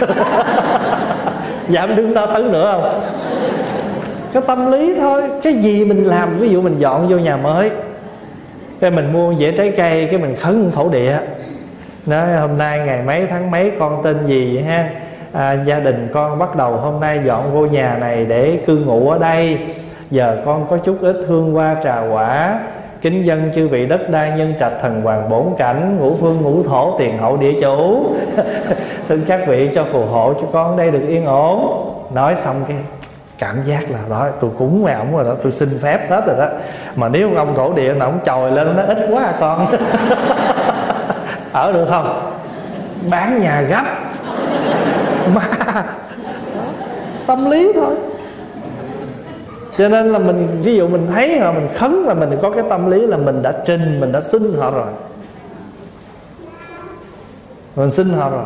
dám đứng đó tấn nữa không? Cái tâm lý thôi. Cái gì mình làm, ví dụ mình dọn vô nhà mới, cái mình mua dĩa trái cây, cái mình khấn thổ địa, nói hôm nay ngày mấy tháng mấy con tên gì vậy ha, gia đình con bắt đầu hôm nay dọn vô nhà này để cư ngụ ở đây. Giờ con có chút ít hương hoa trà quả, kính dân chư vị đất đai nhân trạch thần hoàng bổn cảnh, ngũ phương ngũ thổ tiền hậu địa chủ xin các vị cho phù hộ cho con đây được yên ổn. Nói xong cái cảm giác là đó, tôi cúng với ổng rồi đó, tôi xin phép hết rồi đó. Mà nếu ông thổ địa nào ổng chồi lên, nó ít quá à con ở được không? Bán nhà gấp mà tâm lý thôi. Cho nên là mình, ví dụ mình thấy họ, mình khấn là mình có cái tâm lý là mình đã trình, mình đã xin họ rồi, mình xin họ rồi.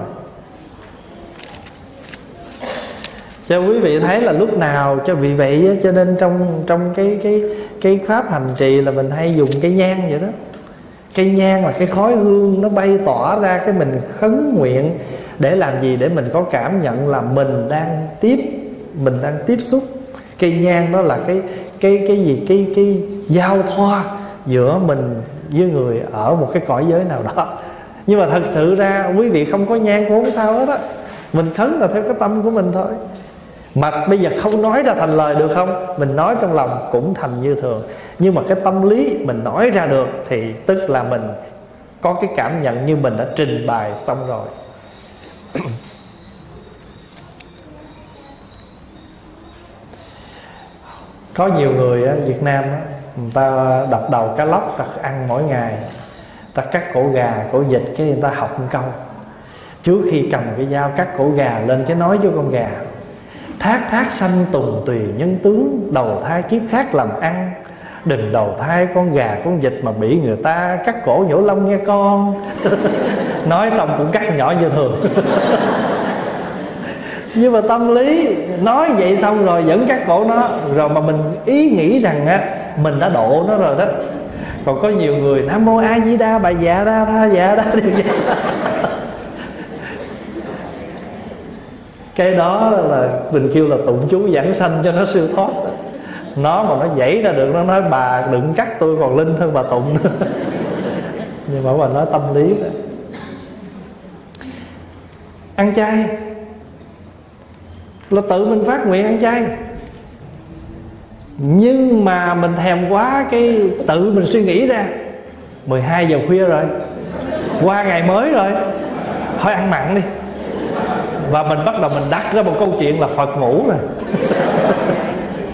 Cho quý vị thấy là lúc nào cho vì vậy, cho nên trong cái pháp hành trì là mình hay dùng cây nhang vậy đó. Cây nhang là cái khói hương nó bay tỏa ra, cái mình khấn nguyện để làm gì? Để mình có cảm nhận là mình đang tiếp xúc. Cây nhang đó là cái giao thoa giữa mình với người ở một cái cõi giới nào đó. Nhưng mà thật sự ra quý vị không có nhang cũng không sao hết á. Mình khấn là theo cái tâm của mình thôi. Mà bây giờ không nói ra thành lời được không? Mình nói trong lòng cũng thành như thường. Nhưng mà cái tâm lý mình nói ra được thì tức là mình có cái cảm nhận như mình đã trình bày xong rồi. Có nhiều người ở Việt Nam á, người ta đập đầu cá lóc, ta ăn mỗi ngày, ta cắt cổ gà, cổ vịt, cái người ta học một câu. Trước khi cầm cái dao cắt cổ gà lên, cái nói với con gà: thác thác sanh tùng tùy nhân tướng, đầu thai kiếp khác làm ăn. Đừng đầu thai con gà con vịt mà bị người ta cắt cổ nhổ lông nghe con. Nói xong cũng cắt nhỏ như thường. Nhưng mà tâm lý nói vậy xong rồi vẫn cắt cổ nó, rồi mà mình ý nghĩ rằng á mình đã độ nó rồi đó. Còn có nhiều người Nam Mô A Di Đà, bà dạ đa tha dạ đa điều vậy. Cái đó là mình kêu là tụng chú giảng sanh cho nó siêu thoát. Nó mà nó dãy ra được, nó nói bà đừng cắt tôi còn linh hơn bà tụng nữa. Nhưng mà bà nói tâm lý đó. Ăn chay là tự mình phát nguyện ăn chay. Nhưng mà mình thèm quá, cái tự mình suy nghĩ ra 12 giờ khuya rồi, qua ngày mới rồi, thôi ăn mặn đi. Và mình bắt đầu mình đặt ra một câu chuyện là Phật ngủ rồi.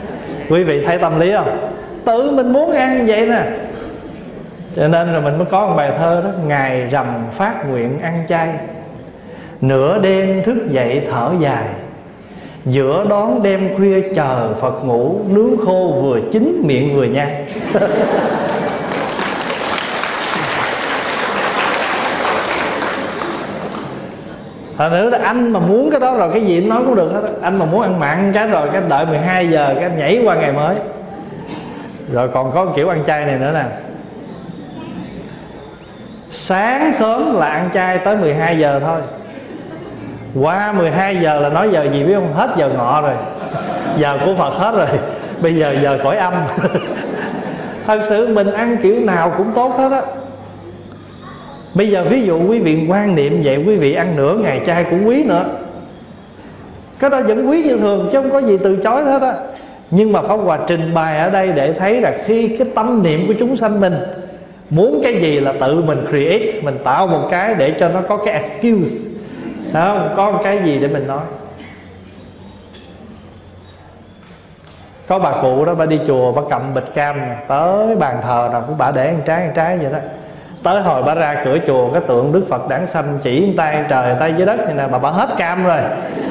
Quý vị thấy tâm lý không? Tự mình muốn ăn vậy nè. Cho nên rồi mình mới có một bài thơ đó: ngày rằm phát nguyện ăn chay, nửa đêm thức dậy thở dài, giữa đón đêm khuya chờ Phật ngủ, nướng khô vừa chín miệng vừa nhai. Thật nữ là anh mà muốn cái đó rồi cái gì anh nói cũng được hết. Anh mà muốn ăn mặn cái rồi cái đợi 12 giờ cái nhảy qua ngày mới. Rồi còn có kiểu ăn chay này nữa nè: sáng sớm là ăn chay tới 12 giờ thôi, qua 12 giờ là nói giờ gì biết không? Hết giờ ngọ rồi, giờ của Phật hết rồi, bây giờ giờ cõi âm. Thật sự mình ăn kiểu nào cũng tốt hết á. Bây giờ ví dụ quý vị quan niệm vậy, quý vị ăn nửa ngày chay cũng quý nữa, cái đó vẫn quý như thường chứ không có gì từ chối hết á. Nhưng mà Pháp Hòa trình bày ở đây để thấy là khi cái tâm niệm của chúng sanh mình muốn cái gì là tự mình create, mình tạo một cái để cho nó có cái excuse, không có một cái gì để mình nói. Có bà cụ đó, bà đi chùa, bà cầm bịch cam này, tới bàn thờ nào cũng bà để ăn trái vậy đó. Tới hồi bà ra cửa chùa, cái tượng Đức Phật đản sanh chỉ tay trời tay dưới đất như nè, bà hết cam rồi.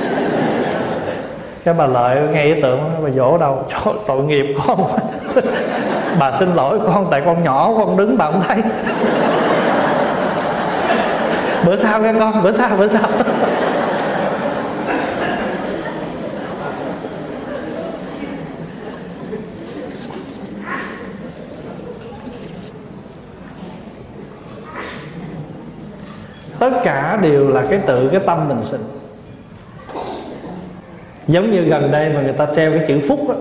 Cái bà Lợi ngay cái tượng bà dỗ đâu: trời, tội nghiệp con. Bà xin lỗi con, tại con nhỏ con đứng bà không thấy. Bữa sau nghe con, bữa sau. Tất cả đều là cái tâm mình sinh. Giống như gần đây mà người ta treo cái chữ phúc đó.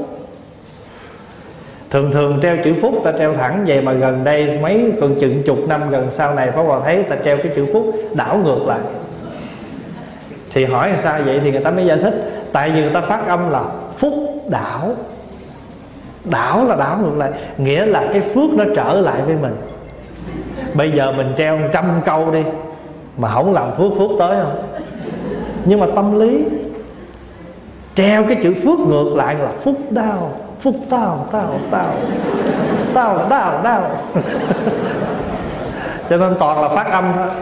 Thường treo chữ phúc ta treo thẳng vậy, mà gần đây mấy còn chục năm gần sau này Pháp Hòa thấy ta treo cái chữ phúc đảo ngược lại. Thì hỏi là sao vậy thì người ta mới giải thích: tại vì người ta phát âm là phúc đảo. Đảo là đảo ngược lại, nghĩa là cái phước nó trở lại với mình. Bây giờ mình treo 100 câu đi mà không làm phước tới không? Nhưng mà tâm lý treo cái chữ phước ngược lại là phúc đau. Phúc tao. Cho nên toàn là phát âm thôi.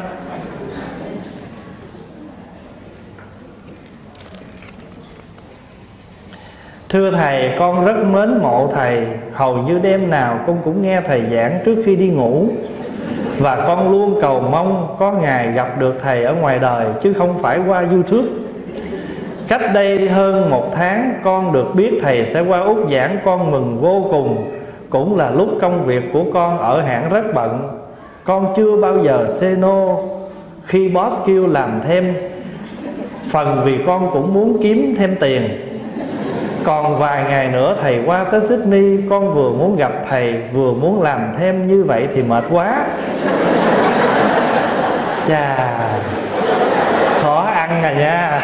Thưa thầy, con rất mến mộ thầy. Hầu như đêm nào con cũng nghe thầy giảng trước khi đi ngủ. Và con luôn cầu mong có ngày gặp được thầy ở ngoài đời, chứ không phải qua YouTube. Cách đây hơn 1 tháng con được biết thầy sẽ qua Úc giảng, con mừng vô cùng. Cũng là lúc công việc của con ở hãng rất bận. Con chưa bao giờ say no khi boss kêu làm thêm. Phần vì con cũng muốn kiếm thêm tiền. Còn vài ngày nữa thầy qua tới Sydney, con vừa muốn gặp thầy vừa muốn làm thêm, như vậy thì mệt quá. Chà, khó ăn à nha.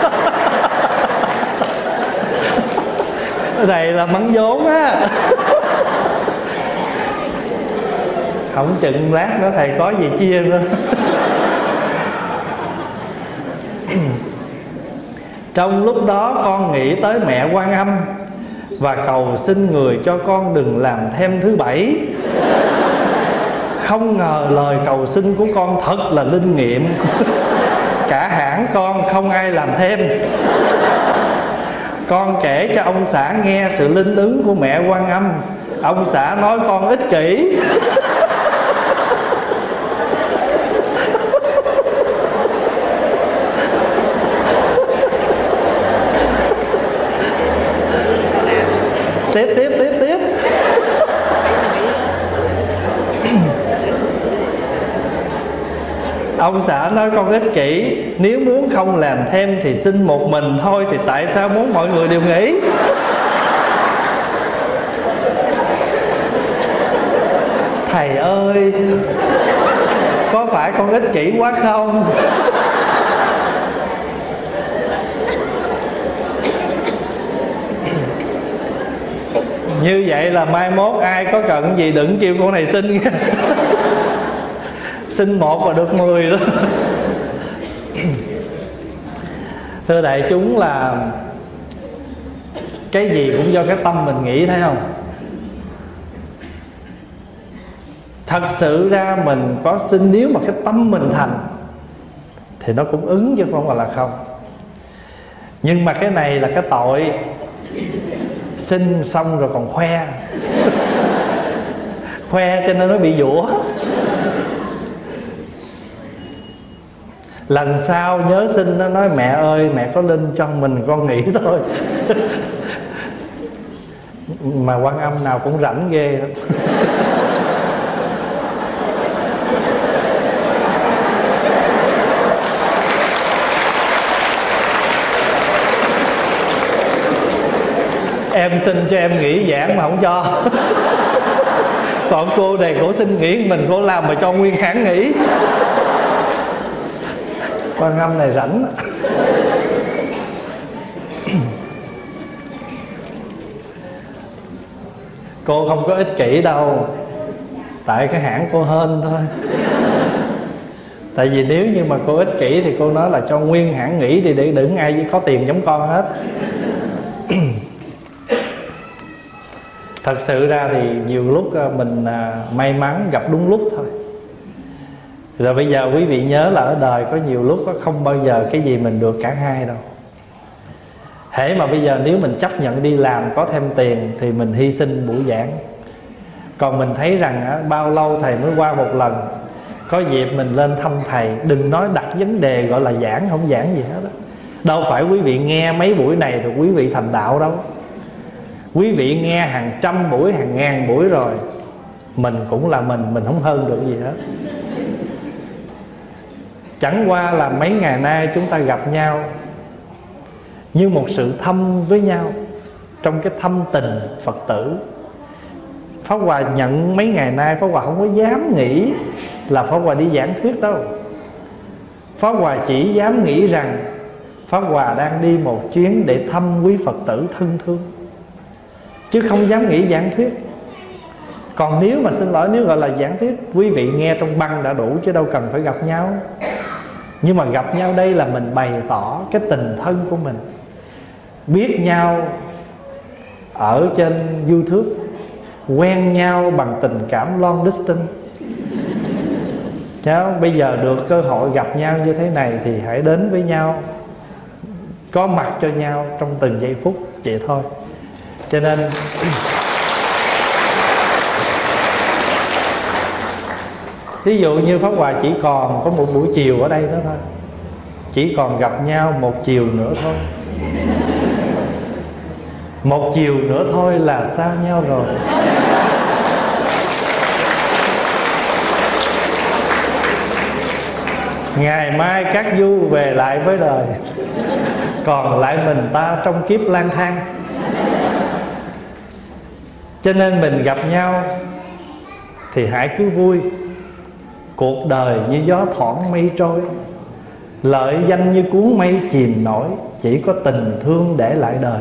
Cái này là mắng vốn á. Không chừng lát nữa thầy có gì chia nữa. Trong lúc đó con nghĩ tới mẹ Quan Âm và cầu xin người cho con đừng làm thêm thứ 7. Không ngờ lời cầu xin của con thật là linh nghiệm. Cả hãng con không ai làm thêm. Con kể cho ông xã nghe sự linh ứng của mẹ Quan Âm. Ông xã nói con ích kỷ. Tiếp. Ông xã nói con ích kỷ, nếu muốn không làm thêm thì xin một mình thôi, thì tại sao muốn mọi người đều nghĩ? Thầy ơi, có phải con ích kỷ quá không? Như vậy là mai mốt ai có cần gì đừng kêu con này xin. Xin 1 là được 10 đó. Thưa đại chúng, là Cái gì cũng do cái tâm mình nghĩ, thấy không? Thật sự ra mình có xin, nếu mà cái tâm mình thành thì nó cũng ứng chứ không phải là không. Nhưng mà cái này là cái tội xin xong rồi còn khoe. Khoe cho nên nó bị dũa. Lần sau nhớ xin nó nói mẹ ơi, mẹ có linh cho mình, con nghĩ thôi. Mà Quan Âm nào cũng rảnh ghê. Em xin cho em nghỉ giảng mà không cho. Còn cô này cổ xin nghỉ mình, cổ làm mà cho nguyên kháng nghỉ. Quan Âm này rảnh. Cô không có ích kỷ đâu, tại cái hãng cô hên thôi. Tại vì nếu như mà cô ích kỷ thì cô nói là cho nguyên hãng nghỉ đi, để đừng ai có tiền giống con hết. Thật sự ra thì nhiều lúc mình may mắn gặp đúng lúc thôi. Rồi bây giờ quý vị nhớ là ở đời có nhiều lúc không bao giờ cái gì mình được cả hai đâu. Hễ mà bây giờ nếu mình chấp nhận đi làm có thêm tiền thì mình hy sinh buổi giảng. Còn mình thấy rằng bao lâu thầy mới qua một lần, có dịp mình lên thăm thầy. Đừng nói đặt vấn đề gọi là giảng, không giảng gì hết đó. Đâu phải quý vị nghe mấy buổi này rồi quý vị thành đạo đâu. Quý vị nghe hàng trăm buổi, hàng ngàn buổi rồi, mình cũng là mình không hơn được gì hết. Chẳng qua là mấy ngày nay chúng ta gặp nhau như một sự thăm với nhau, trong cái thâm tình Phật tử. Pháp Hòa nhận mấy ngày nay Pháp Hòa không có dám nghĩ là Pháp Hòa đi giảng thuyết đâu. Pháp Hòa chỉ dám nghĩ rằng Pháp Hòa đang đi một chuyến để thăm quý Phật tử thân thương, chứ không dám nghĩ giảng thuyết. Còn nếu mà xin lỗi, nếu gọi là giảng thuyết, quý vị nghe trong băng đã đủ, chứ đâu cần phải gặp nhau. Nhưng mà gặp nhau đây là mình bày tỏ cái tình thân của mình. Biết nhau ở trên YouTube, quen nhau bằng tình cảm long distance. Cháu bây giờ được cơ hội gặp nhau như thế này thì hãy đến với nhau, có mặt cho nhau trong từng giây phút, vậy thôi. Cho nên ví dụ như Pháp Hòa chỉ còn có một buổi chiều ở đây đó thôi, chỉ còn gặp nhau một chiều nữa thôi. Một chiều nữa thôi là xa nhau rồi. Ngày mai các du về lại với đời, còn lại mình ta trong kiếp lang thang. Cho nên mình gặp nhau thì hãy cứ vui. Cuộc đời như gió thoảng mây trôi, lợi danh như cuốn mây chìm nổi, chỉ có tình thương để lại đời.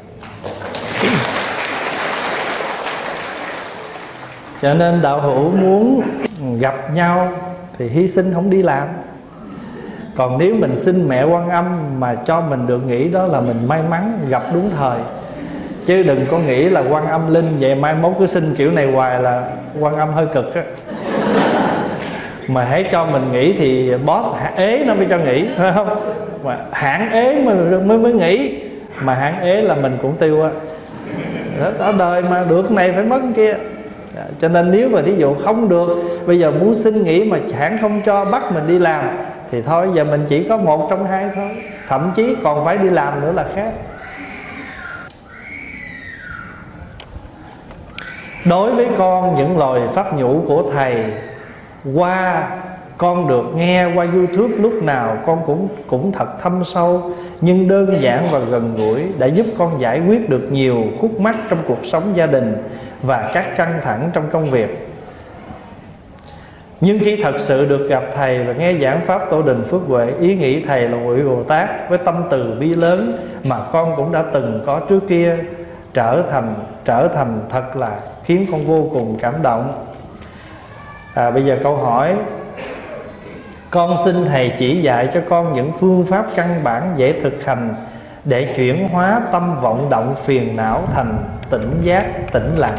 Cho nên đạo hữu muốn gặp nhau thì hy sinh không đi làm. Còn nếu mình xin mẹ Quan Âm mà cho mình được nghĩ đó là mình may mắn gặp đúng thời. Chứ đừng có nghĩ là Quan Âm linh vậy mai mốt cứ xin kiểu này hoài là Quan Âm hơi cực á. Mà hãy cho mình nghỉ thì boss ế nó mới cho nghỉ, phải không? Mà hãng ế mới nghỉ. Mà hãng ế là mình cũng tiêu á. Ở đời mà được này phải mất kia. Cho nên nếu mà thí dụ không được, bây giờ muốn xin nghỉ mà hãng không cho, bắt mình đi làm, thì thôi giờ mình chỉ có một trong hai thôi. Thậm chí còn phải đi làm nữa là khác. Đối với con, những lời pháp nhũ của thầy con được nghe qua YouTube lúc nào con cũng thật thâm sâu, nhưng đơn giản và gần gũi, đã giúp con giải quyết được nhiều khúc mắc trong cuộc sống gia đình và các căng thẳng trong công việc. Nhưng khi thật sự được gặp thầy và nghe giảng pháp Tổ Đình Phước Huệ, ý nghĩ thầy là một vị Bồ Tát với tâm từ bi lớn mà con cũng đã từng có trước kia, trở thành thật là khiến con vô cùng cảm động. Bây giờ câu hỏi: con xin thầy chỉ dạy cho con những phương pháp căn bản dễ thực hành để chuyển hóa tâm vọng động phiền não thành tỉnh giác, tĩnh lặng.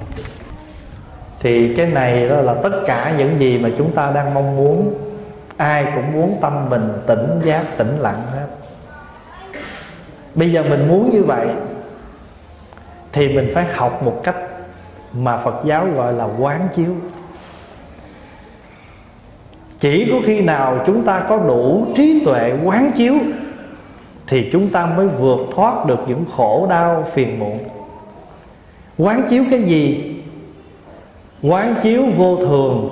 Thì cái này đó là tất cả những gì mà chúng ta đang mong muốn. Ai cũng muốn tâm mình tỉnh giác, tĩnh lặng hết. Bây giờ mình muốn như vậy thì mình phải học một cách mà Phật giáo gọi là quán chiếu. Chỉ có khi nào chúng ta có đủ trí tuệ quán chiếu thì chúng ta mới vượt thoát được những khổ đau phiền muộn. Quán chiếu cái gì? Quán chiếu vô thường.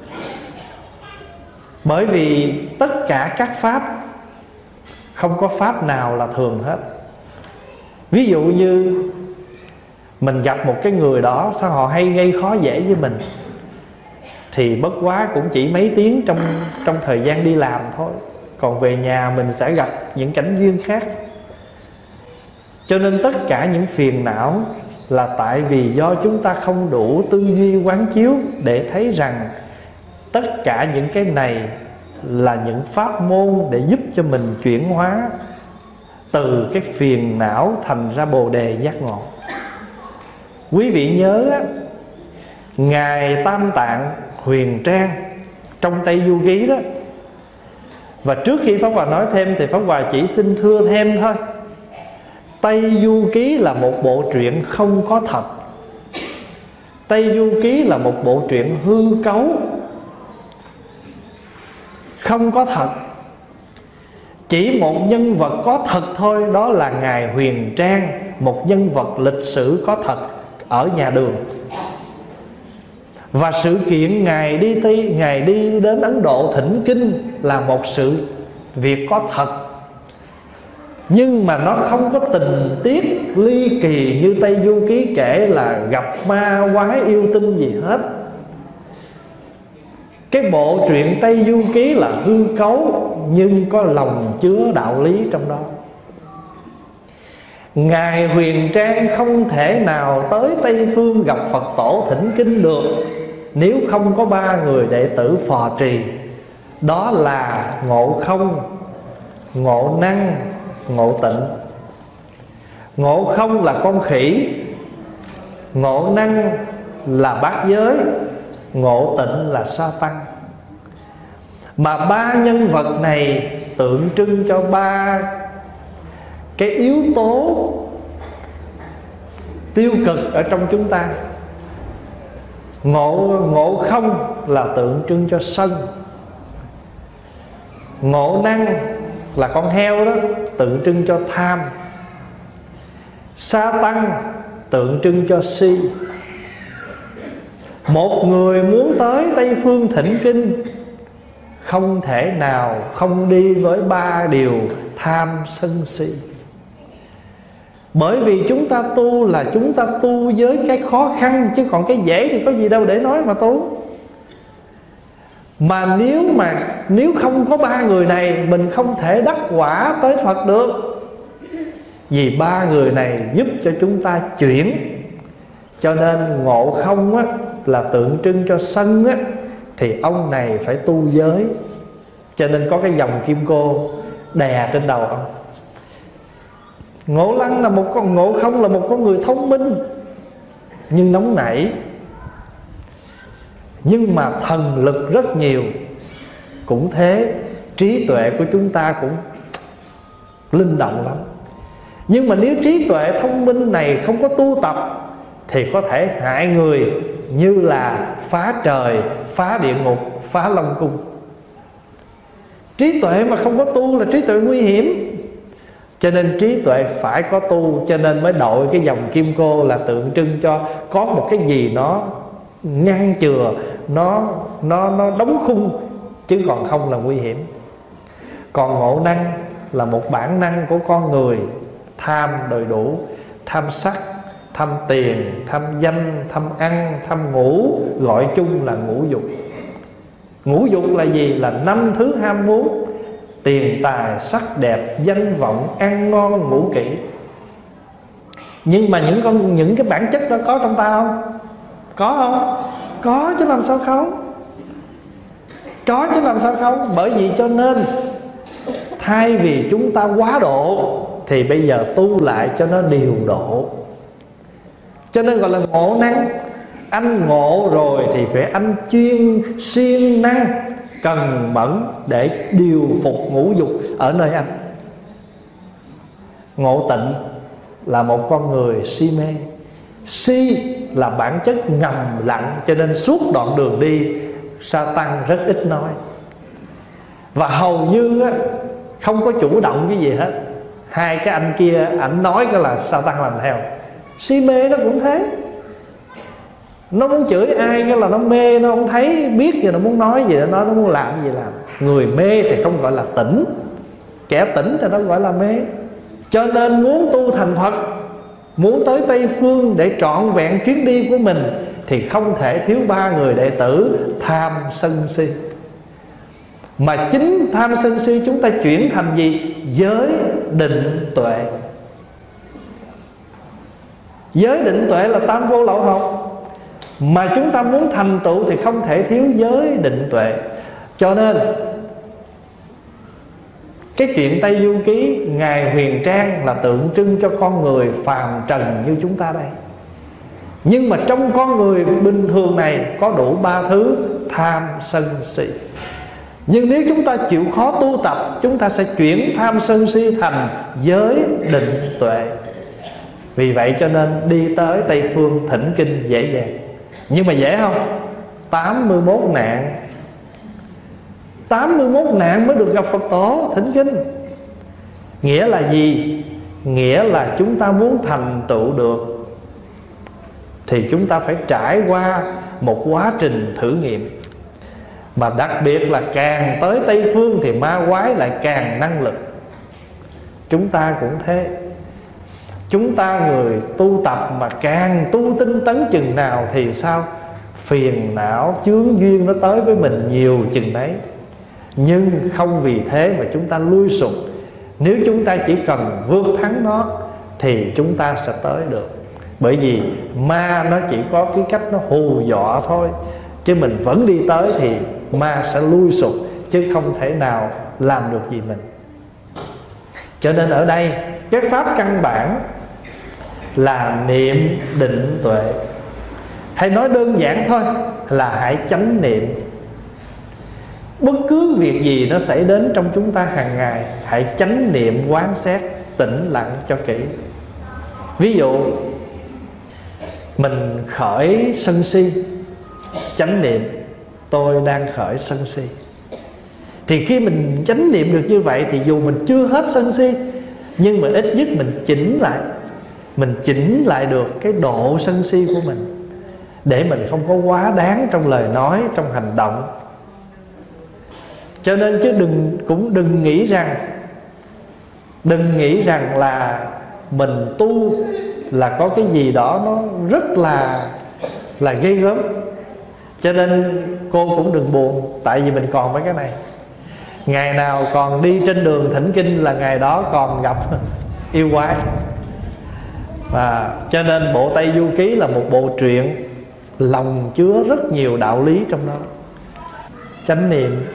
Bởi vì tất cả các pháp, không có pháp nào là thường hết. Ví dụ như mình gặp một cái người đó, sao họ hay gây khó dễ với mình, thì bất quá cũng chỉ mấy tiếng trong thời gian đi làm thôi. Còn về nhà mình sẽ gặp những cảnh duyên khác. Cho nên tất cả những phiền não là tại vì do chúng ta không đủ tư duy quán chiếu để thấy rằng tất cả những cái này là những pháp môn để giúp cho mình chuyển hóa từ cái phiền não thành ra bồ đề giác ngộ. Quý vị nhớ á, Ngài Tam Tạng Huyền Trang trong Tây Du Ký đó. Và trước khi Pháp Hòa nói thêm thì Pháp Hòa chỉ xin thưa thêm thôi. Tây Du Ký là một bộ truyện không có thật. Tây Du Ký là một bộ truyện hư cấu, không có thật. Chỉ một nhân vật có thật thôi, đó là Ngài Huyền Trang, một nhân vật lịch sử có thật ở nhà Đường. Và sự kiện Ngài đi đến Ấn Độ thỉnh kinh là một sự việc có thật. Nhưng mà nó không có tình tiết ly kỳ như Tây Du Ký kể là gặp ma quái yêu tinh gì hết. Cái bộ truyện Tây Du Ký là hư cấu nhưng có lòng chứa đạo lý trong đó. Ngài Huyền Trang không thể nào tới Tây Phương gặp Phật tổ thỉnh kinh được nếu không có ba người đệ tử phò trì. Đó là Ngộ Không, Ngộ Năng, Ngộ Tịnh. Ngộ Không là con khỉ, Ngộ Năng là bát giới, Ngộ Tịnh là sa tăng. Mà ba nhân vật này tượng trưng cho ba cái yếu tố tiêu cực ở trong chúng ta. Ngộ Không là tượng trưng cho sân. Ngộ Năng là con heo đó, tượng trưng cho tham. Sa tăng tượng trưng cho si. Một người muốn tới Tây Phương thỉnh kinh không thể nào không đi với ba điều tham sân si. Bởi vì chúng ta tu là chúng ta tu với cái khó khăn, chứ còn cái dễ thì có gì đâu để nói mà tu. Mà nếu không có ba người này, mình không thể đắc quả tới Phật được. Vì ba người này giúp cho chúng ta chuyển. Cho nên Ngộ Không á, là tượng trưng cho sân á, thì ông này phải tu giới. Cho nên có cái dòng kim cô đè trên đầu ông. Ngộ Không là một con người thông minh nhưng nóng nảy, nhưng mà thần lực rất nhiều. Cũng thế, trí tuệ của chúng ta cũng linh động lắm. Nhưng mà nếu trí tuệ thông minh này không có tu tập thì có thể hại người, như là phá trời, phá địa ngục, phá long cung. Trí tuệ mà không có tu là trí tuệ nguy hiểm. Cho nên trí tuệ phải có tu. Cho nên mới đội cái dòng kim cô là tượng trưng cho có một cái gì nó ngăn chừa, nó đóng khung, chứ còn không là nguy hiểm. Còn Ngộ Năng là một bản năng của con người, tham đầy đủ, tham sắc, tham tiền, tham danh, tham ăn, tham ngủ, gọi chung là ngũ dục. Ngũ dục là gì? Là 5 thứ ham muốn: tiền tài, sắc đẹp, danh vọng, ăn ngon, ngủ kỹ. Nhưng mà những cái bản chất đó có trong ta không? Có không? Có chứ làm sao không? Có chứ làm sao không? Bởi vì cho nên thay vì chúng ta quá độ thì bây giờ tu lại cho nó điều độ. Cho nên gọi là ngộ năng. Anh ngộ rồi thì phải anh chuyên siêng năng cần mẫn để điều phục ngũ dục ở nơi anh. Ngộ tịnh là một con người si mê. Si là bản chất ngầm lặng, cho nên suốt đoạn đường đi Sa-tan rất ít nói, và hầu như không có chủ động cái gì hết. Hai cái anh kia ảnh nói cái là Sa-tan làm theo. Si mê nó cũng thế, nó muốn chửi ai cái là nó mê, nó không thấy biết gì, nó muốn nói gì nó muốn làm gì làm. Người mê thì không gọi là tỉnh, kẻ tỉnh thì nó gọi là mê. Cho nên muốn tu thành Phật, muốn tới Tây Phương để trọn vẹn chuyến đi của mình, thì không thể thiếu ba người đệ tử tham sân si. Mà chính tham sân si chúng ta chuyển thành gì? Giới định tuệ. Giới định tuệ là tam vô lậu học. Mà chúng ta muốn thành tựu thì không thể thiếu giới định tuệ. Cho nên cái chuyện Tây Du Ký Ngài Huyền Trang là tượng trưng cho con người phàm trần như chúng ta đây. Nhưng mà trong con người bình thường này có đủ ba thứ tham sân si. Nhưng nếu chúng ta chịu khó tu tập, chúng ta sẽ chuyển tham sân si thành giới định tuệ. Vì vậy cho nên đi tới Tây Phương thỉnh kinh dễ dàng. Nhưng mà dễ không? 81 nạn 81 nạn mới được gặp Phật tổ thỉnh kinh. Nghĩa là gì? Nghĩa là chúng ta muốn thành tựu được thì chúng ta phải trải qua một quá trình thử nghiệm. Mà đặc biệt là càng tới Tây Phương thì ma quái lại càng năng lực. Chúng ta cũng thế. Chúng ta người tu tập mà càng tu tinh tấn chừng nào thì sao? Phiền não chướng duyên nó tới với mình nhiều chừng đấy. Nhưng không vì thế mà chúng ta lui sụp. Nếu chúng ta chỉ cần vượt thắng nó thì chúng ta sẽ tới được. Bởi vì ma nó chỉ có cái cách nó hù dọa thôi, chứ mình vẫn đi tới thì ma sẽ lui sụp, chứ không thể nào làm được gì mình. Cho nên ở đây cái pháp căn bản là niệm định tuệ. Hay nói đơn giản thôi là hãy chánh niệm. Bất cứ việc gì nó xảy đến trong chúng ta hàng ngày, hãy chánh niệm quán xét, tĩnh lặng cho kỹ. Ví dụ mình khởi sân si, chánh niệm tôi đang khởi sân si. Thì khi mình chánh niệm được như vậy thì dù mình chưa hết sân si, nhưng mà ít nhất mình chỉnh lại. Mình chỉnh lại được cái độ sân si của mình, để mình không có quá đáng trong lời nói, trong hành động. Cho nên chứ đừng nghĩ rằng là mình tu là có cái gì đó nó rất là ghê gớm. Cho nên cô cũng đừng buồn, tại vì mình còn mấy cái này. Ngày nào còn đi trên đường thỉnh kinh là ngày đó còn gặp yêu quái. Và cho nên bộ Tây Du Ký là một bộ truyện lòng chứa rất nhiều đạo lý trong đó. Chánh niệm.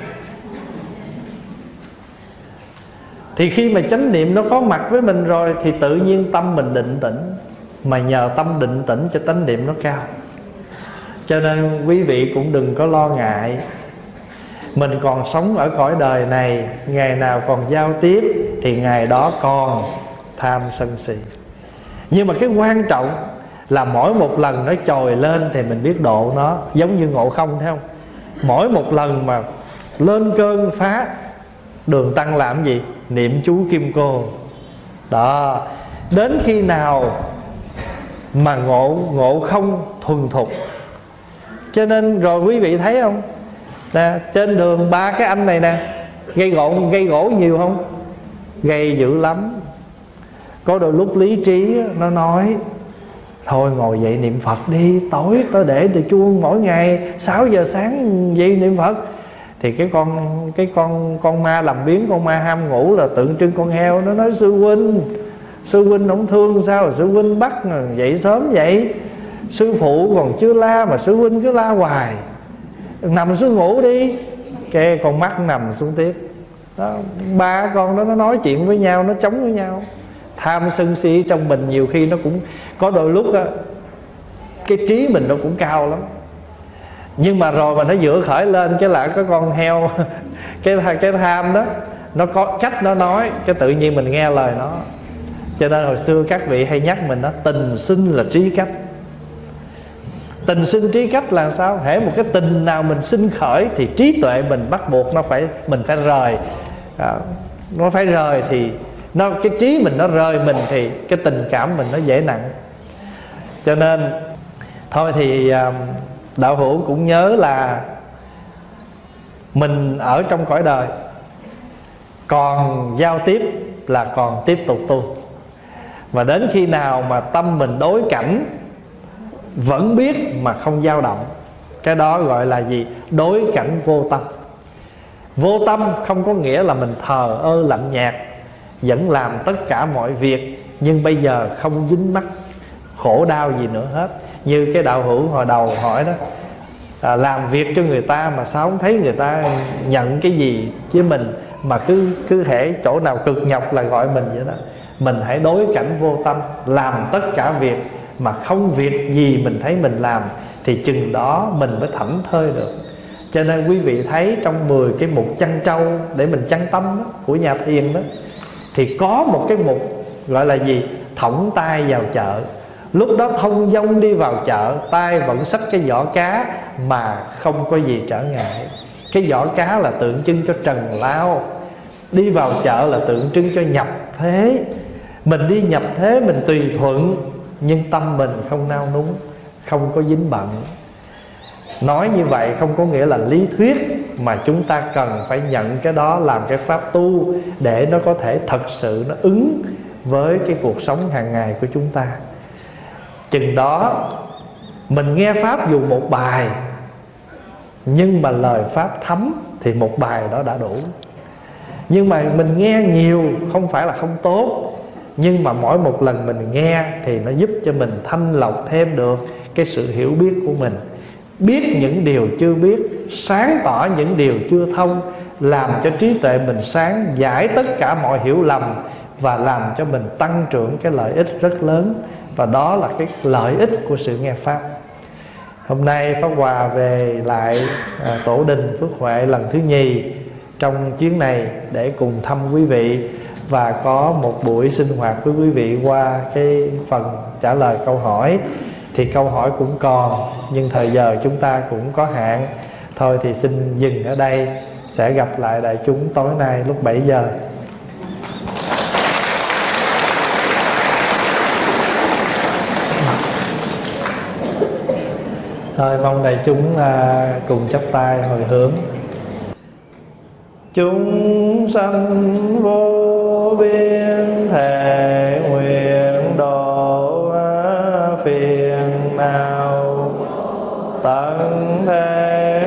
Thì khi mà chánh niệm nó có mặt với mình rồi thì tự nhiên tâm mình định tĩnh. Mà nhờ tâm định tĩnh cho chánh niệm nó cao. Cho nên quý vị cũng đừng có lo ngại. Mình còn sống ở cõi đời này, ngày nào còn giao tiếp thì ngày đó còn tham sân si. Nhưng mà cái quan trọng là mỗi một lần nó trồi lên thì mình biết độ nó. Giống như Ngộ Không thấy không? Mỗi một lần mà lên cơn phá, Đường Tăng làm gì? Niệm chú Kim Cô. Đó. Đến khi nào mà ngộ không thuần thục. Cho nên rồi quý vị thấy không? Nè, trên đường ba cái anh này nè, gây gỗ nhiều không? Gây dữ lắm. Có đôi lúc lý trí nó nói thôi ngồi dậy niệm Phật đi, tối tôi để từ chuông mỗi ngày 6 giờ sáng dậy niệm Phật. Thì cái con ma làm biến, con ma ham ngủ là tượng trưng con heo, nó nói sư huynh ông thương sao, sư huynh bắt dậy sớm vậy, sư phụ còn chưa la mà sư huynh cứ la hoài, nằm xuống ngủ đi. Cái con mắt nằm xuống tiếp đó. Ba con đó nó nói chuyện với nhau, nó chống với nhau. Tham sân si trong mình nhiều khi nó cũng có đôi lúc á, cái trí mình nó cũng cao lắm, nhưng mà rồi mà nó vừa khởi lên cái lại có con heo cái tham đó, nó có cách nó nói, cái tự nhiên mình nghe lời nó. Cho nên hồi xưa các vị hay nhắc mình đó, tình sinh là trí cách. Tình sinh trí cách là sao? Hễ một cái tình nào mình sinh khởi thì trí tuệ mình bắt buộc mình phải rời. Nó phải rời thì cái trí mình nó rời mình thì cái tình cảm mình nó dễ nặng. Cho nên thôi thì đạo hữu cũng nhớ là mình ở trong cõi đời, còn giao tiếp là còn tiếp tục tu. Và đến khi nào mà tâm mình đối cảnh vẫn biết mà không dao động, cái đó gọi là gì? Đối cảnh vô tâm. Vô tâm không có nghĩa là mình thờ ơ lạnh nhạt, vẫn làm tất cả mọi việc, nhưng bây giờ không dính mắc khổ đau gì nữa hết. Như cái đạo hữu hồi đầu hỏi đó, làm việc cho người ta mà sao không thấy người ta nhận cái gì với mình, mà cứ hễ chỗ nào cực nhọc là gọi mình vậy đó. Mình hãy đối cảnh vô tâm, làm tất cả việc mà không việc gì mình thấy mình làm, thì chừng đó mình mới thảnh thơi được. Cho nên quý vị thấy trong 10 cái mục chăn trâu để mình chăn tâm đó, của nhà thiền đó, thì có một cái mục gọi là gì? Thõng tay vào chợ. Lúc đó thông dong đi vào chợ, tay vẫn xách cái giỏ cá mà không có gì trở ngại. Cái giỏ cá là tượng trưng cho trần lao, đi vào chợ là tượng trưng cho nhập thế. Mình đi nhập thế mình tùy thuận, nhưng tâm mình không nao núng, không có dính bận. Nói như vậy không có nghĩa là lý thuyết, mà chúng ta cần phải nhận cái đó làm cái pháp tu, để nó có thể thật sự nó ứng với cái cuộc sống hàng ngày của chúng ta. Chừng đó mình nghe pháp dù một bài, nhưng mà lời pháp thấm thì một bài đó đã đủ. Nhưng mà mình nghe nhiều không phải là không tốt, nhưng mà mỗi một lần mình nghe thì nó giúp cho mình thanh lọc thêm được cái sự hiểu biết của mình, biết những điều chưa biết, sáng tỏ những điều chưa thông, làm cho trí tuệ mình sáng, giải tất cả mọi hiểu lầm, và làm cho mình tăng trưởng cái lợi ích rất lớn. Và đó là cái lợi ích của sự nghe pháp. Hôm nay Pháp Hòa về lại Tổ đình Phước Huệ lần thứ nhì trong chuyến này để cùng thăm quý vị, và có một buổi sinh hoạt với quý vị qua cái phần trả lời câu hỏi. Thì câu hỏi cũng còn, nhưng thời giờ chúng ta cũng có hạn. Thôi thì xin dừng ở đây, sẽ gặp lại đại chúng tối nay lúc 7 giờ. Thôi mong đại chúng cùng chắp tay hồi hướng. Chúng sanh vô biên thể nguyện độ phiền não tận thế